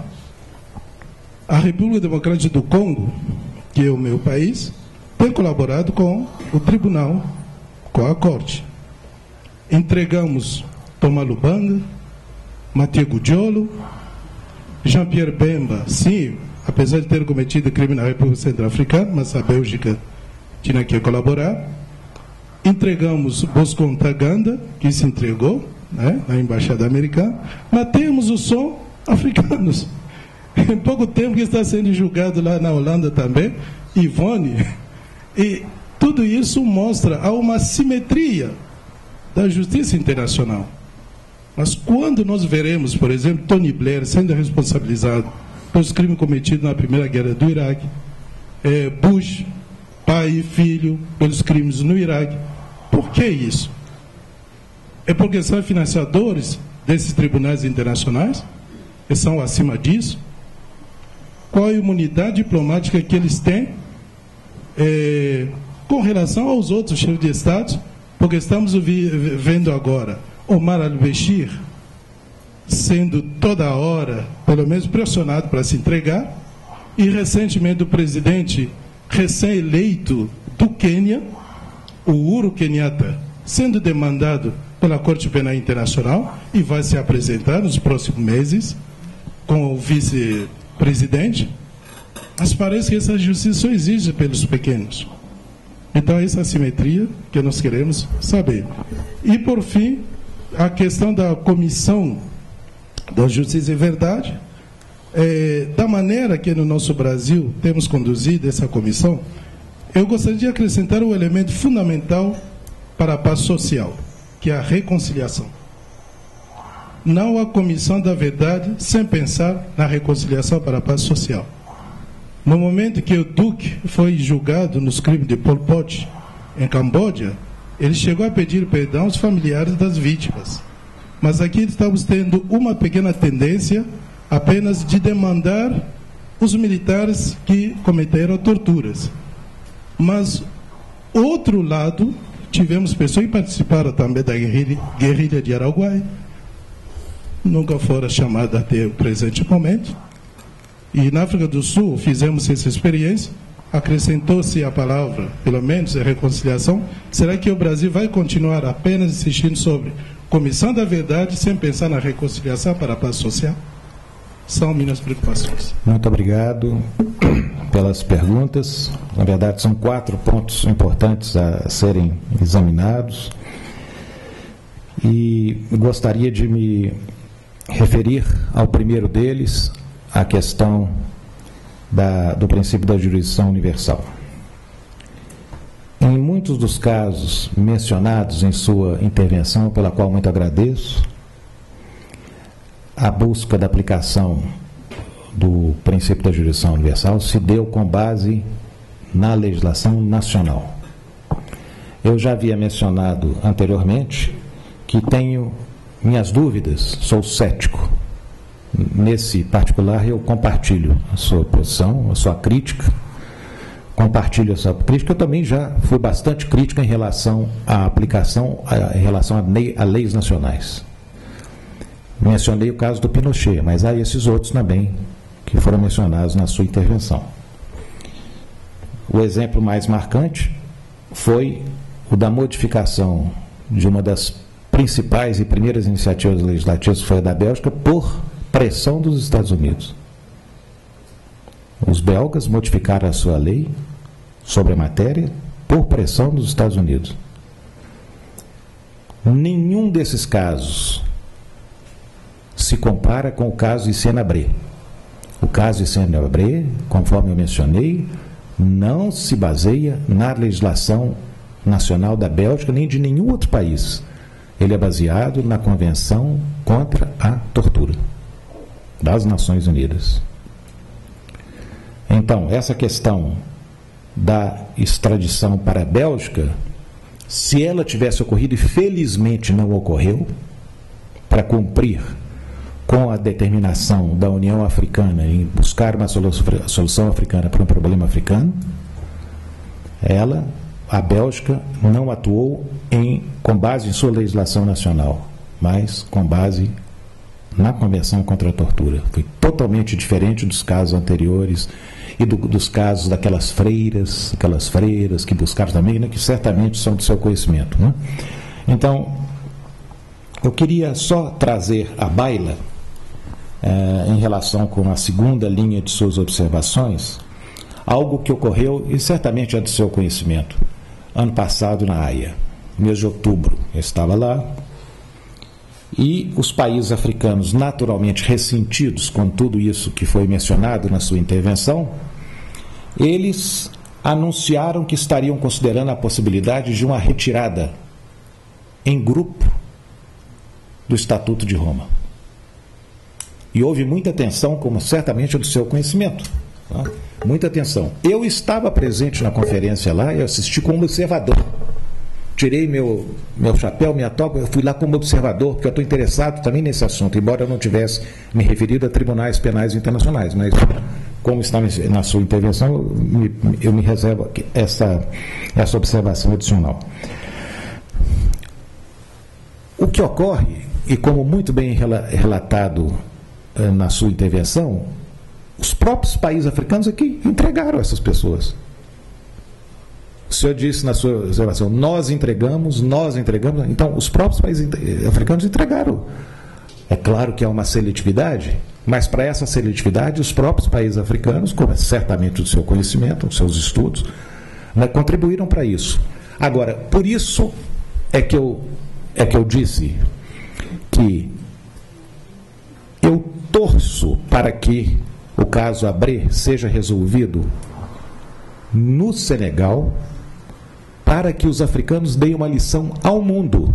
A República Democrática do Congo, que é o meu país, tem colaborado com o tribunal, com a Corte. Entregamos Thomas Lubanga, Mathieu Gudjolo, Jean-Pierre Bemba, sim, apesar de ter cometido crime na República Centro-Africana, mas a Bélgica tinha que colaborar. Entregamos Bosco Ntaganda, que se entregou, né, na Embaixada Americana, mas temos os som africanos. Em pouco tempo que está sendo julgado lá na Holanda também, Ivone. E tudo isso mostra uma simetria da justiça internacional. Mas quando nós veremos, por exemplo, Tony Blair sendo responsabilizado pelos crimes cometidos na Primeira Guerra do Iraque, Bush, pai e filho, pelos crimes no Iraque, por que isso? É porque são financiadores desses tribunais internacionais? E são acima disso? Qual a imunidade diplomática que eles têm com relação aos outros chefes de Estado? Porque estamos vendo agora Omar al-Bashir sendo toda hora, pelo menos pressionado para se entregar, e recentemente o presidente recém-eleito do Quênia, o Uhuru Kenyatta, sendo demandado pela Corte Penal Internacional e vai se apresentar nos próximos meses com o vice-presidente. Mas parece que essa justiça só exige pelos pequenos. Então, essa assimetria que nós queremos saber. E, por fim, a questão da Comissão da Justiça e Verdade, da maneira que no nosso Brasil temos conduzido essa comissão, eu gostaria de acrescentar um elemento fundamental para a paz social, que é a reconciliação. Não há Comissão da Verdade sem pensar na reconciliação para a paz social. No momento que o Duque foi julgado nos crimes de Pol Pot em Camboja, ele chegou a pedir perdão aos familiares das vítimas. Mas aqui estamos tendo uma pequena tendência apenas de demandar os militares que cometeram torturas. Mas, outro lado, tivemos pessoas que participaram também da guerrilha de Araguaia, nunca foram chamadas até o presente momento. E na África do Sul fizemos essa experiência, acrescentou-se a palavra, pelo menos, a reconciliação. Será que o Brasil vai continuar apenas insistindo sobre Comissão da Verdade sem pensar na reconciliação para a paz social? São minhas preocupações. Muito obrigado pelas perguntas. Na verdade, são 4 pontos importantes a serem examinados. E gostaria de me referir ao primeiro deles, a questão do princípio da jurisdição universal. Em muitos dos casos mencionados em sua intervenção, pela qual muito agradeço, a busca da aplicação do princípio da jurisdição universal se deu com base na legislação nacional. Eu já havia mencionado anteriormente que tenho minhas dúvidas, sou cético. Nesse particular, eu compartilho a sua posição, a sua crítica, compartilho a sua crítica. Eu também já fui bastante crítico em relação à aplicação, em relação a leis nacionais. Mencionei o caso do Pinochet, mas há esses outros também que foram mencionados na sua intervenção. O exemplo mais marcante foi o da modificação de uma das principais e primeiras iniciativas legislativas, que foi a da Bélgica, por pressão dos Estados Unidos. Os belgas modificaram a sua lei sobre a matéria por pressão dos Estados Unidos. Nenhum desses casos se compara com o caso Hissène Habré. O caso Hissène Habré, conforme eu mencionei, não se baseia na legislação nacional da Bélgica nem de nenhum outro país. Ele é baseado na Convenção contra a Tortura das Nações Unidas. Então, essa questão da extradição para a Bélgica, se ela tivesse ocorrido, e felizmente não ocorreu, para cumprir com a determinação da União Africana em buscar uma solução africana para um problema africano, a Bélgica não atuou com base em sua legislação nacional, mas com base na Convenção contra a Tortura. Foi totalmente diferente dos casos anteriores e dos casos daquelas freiras que buscaram também, né, que certamente são do seu conhecimento, né? Então, eu queria só trazer à baila, em relação com a segunda linha de suas observações, algo que ocorreu, e certamente é do seu conhecimento, ano passado na Haia, mês de outubro. Eu estava lá, e os países africanos, naturalmente ressentidos com tudo isso que foi mencionado na sua intervenção, eles anunciaram que estariam considerando a possibilidade de uma retirada em grupo do Estatuto de Roma. E houve muita tensão, como certamente é do seu conhecimento. Tá? Muita atenção. Eu estava presente na conferência lá e assisti como observador. Tirei meu chapéu, minha toga, eu fui lá como observador, porque eu estou interessado também nesse assunto, embora eu não tivesse me referido a tribunais penais internacionais, mas como está na sua intervenção, eu me reservo essa observação adicional. O que ocorre, e como muito bem relatado na sua intervenção, os próprios países africanos aqui entregaram essas pessoas. O senhor disse na sua observação, nós entregamos, então os próprios países africanos entregaram. É claro que há uma seletividade, mas para essa seletividade os próprios países africanos, como é certamente do seu conhecimento, dos seus estudos, né, contribuíram para isso. Agora, por isso é que eu disse que eu torço para que o caso Habré seja resolvido no Senegal, para que os africanos deem uma lição ao mundo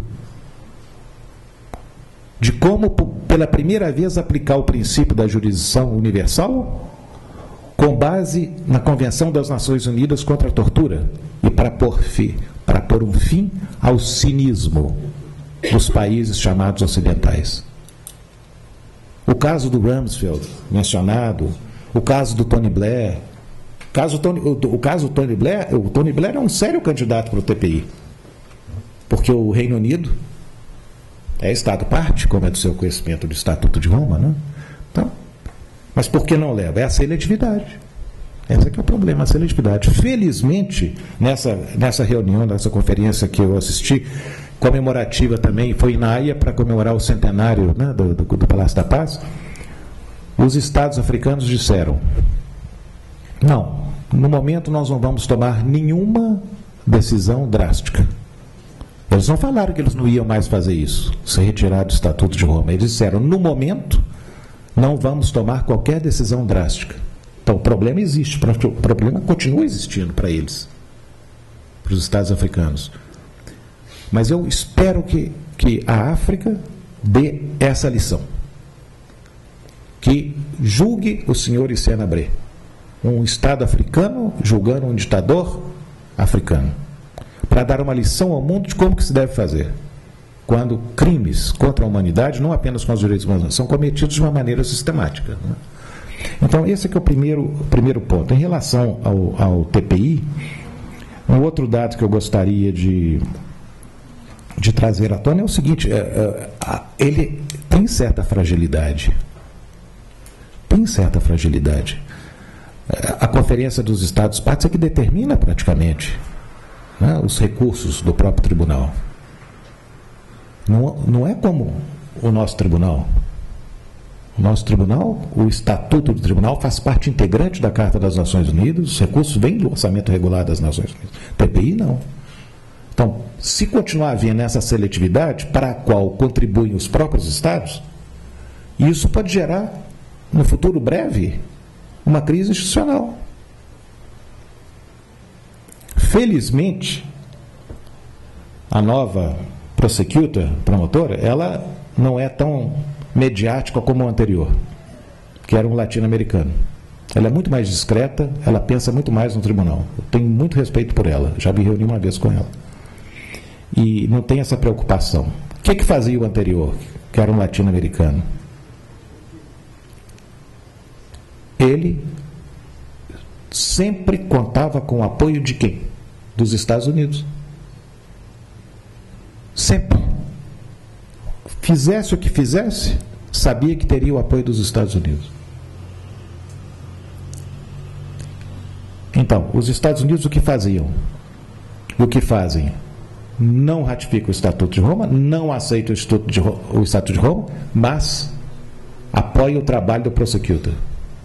de como, pela primeira vez, aplicar o princípio da jurisdição universal com base na Convenção das Nações Unidas contra a Tortura e para pôr um fim ao cinismo dos países chamados ocidentais. O caso do Rumsfeld, mencionado, o caso do Tony Blair. O caso do Tony Blair é um sério candidato para o TPI, porque o Reino Unido é Estado-parte, como é do seu conhecimento do Estatuto de Roma, né? Então, mas por que não leva? É a seletividade. Esse é que é o problema, a seletividade. Felizmente, nessa reunião, nessa conferência que eu assisti, comemorativa também, foi na Haia para comemorar o centenário, né, do Palácio da Paz, os estados africanos disseram: não, no momento nós não vamos tomar nenhuma decisão drástica. Eles não falaram que eles não iam mais fazer isso, se retirar do Estatuto de Roma. Eles disseram, no momento, não vamos tomar qualquer decisão drástica. Então, o problema existe, o problema continua existindo para eles, para os estados africanos. Mas eu espero que a África dê essa lição. Que julgue o senhor Hissène Habré, um Estado africano julgando um ditador africano, para dar uma lição ao mundo de como que se deve fazer quando crimes contra a humanidade, não apenas com os direitos humanos, são cometidos de uma maneira sistemática, né? Então, esse é que é o primeiro ponto. Em relação ao TPI, um outro dado que eu gostaria de trazer à tona é o seguinte: ele tem certa fragilidade. A Conferência dos Estados-Partes é que determina praticamente, né, os recursos do próprio tribunal. Não é como o nosso tribunal. O nosso tribunal, o Estatuto do Tribunal faz parte integrante da Carta das Nações Unidas, os recursos vêm do orçamento regular das Nações Unidas. TPI não. Então, se continuar havendo essa seletividade para a qual contribuem os próprios Estados, isso pode gerar, no futuro breve, uma crise institucional. Felizmente, a nova promotora, ela não é tão mediática como a anterior, que era um latino-americano. Ela é muito mais discreta, ela pensa muito mais no tribunal. Eu tenho muito respeito por ela, já me reuni uma vez com ela. E não tem essa preocupação. O que fazia o anterior, que era um latino-americano? Ele sempre contava com o apoio de quem? Dos Estados Unidos. Sempre. Fizesse o que fizesse, sabia que teria o apoio dos Estados Unidos. Então, os Estados Unidos o que faziam? O que fazem? Não ratificam o Estatuto de Roma, não aceitam o Estatuto de Roma, mas apoiam o trabalho do prosecutor.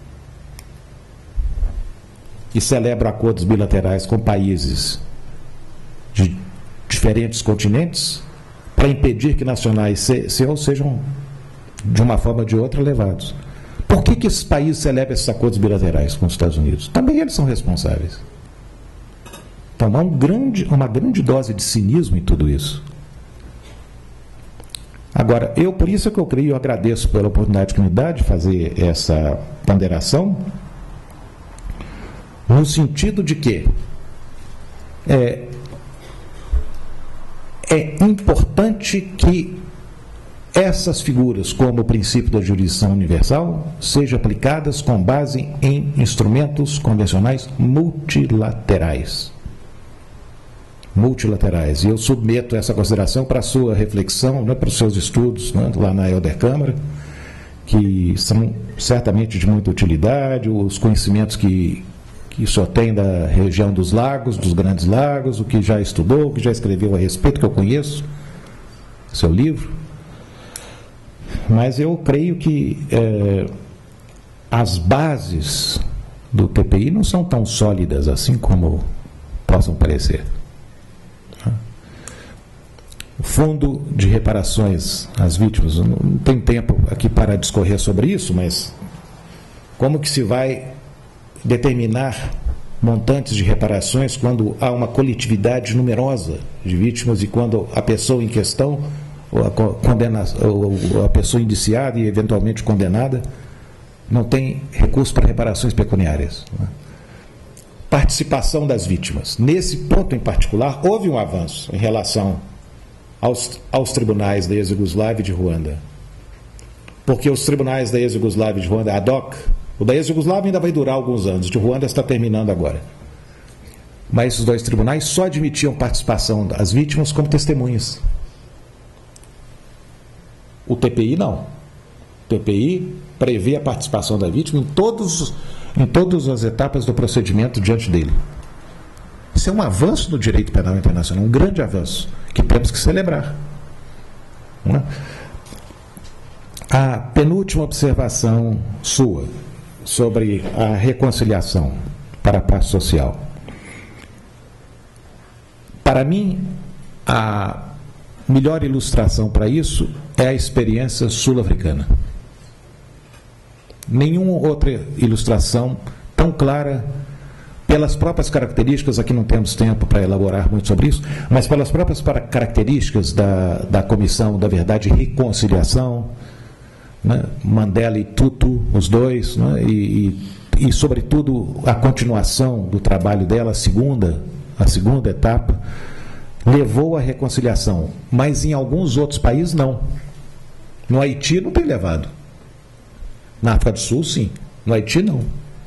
E celebram acordos bilaterais com países de diferentes continentes para impedir que nacionais seus sejam, de uma forma ou de outra, levados. Por que esses países celebram esses acordos bilaterais com os Estados Unidos? Também eles são responsáveis. Então, há uma grande dose de cinismo em tudo isso. Agora, por isso que eu creio, eu agradeço pela oportunidade que me dá de fazer essa ponderação, no sentido de que é importante que essas figuras, como o princípio da jurisdição universal, sejam aplicadas com base em instrumentos convencionais multilaterais. Multilaterais. E eu submeto essa consideração para a sua reflexão, para os seus estudos, lá na Helder Câmara, que são certamente de muita utilidade, os conhecimentos que o senhor tem da região dos lagos, dos grandes lagos, o que já estudou, o que já escreveu a respeito, que eu conheço, seu livro. Mas eu creio que as bases do TPI não são tão sólidas assim como possam parecer. O Fundo de Reparações às Vítimas, não tem tempo aqui para discorrer sobre isso, mas como que se vai determinar montantes de reparações quando há uma coletividade numerosa de vítimas e quando a pessoa em questão, ou a pessoa indiciada e eventualmente condenada, não tem recurso para reparações pecuniárias. Participação das vítimas. Nesse ponto em particular, houve um avanço em relação aos tribunais da ex-Iugoslávia e de Ruanda. Porque os tribunais da ex-Iugoslávia e de Ruanda, ad hoc, o da ex-Iugoslávia ainda vai durar alguns anos, de Ruanda está terminando agora. Mas esses dois tribunais só admitiam participação das vítimas como testemunhas. O TPI não. O TPI prevê a participação da vítima em todas as etapas do procedimento diante dele. Isso é um avanço no direito penal internacional, um grande avanço, que temos que celebrar. Não é? A penúltima observação sua sobre a reconciliação para a paz social. Para mim, a melhor ilustração para isso é a experiência sul-africana. Nenhuma outra ilustração tão clara, pelas próprias características, aqui não temos tempo para elaborar muito sobre isso, mas pelas próprias características da Comissão da Verdade e Reconciliação, né? Mandela e Tutu, os dois, né? e sobretudo a continuação do trabalho dela, a segunda etapa, levou à reconciliação, mas em alguns outros países não. No Haiti não tem levado. Na África do Sul, sim. No Haiti, não.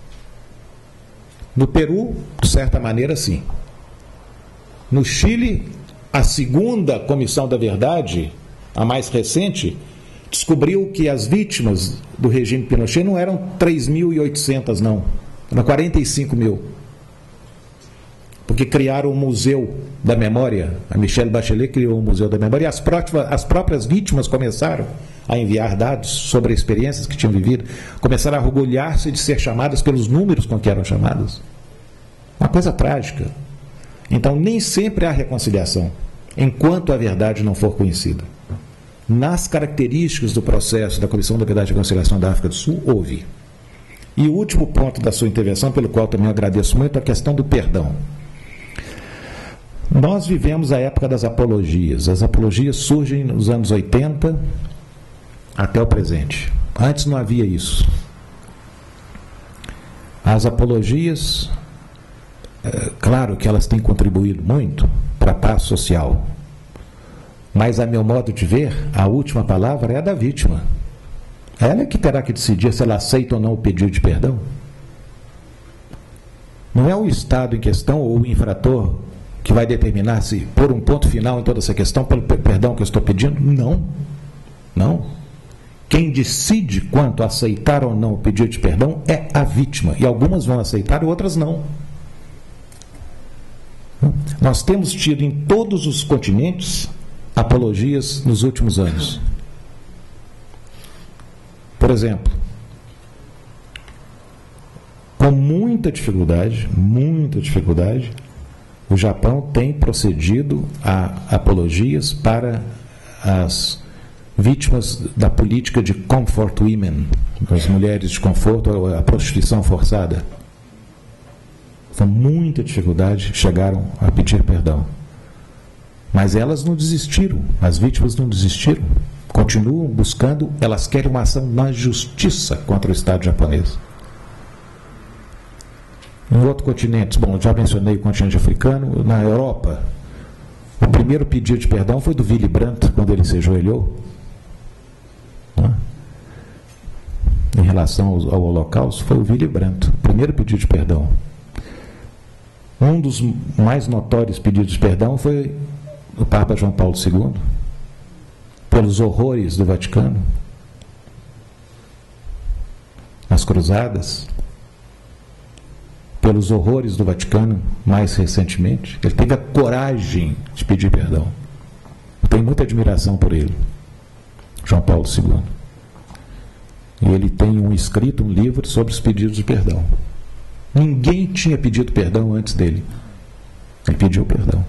No Peru, de certa maneira, sim. No Chile, a segunda Comissão da Verdade, a mais recente, descobriu que as vítimas do regime Pinochet não eram 3.800, não. Eram 45 mil. Porque criaram o Museu da Memória. A Michelle Bachelet criou o Museu da Memória. E as próprias vítimas começaram a enviar dados sobre experiências que tinham vivido. Começaram a orgulhar-se de ser chamadas pelos números com que eram chamadas. Uma coisa trágica. Então, nem sempre há reconciliação, enquanto a verdade não for conhecida. Nas características do processo da Comissão da Verdade e Reconciliação da África do Sul, houve. E o último ponto da sua intervenção, pelo qual também agradeço muito, é a questão do perdão. Nós vivemos a época das apologias. As apologias surgem nos anos 80 até o presente. Antes não havia isso. As apologias, claro que elas têm contribuído muito para a paz social. Mas, a meu modo de ver, a última palavra é a da vítima. Ela é que terá que decidir se ela aceita ou não o pedido de perdão. Não é o Estado em questão ou o infrator que vai determinar se pôr um ponto final em toda essa questão pelo perdão que eu estou pedindo? Não. Não. Quem decide quanto a aceitar ou não o pedido de perdão é a vítima. E algumas vão aceitar e outras não. Nós temos tido em todos os continentes apologias nos últimos anos. Por exemplo, com muita dificuldade, o Japão tem procedido a apologias para as vítimas da política de comfort women, as mulheres de conforto, a prostituição forçada. Com muita dificuldade chegaram a pedir perdão. Mas elas não desistiram, as vítimas não desistiram. continuam buscando, elas querem uma ação na justiça contra o Estado japonês. Em outro continente, bom, já mencionei o continente africano, na Europa, o primeiro pedido de perdão foi do Willy Brandt, quando ele se ajoelhou, né? Em relação ao Holocausto, foi o Willy Brandt, o primeiro pedido de perdão. Um dos mais notórios pedidos de perdão foi do Papa João Paulo II, pelos horrores do Vaticano, nas cruzadas, pelos horrores do Vaticano, mais recentemente. Ele teve a coragem de pedir perdão. Tenho muita admiração por ele, João Paulo II. E ele tem um livro sobre os pedidos de perdão. Ninguém tinha pedido perdão antes dele. Ele pediu perdão.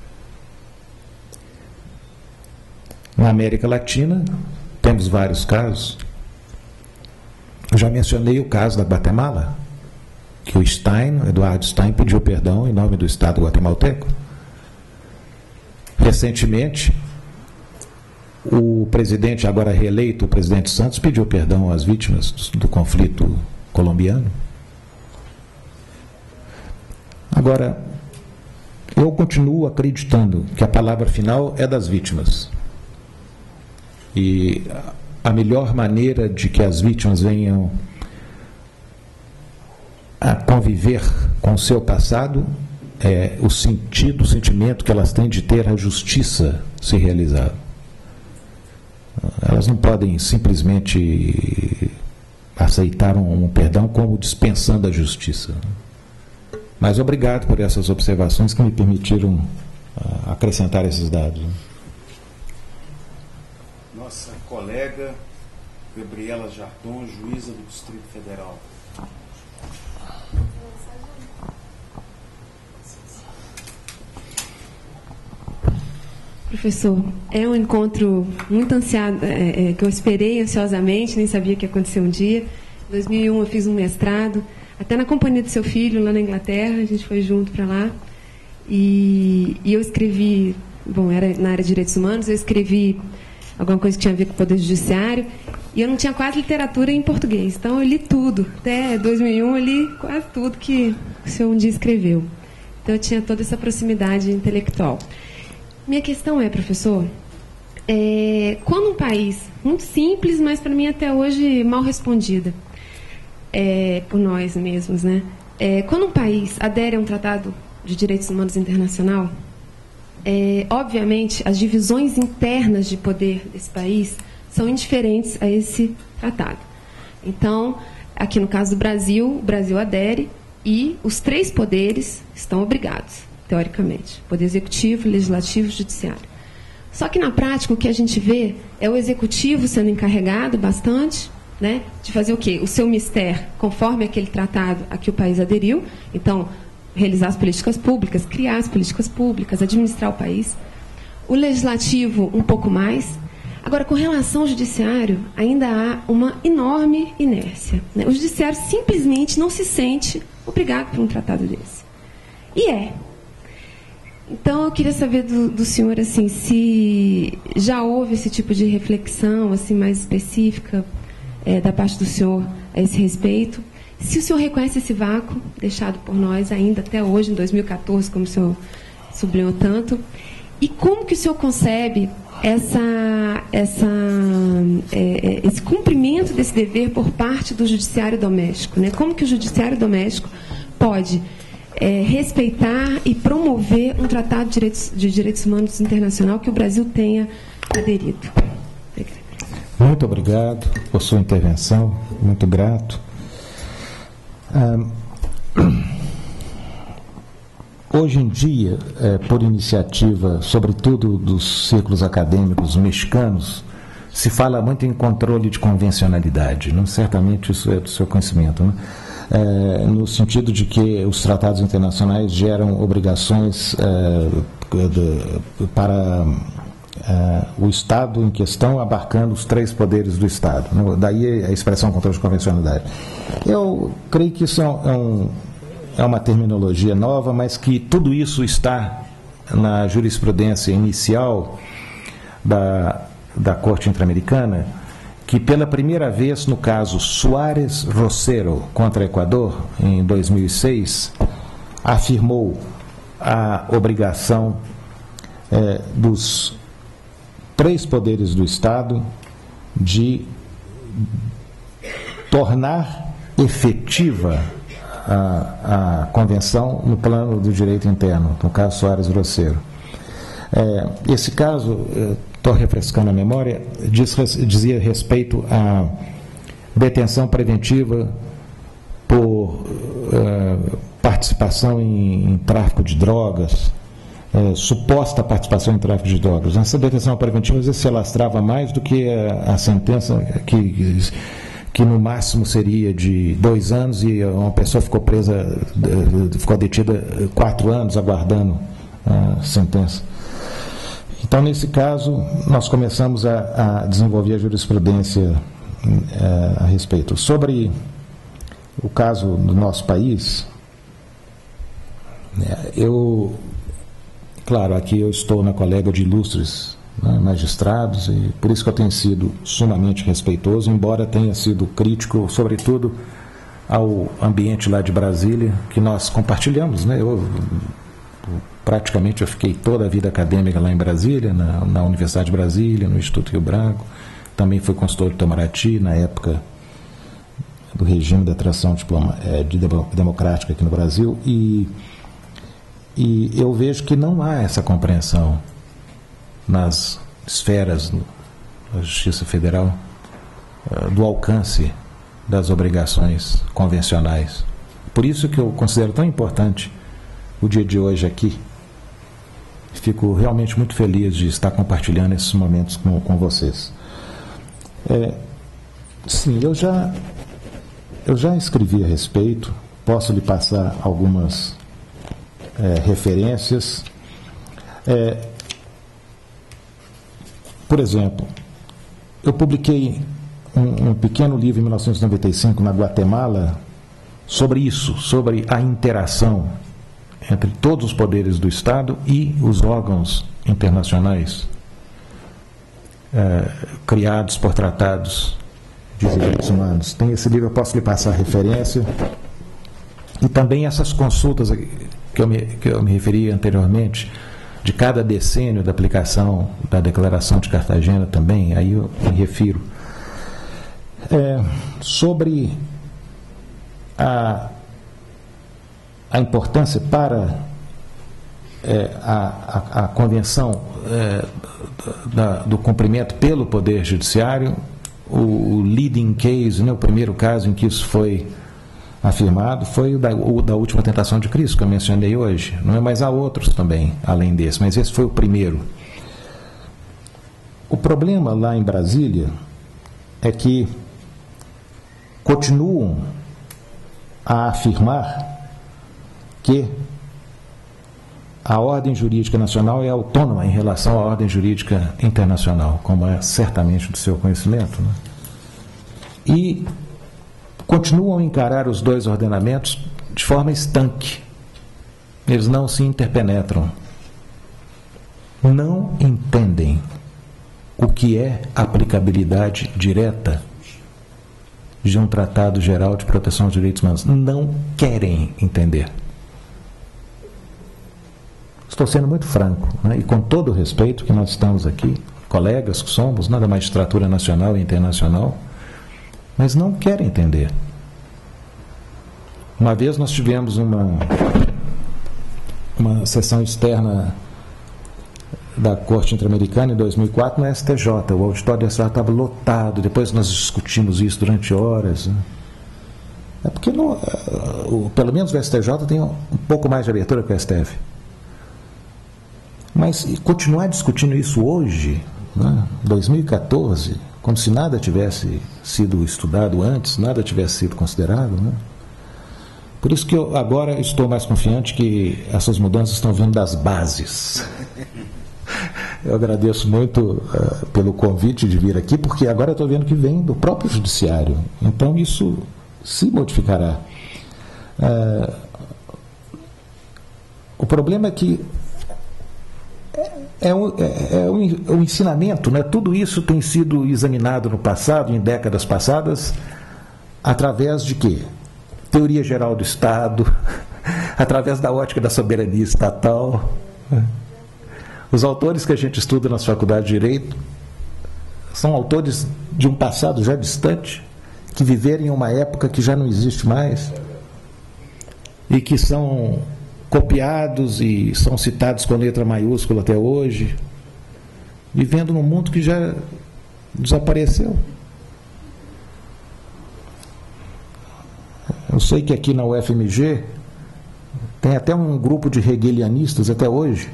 Na América Latina, temos vários casos. Eu já mencionei o caso da Guatemala, que o Eduardo Stein, pediu perdão em nome do Estado guatemalteco. Recentemente, o presidente, agora reeleito, o presidente Santos, pediu perdão às vítimas do conflito colombiano. Agora, eu continuo acreditando que a palavra final é das vítimas. E a melhor maneira de que as vítimas venham a conviver com o seu passado é o sentimento que elas têm de ter a justiça se realizar. Elas não podem simplesmente aceitar um perdão como dispensando a justiça. Mas obrigado por essas observações que me permitiram acrescentar esses dados. Nossa colega Gabriela Jardon, juíza do Distrito Federal. Professor, é um encontro muito ansiado, que eu esperei ansiosamente, nem sabia que ia acontecer um dia. Em 2001 eu fiz um mestrado, até na companhia do seu filho, lá na Inglaterra, a gente foi junto para lá. E eu escrevi, bom, era na área de direitos humanos, eu escrevi alguma coisa que tinha a ver com o Poder Judiciário, e eu não tinha quase literatura em português, então eu li tudo. Até 2001 eu li quase tudo que o senhor um dia escreveu. Então eu tinha toda essa proximidade intelectual. Minha questão é, professor, quando um país, muito simples, mas para mim até hoje mal respondida, por nós mesmos, né? Quando um país adere a um tratado de direitos humanos internacional, obviamente as divisões internas de poder desse país são indiferentes a esse tratado. Então, aqui no caso do Brasil, o Brasil adere e os 3 poderes estão obrigados, teoricamente, poder executivo, legislativo e judiciário. Só que na prática o que a gente vê é o executivo sendo encarregado bastante, né, de fazer o quê? O seu mistério, conforme aquele tratado a que o país aderiu, então realizar as políticas públicas, criar as políticas públicas, administrar o país. O legislativo um pouco mais. Agora, com relação ao judiciário, ainda há uma enorme inércia, né? O judiciário simplesmente não se sente obrigado por um tratado desse. E Então, eu queria saber do senhor, assim, se já houve esse tipo de reflexão, assim, mais específica da parte do senhor a esse respeito. Se o senhor reconhece esse vácuo deixado por nós ainda até hoje, em 2014, como o senhor sublinhou tanto, e como que o senhor concebe esse cumprimento desse dever por parte do judiciário doméstico, né? Como que o judiciário doméstico pode respeitar e promover um tratado de direitos humanos internacional que o Brasil tenha aderido? Muito obrigado por sua intervenção, muito grato. Hoje em dia, por iniciativa, sobretudo dos círculos acadêmicos mexicanos, se fala muito em controle de convencionalidade. Não? Certamente isso é do seu conhecimento, né? No sentido de que os tratados internacionais geram obrigações para o Estado em questão, abarcando os 3 poderes do Estado, né? Daí a expressão controle de convencionalidade. Eu creio que isso é uma terminologia nova, mas que tudo isso está na jurisprudência inicial da da Corte Interamericana, que pela primeira vez no caso Suárez Rosero contra Equador, em 2006, afirmou a obrigação dos 3 poderes do Estado de tornar efetiva a Convenção no plano do direito interno, no caso Suárez Rosero. Esse caso, estou refrescando a memória, dizia respeito à detenção preventiva por participação em tráfico de drogas, suposta participação em tráfico de drogas. Essa detenção preventiva às vezes se alastrava mais do que a sentença que no máximo seria de 2 anos e uma pessoa ficou presa, ficou detida 4 anos aguardando a sentença. Então, nesse caso, nós começamos a desenvolver a jurisprudência a respeito. Sobre o caso do nosso país, claro, aqui eu estou na colega de ilustres magistrados, e por isso que eu tenho sido sumamente respeitoso, embora tenha sido crítico, sobretudo ao ambiente lá de Brasília, que nós compartilhamos, né? Praticamente eu fiquei toda a vida acadêmica lá em Brasília, na Universidade de Brasília, no Instituto Rio Branco, também fui consultor de Itamaraty na época do regime da transição democrática aqui no Brasil, e eu vejo que não há essa compreensão nas esferas da Justiça Federal do alcance das obrigações convencionais. Por isso que eu considero tão importante o dia de hoje aqui. Fico realmente muito feliz de estar compartilhando esses momentos com vocês. Sim, eu já escrevi a respeito, posso lhe passar algumas referências. Por exemplo, eu publiquei um pequeno livro em 1995 na Guatemala sobre isso, sobre a interação entre todos os poderes do Estado e os órgãos internacionais criados por tratados de direitos humanos. Tem esse livro, eu posso lhe passar a referência. E também essas consultas que eu me referi anteriormente, de cada decênio da aplicação da Declaração de Cartagena também, aí eu me refiro. Sobre a importância para a convenção do cumprimento pelo Poder Judiciário, o leading case, né, o primeiro caso em que isso foi afirmado, foi o da última tentação de Cristo, que eu mencionei hoje. Não é, mas há outros também, além desse, mas esse foi o primeiro. O problema lá em Brasília é que continuam a afirmar que a ordem jurídica nacional é autônoma em relação à ordem jurídica internacional, como é certamente do seu conhecimento, né? E continuam a encarar os dois ordenamentos de forma estanque. Eles não se interpenetram. Não entendem o que é aplicabilidade direta de um Tratado Geral de Proteção aos Direitos Humanos. Não querem entender. Estou sendo muito franco, né? E com todo o respeito que nós estamos aqui, colegas que somos, da magistratura nacional e internacional, mas não querem entender. Uma vez nós tivemos uma sessão externa da Corte Interamericana em 2004 no STJ. O auditório do STJ estava lotado. Depois nós discutimos isso durante horas, né? É porque pelo menos o STJ tem um pouco mais de abertura que o STF. Mas continuar discutindo isso hoje, né, 2014, como se nada tivesse sido estudado antes, nada tivesse sido considerado, né? Por isso que eu agora estou mais confiante que essas mudanças estão vindo das bases. Eu agradeço muito pelo convite de vir aqui, porque agora eu estou vendo que vem do próprio judiciário. Então isso se modificará. O problema é que um ensinamento, né? Tudo isso tem sido examinado no passado, em décadas passadas, através de quê? Teoria geral do Estado, através da ótica da soberania estatal. Os autores que a gente estuda nas faculdades de Direito são autores de um passado já distante, que viveram em uma época que já não existe mais, e que são copiados e são citados com letra maiúscula até hoje, vivendo num mundo que já desapareceu. Eu sei que aqui na UFMG tem até um grupo de hegelianistas até hoje,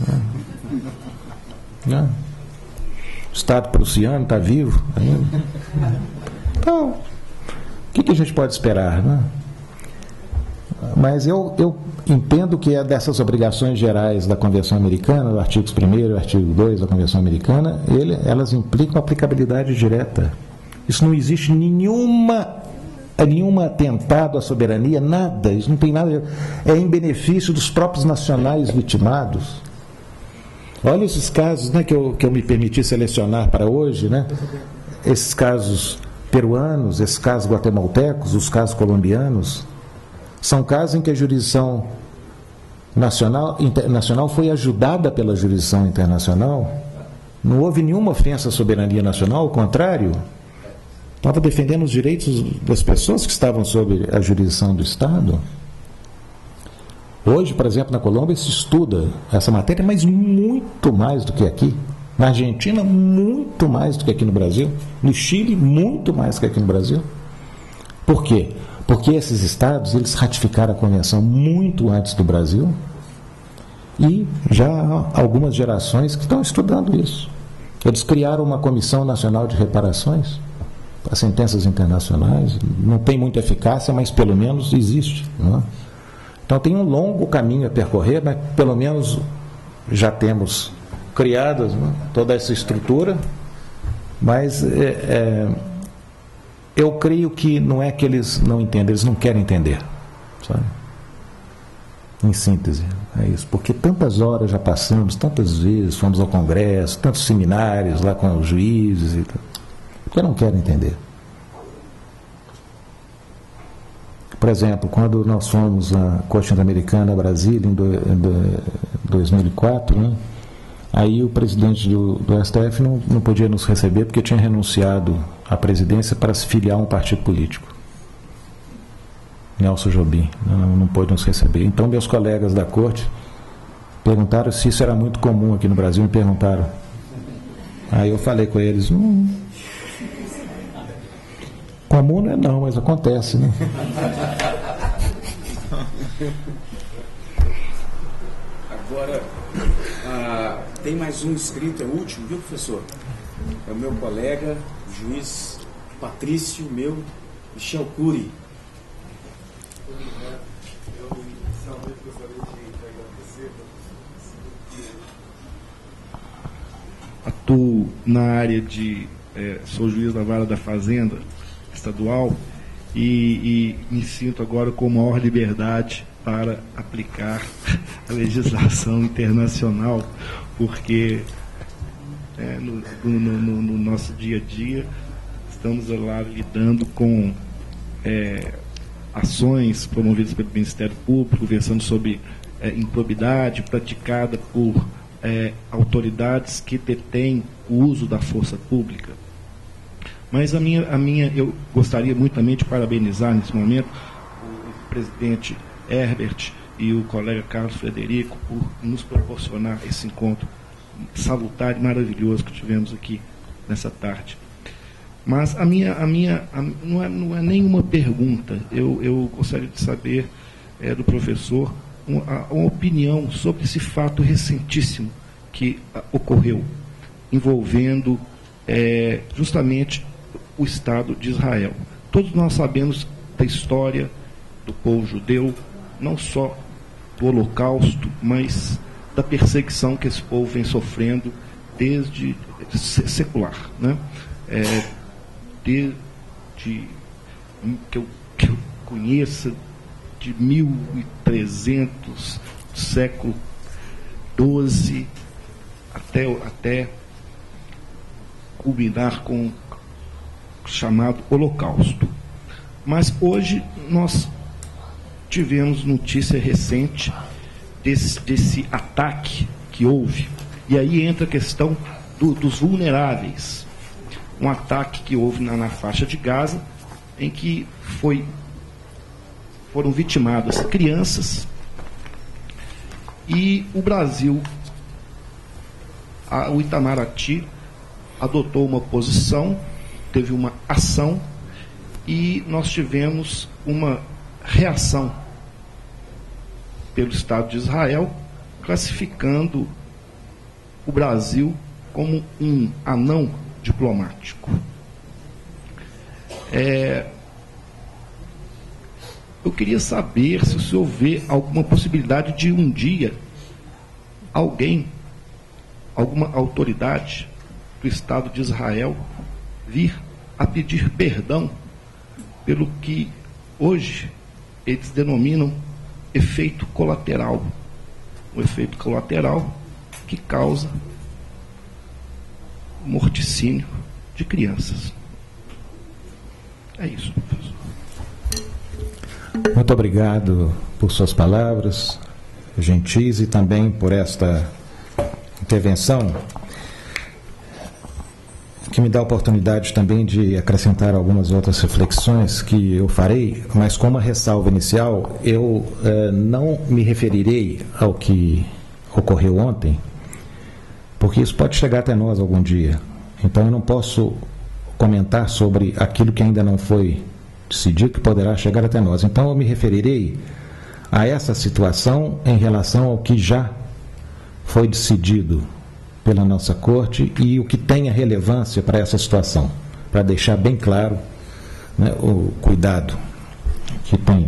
né? O Estado prussiano está vivo ainda. Então, o que a gente pode esperar, né? Mas eu entendo que é dessas obrigações gerais da Convenção Americana, do artigo 1º e artigo 2 da Convenção Americana, elas implicam aplicabilidade direta. Isso não existe nenhum atentado à soberania, nada, isso não tem nada, é em benefício dos próprios nacionais vitimados. Olha esses casos, né, que eu me permiti selecionar para hoje, né? Esses casos peruanos, esses casos guatemaltecos, os casos colombianos, são casos em que a jurisdição internacional foi ajudada pela jurisdição internacional. Não houve nenhuma ofensa à soberania nacional, ao contrário, estava defendendo os direitos das pessoas que estavam sob a jurisdição do Estado. Hoje, por exemplo, na Colômbia se estuda essa matéria, mas muito mais do que aqui. Na Argentina, muito mais do que aqui no Brasil. No Chile, muito mais do que aqui no Brasil. Por quê? Porque esses estados, eles ratificaram a convenção muito antes do Brasil, e já há algumas gerações que estão estudando isso. Eles criaram uma Comissão Nacional de Reparações para sentenças internacionais. Não tem muita eficácia, mas pelo menos existe, não é? Então tem um longo caminho a percorrer, mas pelo menos já temos criadas, né, toda essa estrutura, mas eu creio que não é que eles não entendem, eles não querem entender, sabe? Em síntese, é isso. Porque tantas horas já passamos, tantas vezes fomos ao Congresso, tantos seminários lá com os juízes e tal, porque não querem entender. Por exemplo, quando nós fomos à Corte Interamericana, Brasília, em 2004, né, aí o presidente do STF não podia nos receber porque tinha renunciado à presidência para se filiar a um partido político. Nelson Jobim não pôde nos receber. Então, meus colegas da Corte perguntaram se isso era muito comum aqui no Brasil, me perguntaram. Aí eu falei com eles, comum não é não, mas acontece, né? Agora, tem mais um inscrito, é o último, viu, professor? É o meu colega, o juiz Patrício, Michel Cury. Eu inicialmente gostaria de agradecer. Atuo na área de... sou juiz da Vara da Fazenda Estadual e me sinto agora com maior liberdade para aplicar a legislação internacional, porque no nosso dia a dia estamos lá lidando com ações promovidas pelo Ministério Público, versando sobre improbidade praticada por autoridades que detêm o uso da força pública. Mas eu gostaria muito também de parabenizar nesse momento o presidente Herbert e o colega Carlos Frederico por nos proporcionar esse encontro salutar e maravilhoso que tivemos aqui nessa tarde. Mas não é nenhuma pergunta. Eu gostaria de saber do professor uma opinião sobre esse fato recentíssimo que ocorreu, envolvendo justamente o Estado de Israel. Todos nós sabemos da história do povo judeu, não só do Holocausto, mas da perseguição que esse povo vem sofrendo desde secular, né? Desde que eu conheça, de 1300, do século XII, até culminar com o chamado Holocausto. Mas hoje nós tivemos notícia recente desse ataque que houve, e aí entra a questão dos vulneráveis. Um ataque que houve na faixa de Gaza, em que foram vitimadas crianças, e o Brasil, o Itamaraty, adotou uma posição, teve uma ação, e nós tivemos uma reação pelo Estado de Israel, classificando o Brasil como um anão diplomático. Eu queria saber se o senhor vê alguma possibilidade de um dia alguma autoridade do Estado de Israel vir a pedir perdão pelo que hoje eles denominam efeito colateral. Um efeito colateral que causa morticínio de crianças. É isso, professor. Muito obrigado por suas palavras gentis e também por esta intervenção, que me dá a oportunidade também de acrescentar algumas outras reflexões que eu farei, mas com uma ressalva inicial. Eu não me referirei ao que ocorreu ontem, porque isso pode chegar até nós algum dia. Então eu não posso comentar sobre aquilo que ainda não foi decidido, que poderá chegar até nós. Então eu me referirei a essa situação em relação ao que já foi decidido pela nossa Corte e o que tenha relevância para essa situação, para deixar bem claro, né, o cuidado que tenho.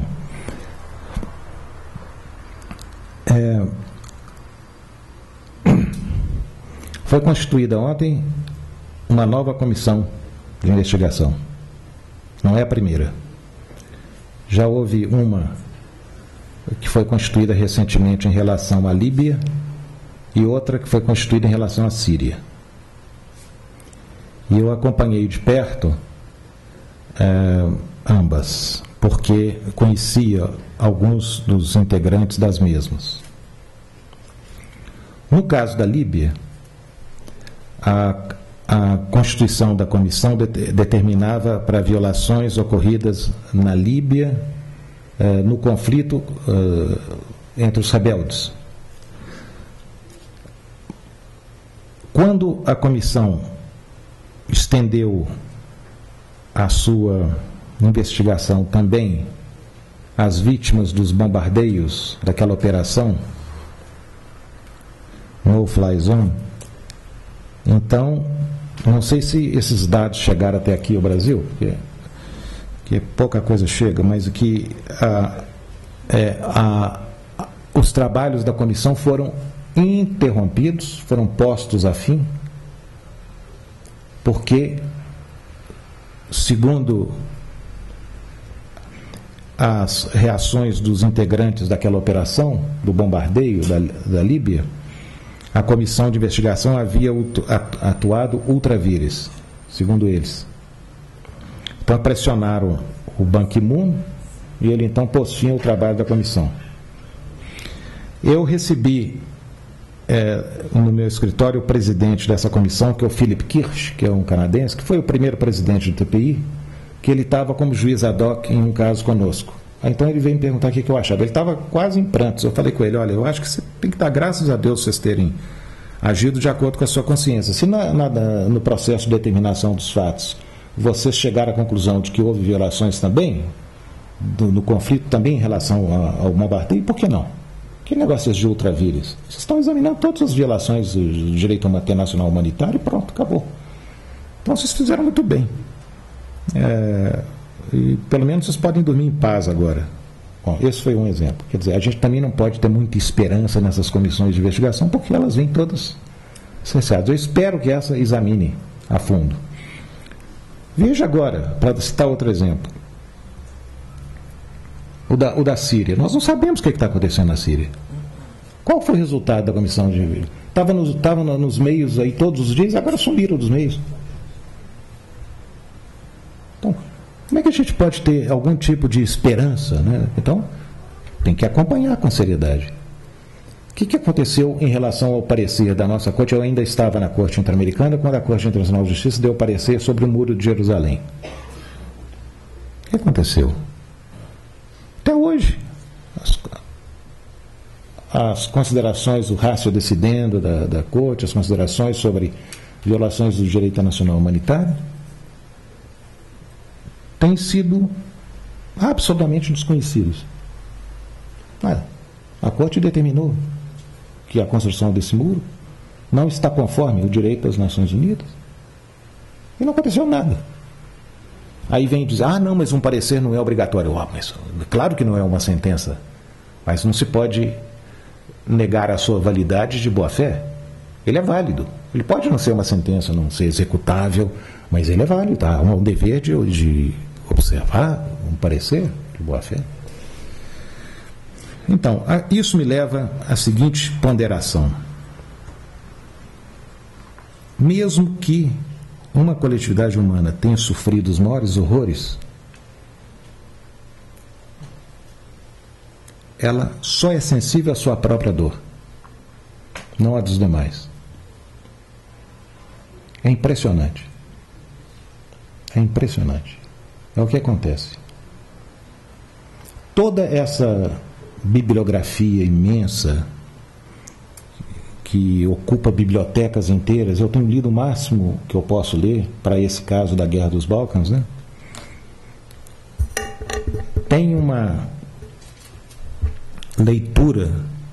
Foi constituída ontem uma nova comissão de investigação. Não é a primeira. Já houve uma que foi constituída recentemente em relação à Líbia e outra que foi constituída em relação à Síria. E eu acompanhei de perto ambas, porque conhecia alguns dos integrantes das mesmas. No caso da Líbia, a constituição da comissão determinava para violações ocorridas na Líbia, no conflito entre os rebeldes. Quando a comissão estendeu a sua investigação também às vítimas dos bombardeios daquela operação No Fly Zone, então, não sei se esses dados chegaram até aqui ao Brasil, porque pouca coisa chega, mas que os trabalhos da comissão foram interrompidos, foram postos a fim, porque, segundo as reações dos integrantes daquela operação, do bombardeio da Líbia, a comissão de investigação havia atuado ultra vires, segundo eles. Então pressionaram o Ban Ki-moon e ele então pôs fim ao trabalho da comissão. Eu recebi no meu escritório o presidente dessa comissão, que é o Philip Kirsch, que é um canadense, que foi o primeiro presidente do TPI, que ele estava como juiz ad hoc em um caso conosco. Então ele veio me perguntar o que eu achava. Ele estava quase em prantos. Eu falei com ele: olha, eu acho que você tem que dar graças a Deus vocês terem agido de acordo com a sua consciência. Se no processo de determinação dos fatos vocês chegaram à conclusão de que houve violações também, no conflito também em relação ao bombardeio, por que não? Que negócios de ultravires? Vocês estão examinando todas as violações do direito internacional humanitário e pronto, acabou. Então vocês fizeram muito bem. E pelo menos vocês podem dormir em paz agora. Bom, esse foi um exemplo. Quer dizer, a gente também não pode ter muita esperança nessas comissões de investigação, porque elas vêm todas cessadas. Eu espero que essa examine a fundo. Veja agora, para citar outro exemplo, o da Síria. Nós não sabemos o que está acontecendo na Síria. Qual foi o resultado da comissão de... Estava nos meios aí todos os dias, agora sumiram dos meios. Então, como é que a gente pode ter algum tipo de esperança, né? Então, tem que acompanhar com seriedade. O que aconteceu em relação ao parecer da nossa corte? Eu ainda estava na Corte Interamericana quando a Corte Internacional de Justiça deu parecer sobre o Muro de Jerusalém. O que aconteceu? Até hoje, as considerações do ratio decidendo da Corte, as considerações sobre violações do direito internacional humanitário, têm sido absolutamente desconhecidos. A Corte determinou que a construção desse muro não está conforme o direito das Nações Unidas. E não aconteceu nada. Aí vem dizer, não, mas um parecer não é obrigatório. Mas, claro que não é uma sentença, mas não se pode negar a sua validade de boa-fé. Ele é válido. Ele pode não ser uma sentença, não ser executável, mas ele é válido. Há um dever de observar um parecer de boa-fé. Então, isso me leva à seguinte ponderação. Mesmo que uma coletividade humana tenha sofrido os maiores horrores, ela só é sensível à sua própria dor, não à dos demais. É impressionante. É impressionante. É o que acontece. Toda essa bibliografia imensa que ocupa bibliotecas inteiras, eu tenho lido o máximo que eu posso ler para esse caso da Guerra dos Balcãs, né? Tem uma leitura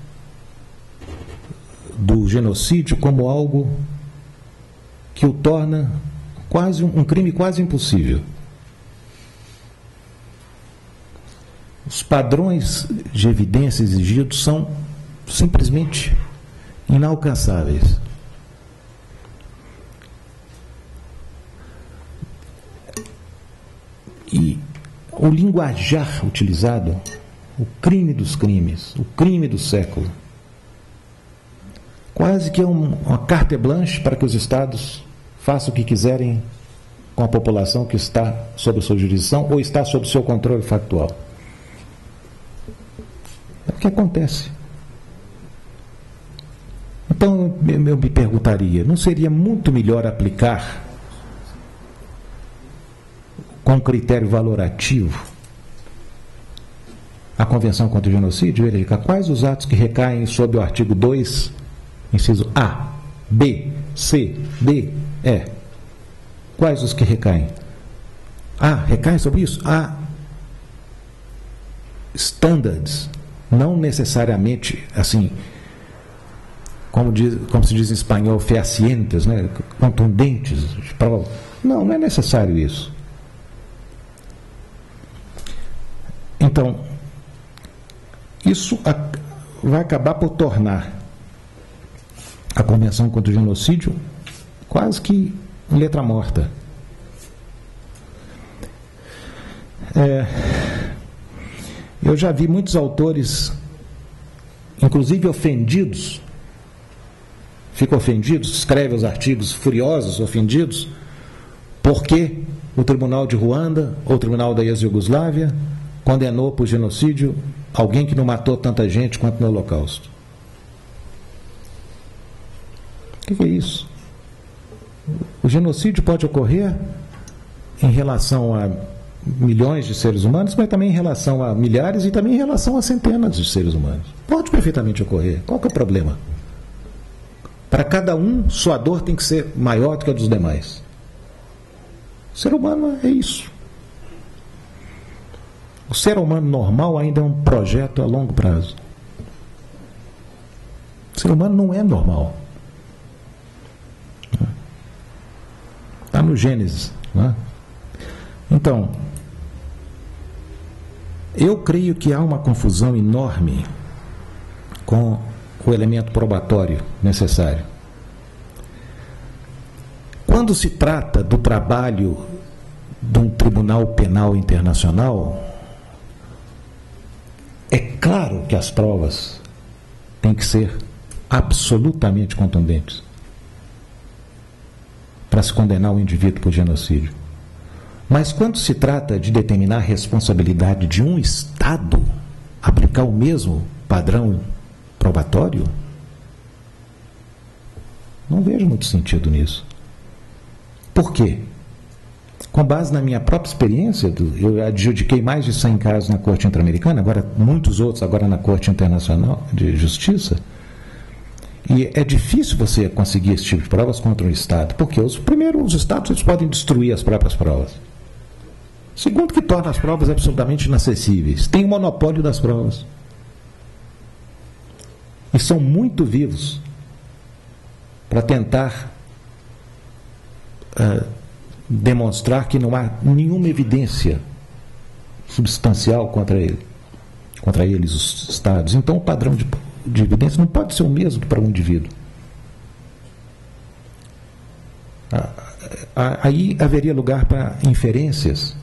do genocídio como algo que o torna quase um crime quase impossível. Os padrões de evidência exigidos são simplesmente inalcançáveis. E o linguajar utilizado, o crime dos crimes, o crime do século, quase que é uma carte blanche para que os Estados façam o que quiserem com a população que está sob sua jurisdição ou está sob seu controle factual. É o que acontece. Então eu me perguntaria, não seria muito melhor aplicar com critério valorativo a Convenção contra o Genocídio, verificar quais os atos que recaem sob o artigo 2, inciso A, B, C, D, E. Quais os que recaem? Recaem sobre isso? Há standards, não necessariamente assim, como se diz em espanhol, fehacientes, né? Contundentes. Não é necessário isso. Então, isso vai acabar por tornar a Convenção contra o Genocídio quase que letra morta. Eu já vi muitos autores, inclusive ofendidos, ficam ofendidos, escrevem os artigos furiosos, ofendidos, porque o Tribunal de Ruanda, ou o Tribunal da ex-Iugoslávia, condenou por genocídio alguém que não matou tanta gente quanto no Holocausto. O que é isso? O genocídio pode ocorrer em relação a milhões de seres humanos, mas também em relação a milhares e também em relação a centenas de seres humanos. Pode perfeitamente ocorrer. Qual que é o problema? Para cada um, sua dor tem que ser maior do que a dos demais. O ser humano é isso. O ser humano normal ainda é um projeto a longo prazo. O ser humano não é normal. Está no Gênesis. Né? Então, eu creio que há uma confusão enorme com o elemento probatório necessário. Quando se trata do trabalho de um tribunal penal internacional, é claro que as provas têm que ser absolutamente contundentes para se condenar o indivíduo por genocídio. Mas quando se trata de determinar a responsabilidade de um Estado aplicar o mesmo padrão probatório, não vejo muito sentido nisso. Por quê? Com base na minha própria experiência, eu adjudiquei mais de 100 casos na Corte Interamericana, agora muitos outros agora na Corte Internacional de Justiça, e é difícil você conseguir esse tipo de provas contra um Estado, porque primeiro, os Estados eles podem destruir as próprias provas. Segundo, que torna as provas absolutamente inacessíveis. Tem o monopólio das provas. E são muito vivos para tentar demonstrar que não há nenhuma evidência substancial contra eles, os Estados. Então, o padrão de evidência não pode ser o mesmo para um indivíduo. Aí haveria lugar para inferências,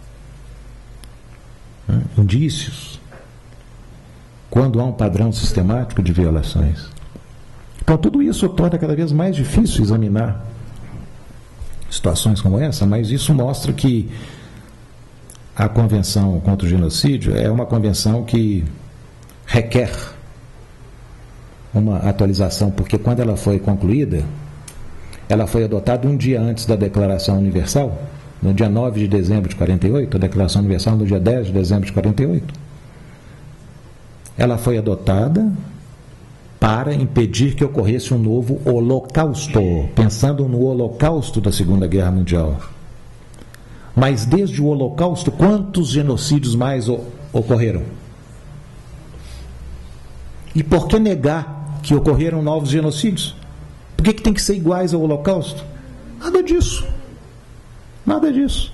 indícios, quando há um padrão sistemático de violações. Então, tudo isso torna cada vez mais difícil examinar situações como essa, mas isso mostra que a Convenção contra o Genocídio é uma convenção que requer uma atualização, porque quando ela foi concluída, ela foi adotada um dia antes da Declaração Universal, no dia 9 de dezembro de 48, a Declaração Universal no dia 10 de dezembro de 48. Ela foi adotada para impedir que ocorresse um novo holocausto, pensando no holocausto da Segunda Guerra Mundial. Mas desde o holocausto, quantos genocídios mais ocorreram? E por que negar que ocorreram novos genocídios? Por que tem que ser iguais ao holocausto? Nada disso. Nada disso.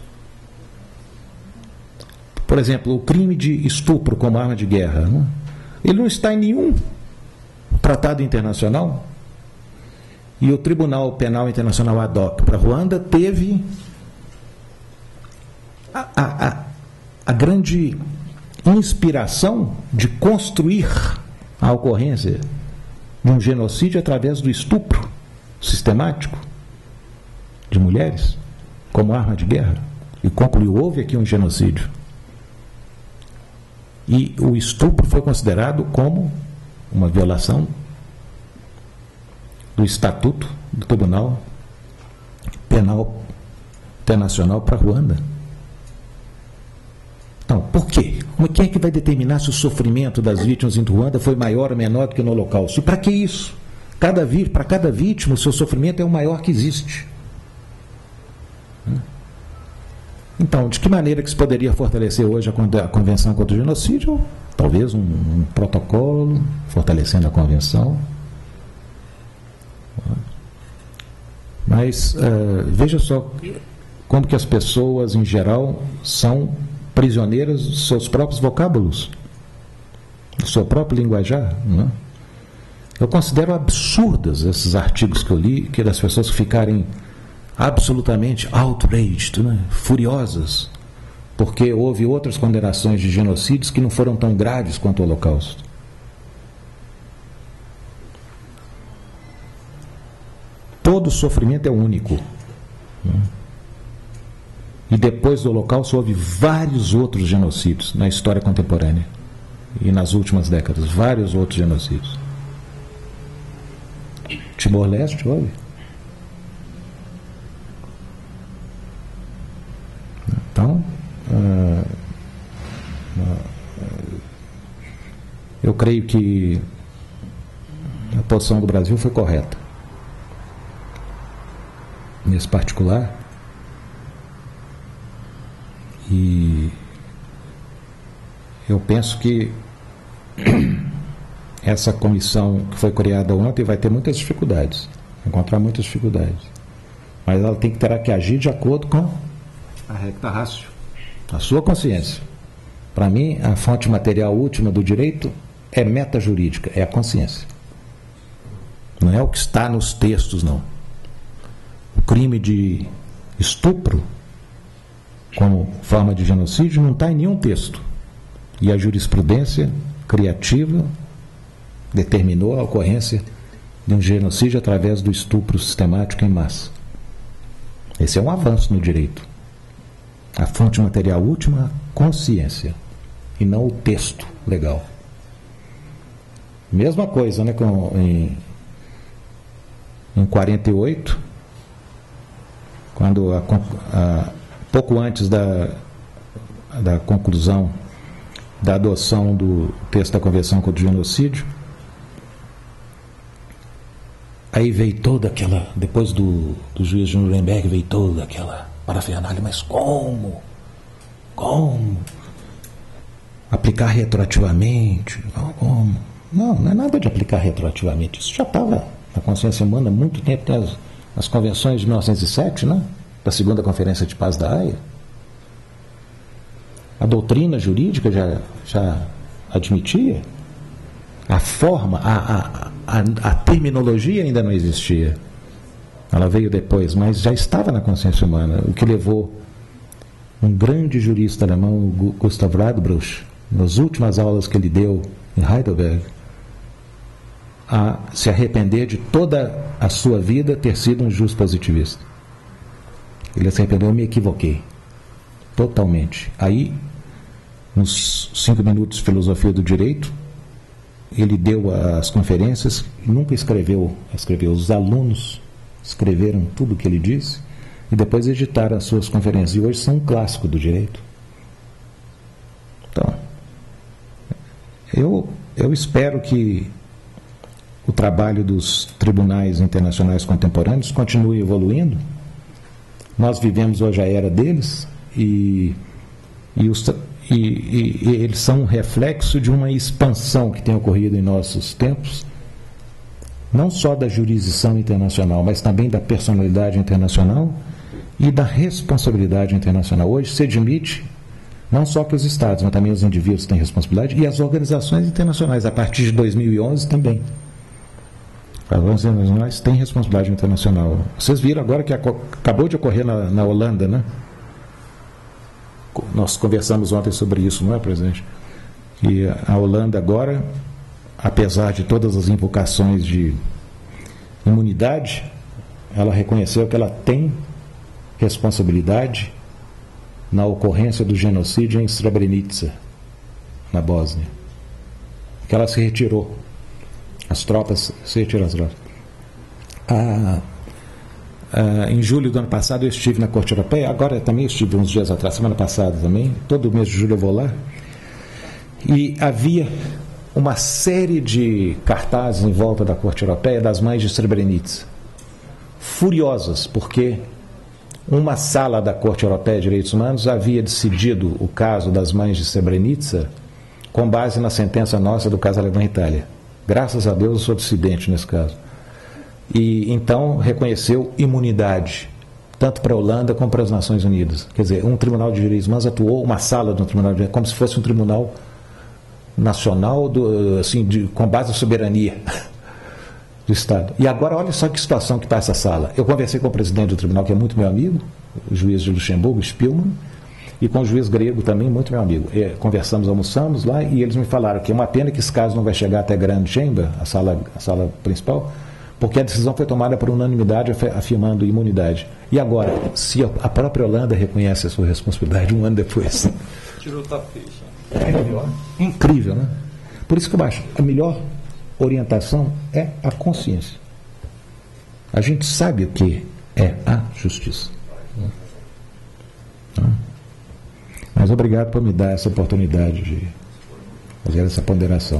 Por exemplo, o crime de estupro como arma de guerra, né? Ele não está em nenhum tratado internacional. E o Tribunal Penal Internacional ad hoc para Ruanda teve a grande inspiração de construir a ocorrência de um genocídio através do estupro sistemático de mulheres como arma de guerra. E concluiu, houve aqui um genocídio. E o estupro foi considerado como uma violação do Estatuto do Tribunal Penal Internacional para Ruanda. Então, por quê? Quem é que vai determinar se o sofrimento das vítimas em Ruanda foi maior ou menor do que no Holocausto? E para que isso? Para cada vítima, o seu sofrimento é o maior que existe. Então, de que maneira que se poderia fortalecer hoje a Convenção contra o Genocídio? Talvez um protocolo, fortalecendo a Convenção. Mas veja só como que as pessoas, em geral, são prisioneiras dos seus próprios vocábulos, do seu próprio linguajar. Né? Eu considero absurdas esses artigos que eu li, que das pessoas ficarem absolutamente outraged, né? Furiosas, porque houve outras condenações de genocídios que não foram tão graves quanto o Holocausto. Todo sofrimento é único. Né? E depois do Holocausto houve vários outros genocídios na história contemporânea e nas últimas décadas, vários outros genocídios. Timor-Leste houve. Então, eu creio que a posição do Brasil foi correta. Nesse particular. E eu penso que essa comissão que foi criada ontem vai ter muitas dificuldades, encontrar muitas dificuldades. Mas ela terá que agir de acordo com a recta ratio, a sua consciência. Para mim, a fonte material última do direito é metajurídica, é a consciência. Não é o que está nos textos, não. O crime de estupro como forma de genocídio não está em nenhum texto. E a jurisprudência criativa determinou a ocorrência de um genocídio através do estupro sistemático em massa. Esse é um avanço no direito. A fonte material última, a consciência, e não o texto legal. Mesma coisa, né, em 48, quando pouco antes da conclusão da adoção do texto da Convenção contra o Genocídio, aí veio toda aquela, depois do juiz de Nuremberg, veio toda aquela parafernália, mas como? Aplicar retroativamente? Como? Não é nada de aplicar retroativamente, isso já estava na consciência humana há muito tempo. Tem as convenções de 1907, né? Da segunda Conferência de Paz da Haia. A doutrina jurídica já admitia. A forma, a terminologia ainda não existia. Ela veio depois, mas já estava na consciência humana, o que levou um grande jurista alemão, Gustav Radbruch, nas últimas aulas que ele deu em Heidelberg, a se arrepender de toda a sua vida ter sido um justo positivista. Ele se arrependeu: eu me equivoquei totalmente. Aí, nos 5 minutos de filosofia do direito, ele deu as conferências, nunca escreveu. Os alunos escreveram tudo o que ele disse e depois editaram as suas conferências, e hoje são um clássico do direito. Então, eu espero que o trabalho dos tribunais internacionais contemporâneos continue evoluindo. Nós vivemos hoje a era deles e eles são um reflexo de uma expansão que tem ocorrido em nossos tempos, não só da jurisdição internacional, mas também da personalidade internacional e da responsabilidade internacional. Hoje se admite não só que os Estados, mas também os indivíduos têm responsabilidade, e as organizações internacionais, a partir de 2011 também. As organizações internacionais têm responsabilidade internacional. Vocês viram agora que acabou de ocorrer na Holanda, né? Nós conversamos ontem sobre isso, não é, presidente? E a Holanda agora, apesar de todas as invocações de imunidade, ela reconheceu que ela tem responsabilidade na ocorrência do genocídio em Srebrenica, na Bósnia. Que ela se retirou. As tropas se retiraram. Em julho do ano passado eu estive na Corte Europeia, agora também estive uns dias atrás, semana passada também, todo mês de julho eu vou lá, e havia uma série de cartazes em volta da Corte Europeia das mães de Srebrenica, furiosas, porque uma sala da Corte Europeia de Direitos Humanos havia decidido o caso das mães de Srebrenica com base na sentença nossa do caso Alemanha-Itália. Graças a Deus eu sou dissidente nesse caso. E então reconheceu imunidade, tanto para a Holanda como para as Nações Unidas. Quer dizer, um tribunal de direitos humanos atuou, uma sala de um tribunal de direitos, como se fosse um tribunal nacional, com base na soberania do Estado. E agora olha só que situação que está essa sala. Eu conversei com o presidente do tribunal, que é muito meu amigo, o juiz de Luxemburgo, Spielmann, e com o juiz grego também, muito meu amigo. Conversamos, almoçamos lá, e eles me falaram que é uma pena que esse caso não vai chegar até Grand Chamber, a sala principal, porque a decisão foi tomada por unanimidade, afirmando imunidade. E agora, se a própria Holanda reconhece a sua responsabilidade um ano depois? Tirou o tapete. É incrível, né? Por isso que eu acho, a melhor orientação é a consciência. A gente sabe o que é a justiça. Mas obrigado por me dar essa oportunidade de fazer essa ponderação.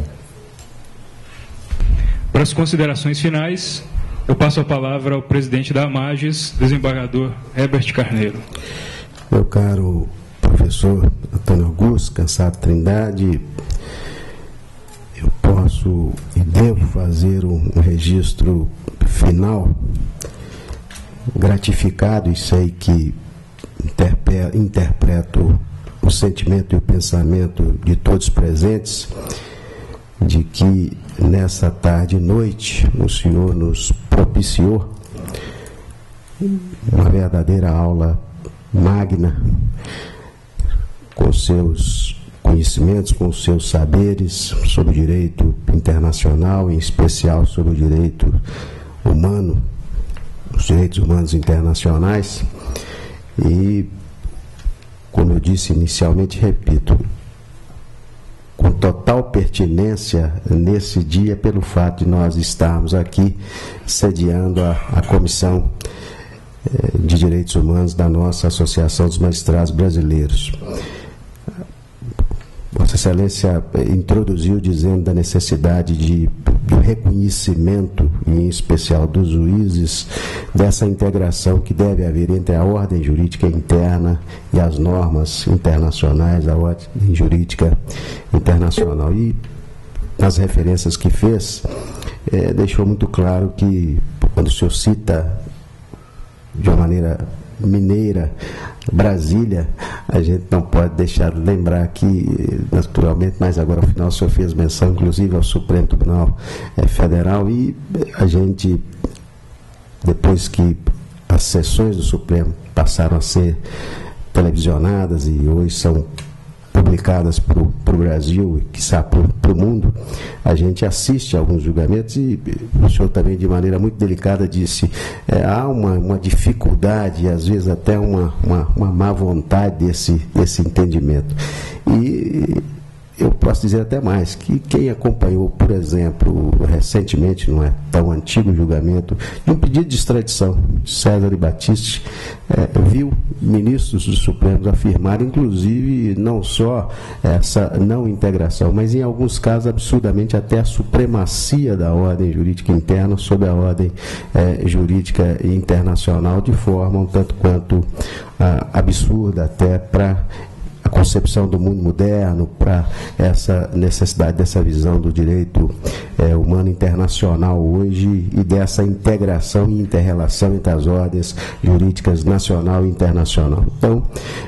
Para as considerações finais, eu passo a palavra ao presidente da AMAGES, desembargador Herbert Carneiro. Meu caro professor Antônio Augusto Cansado Trindade, eu posso e devo fazer um registro final, gratificado, e sei que interpreto o sentimento e o pensamento de todos presentes, de que nessa tarde e noite o senhor nos propiciou uma verdadeira aula magna, com seus conhecimentos, com os seus saberes sobre o direito internacional, em especial sobre o direito humano, os direitos humanos internacionais. E, como eu disse inicialmente, repito, com total pertinência nesse dia, pelo fato de nós estarmos aqui sediando a Comissão de Direitos Humanos da nossa Associação dos Magistrados Brasileiros. Vossa Excelência introduziu dizendo da necessidade do reconhecimento, em especial dos juízes, dessa integração que deve haver entre a ordem jurídica interna e as normas internacionais, a ordem jurídica internacional. E nas referências que fez, deixou muito claro que, quando o senhor cita de uma maneira mineira Brasília, a gente não pode deixar de lembrar que, naturalmente, mas agora ao final o senhor fez menção inclusive ao Supremo Tribunal Federal, e a gente, depois que as sessões do Supremo passaram a ser televisionadas e hoje são publicadas para o Brasil e, quiçá, para o mundo, a gente assiste a alguns julgamentos e o senhor também, de maneira muito delicada, disse há uma dificuldade e às vezes até uma má vontade desse entendimento. E eu posso dizer até mais, que quem acompanhou, por exemplo, recentemente, não é tão antigo, julgamento de um pedido de extradição de César e Batiste, viu ministros do Supremo afirmar, inclusive, não só essa não integração, mas em alguns casos, absurdamente, até a supremacia da ordem jurídica interna sobre a ordem jurídica internacional, de forma um tanto quanto absurda até para a concepção do mundo moderno, para essa necessidade dessa visão do direito humano internacional hoje e dessa integração e inter-relação entre as ordens jurídicas nacional e internacional. Então,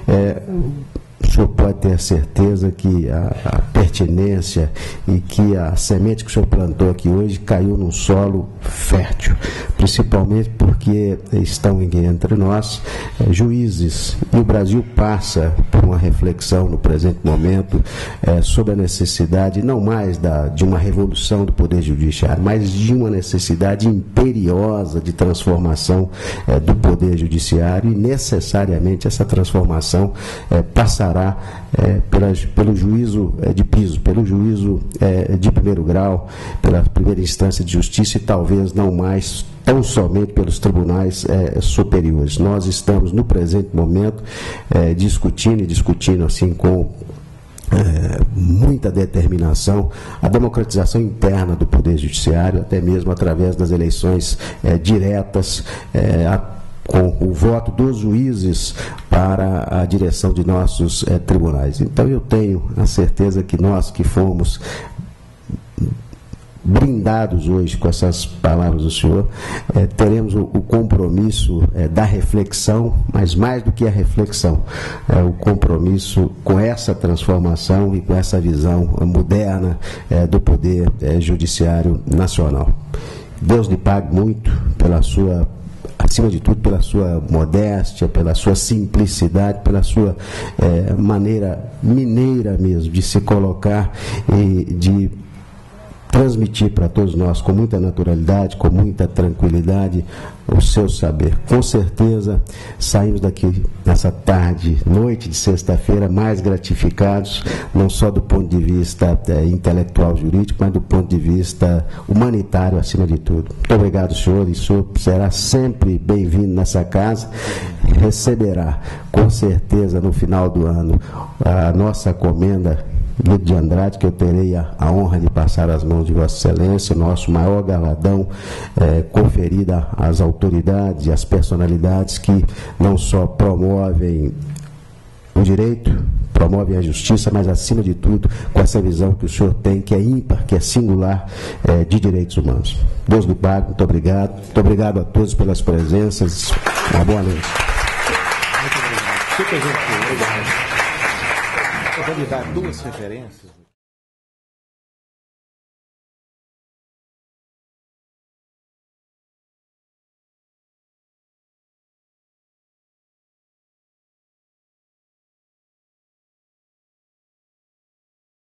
o senhor pode ter a certeza que a pertinência e que a semente que o senhor plantou aqui hoje caiu num solo fértil, principalmente porque estão entre nós juízes, e o Brasil passa por uma reflexão no presente momento sobre a necessidade não mais de uma revolução do Poder Judiciário, mas de uma necessidade imperiosa de transformação do Poder Judiciário, e necessariamente essa transformação passará pelo juízo de piso, pelo juízo de primeiro grau, pela primeira instância de justiça e talvez não mais tão somente pelos tribunais superiores. Nós estamos no presente momento discutindo assim com muita determinação a democratização interna do Poder Judiciário, até mesmo através das eleições diretas, com o voto dos juízes para a direção de nossos tribunais. Então eu tenho a certeza que nós que fomos brindados hoje com essas palavras do senhor, teremos o compromisso da reflexão, mas mais do que a reflexão, o compromisso com essa transformação e com essa visão moderna do Poder Judiciário Nacional. Deus lhe pague muito pela sua, acima de tudo, pela sua modéstia, pela sua simplicidade, pela sua maneira mineira mesmo de se colocar e de transmitir para todos nós com muita naturalidade, com muita tranquilidade, o seu saber. Com certeza saímos daqui nessa tarde, noite de sexta-feira, mais gratificados, não só do ponto de vista intelectual jurídico, mas do ponto de vista humanitário acima de tudo. Muito obrigado, senhor, e o senhor será sempre bem-vindo nessa casa, receberá com certeza no final do ano a nossa comenda Guido de Andrade, que eu terei a honra de passar às mãos de Vossa Excelência, o nosso maior galardão conferido às autoridades e às personalidades que não só promovem o direito, promovem a justiça, mas acima de tudo com essa visão que o senhor tem, que é ímpar, que é singular, de direitos humanos. Deus lhe pague, muito obrigado. Muito obrigado a todos pelas presenças. Uma boa noite. Muito obrigado. Eu vou lhe dar duas referências.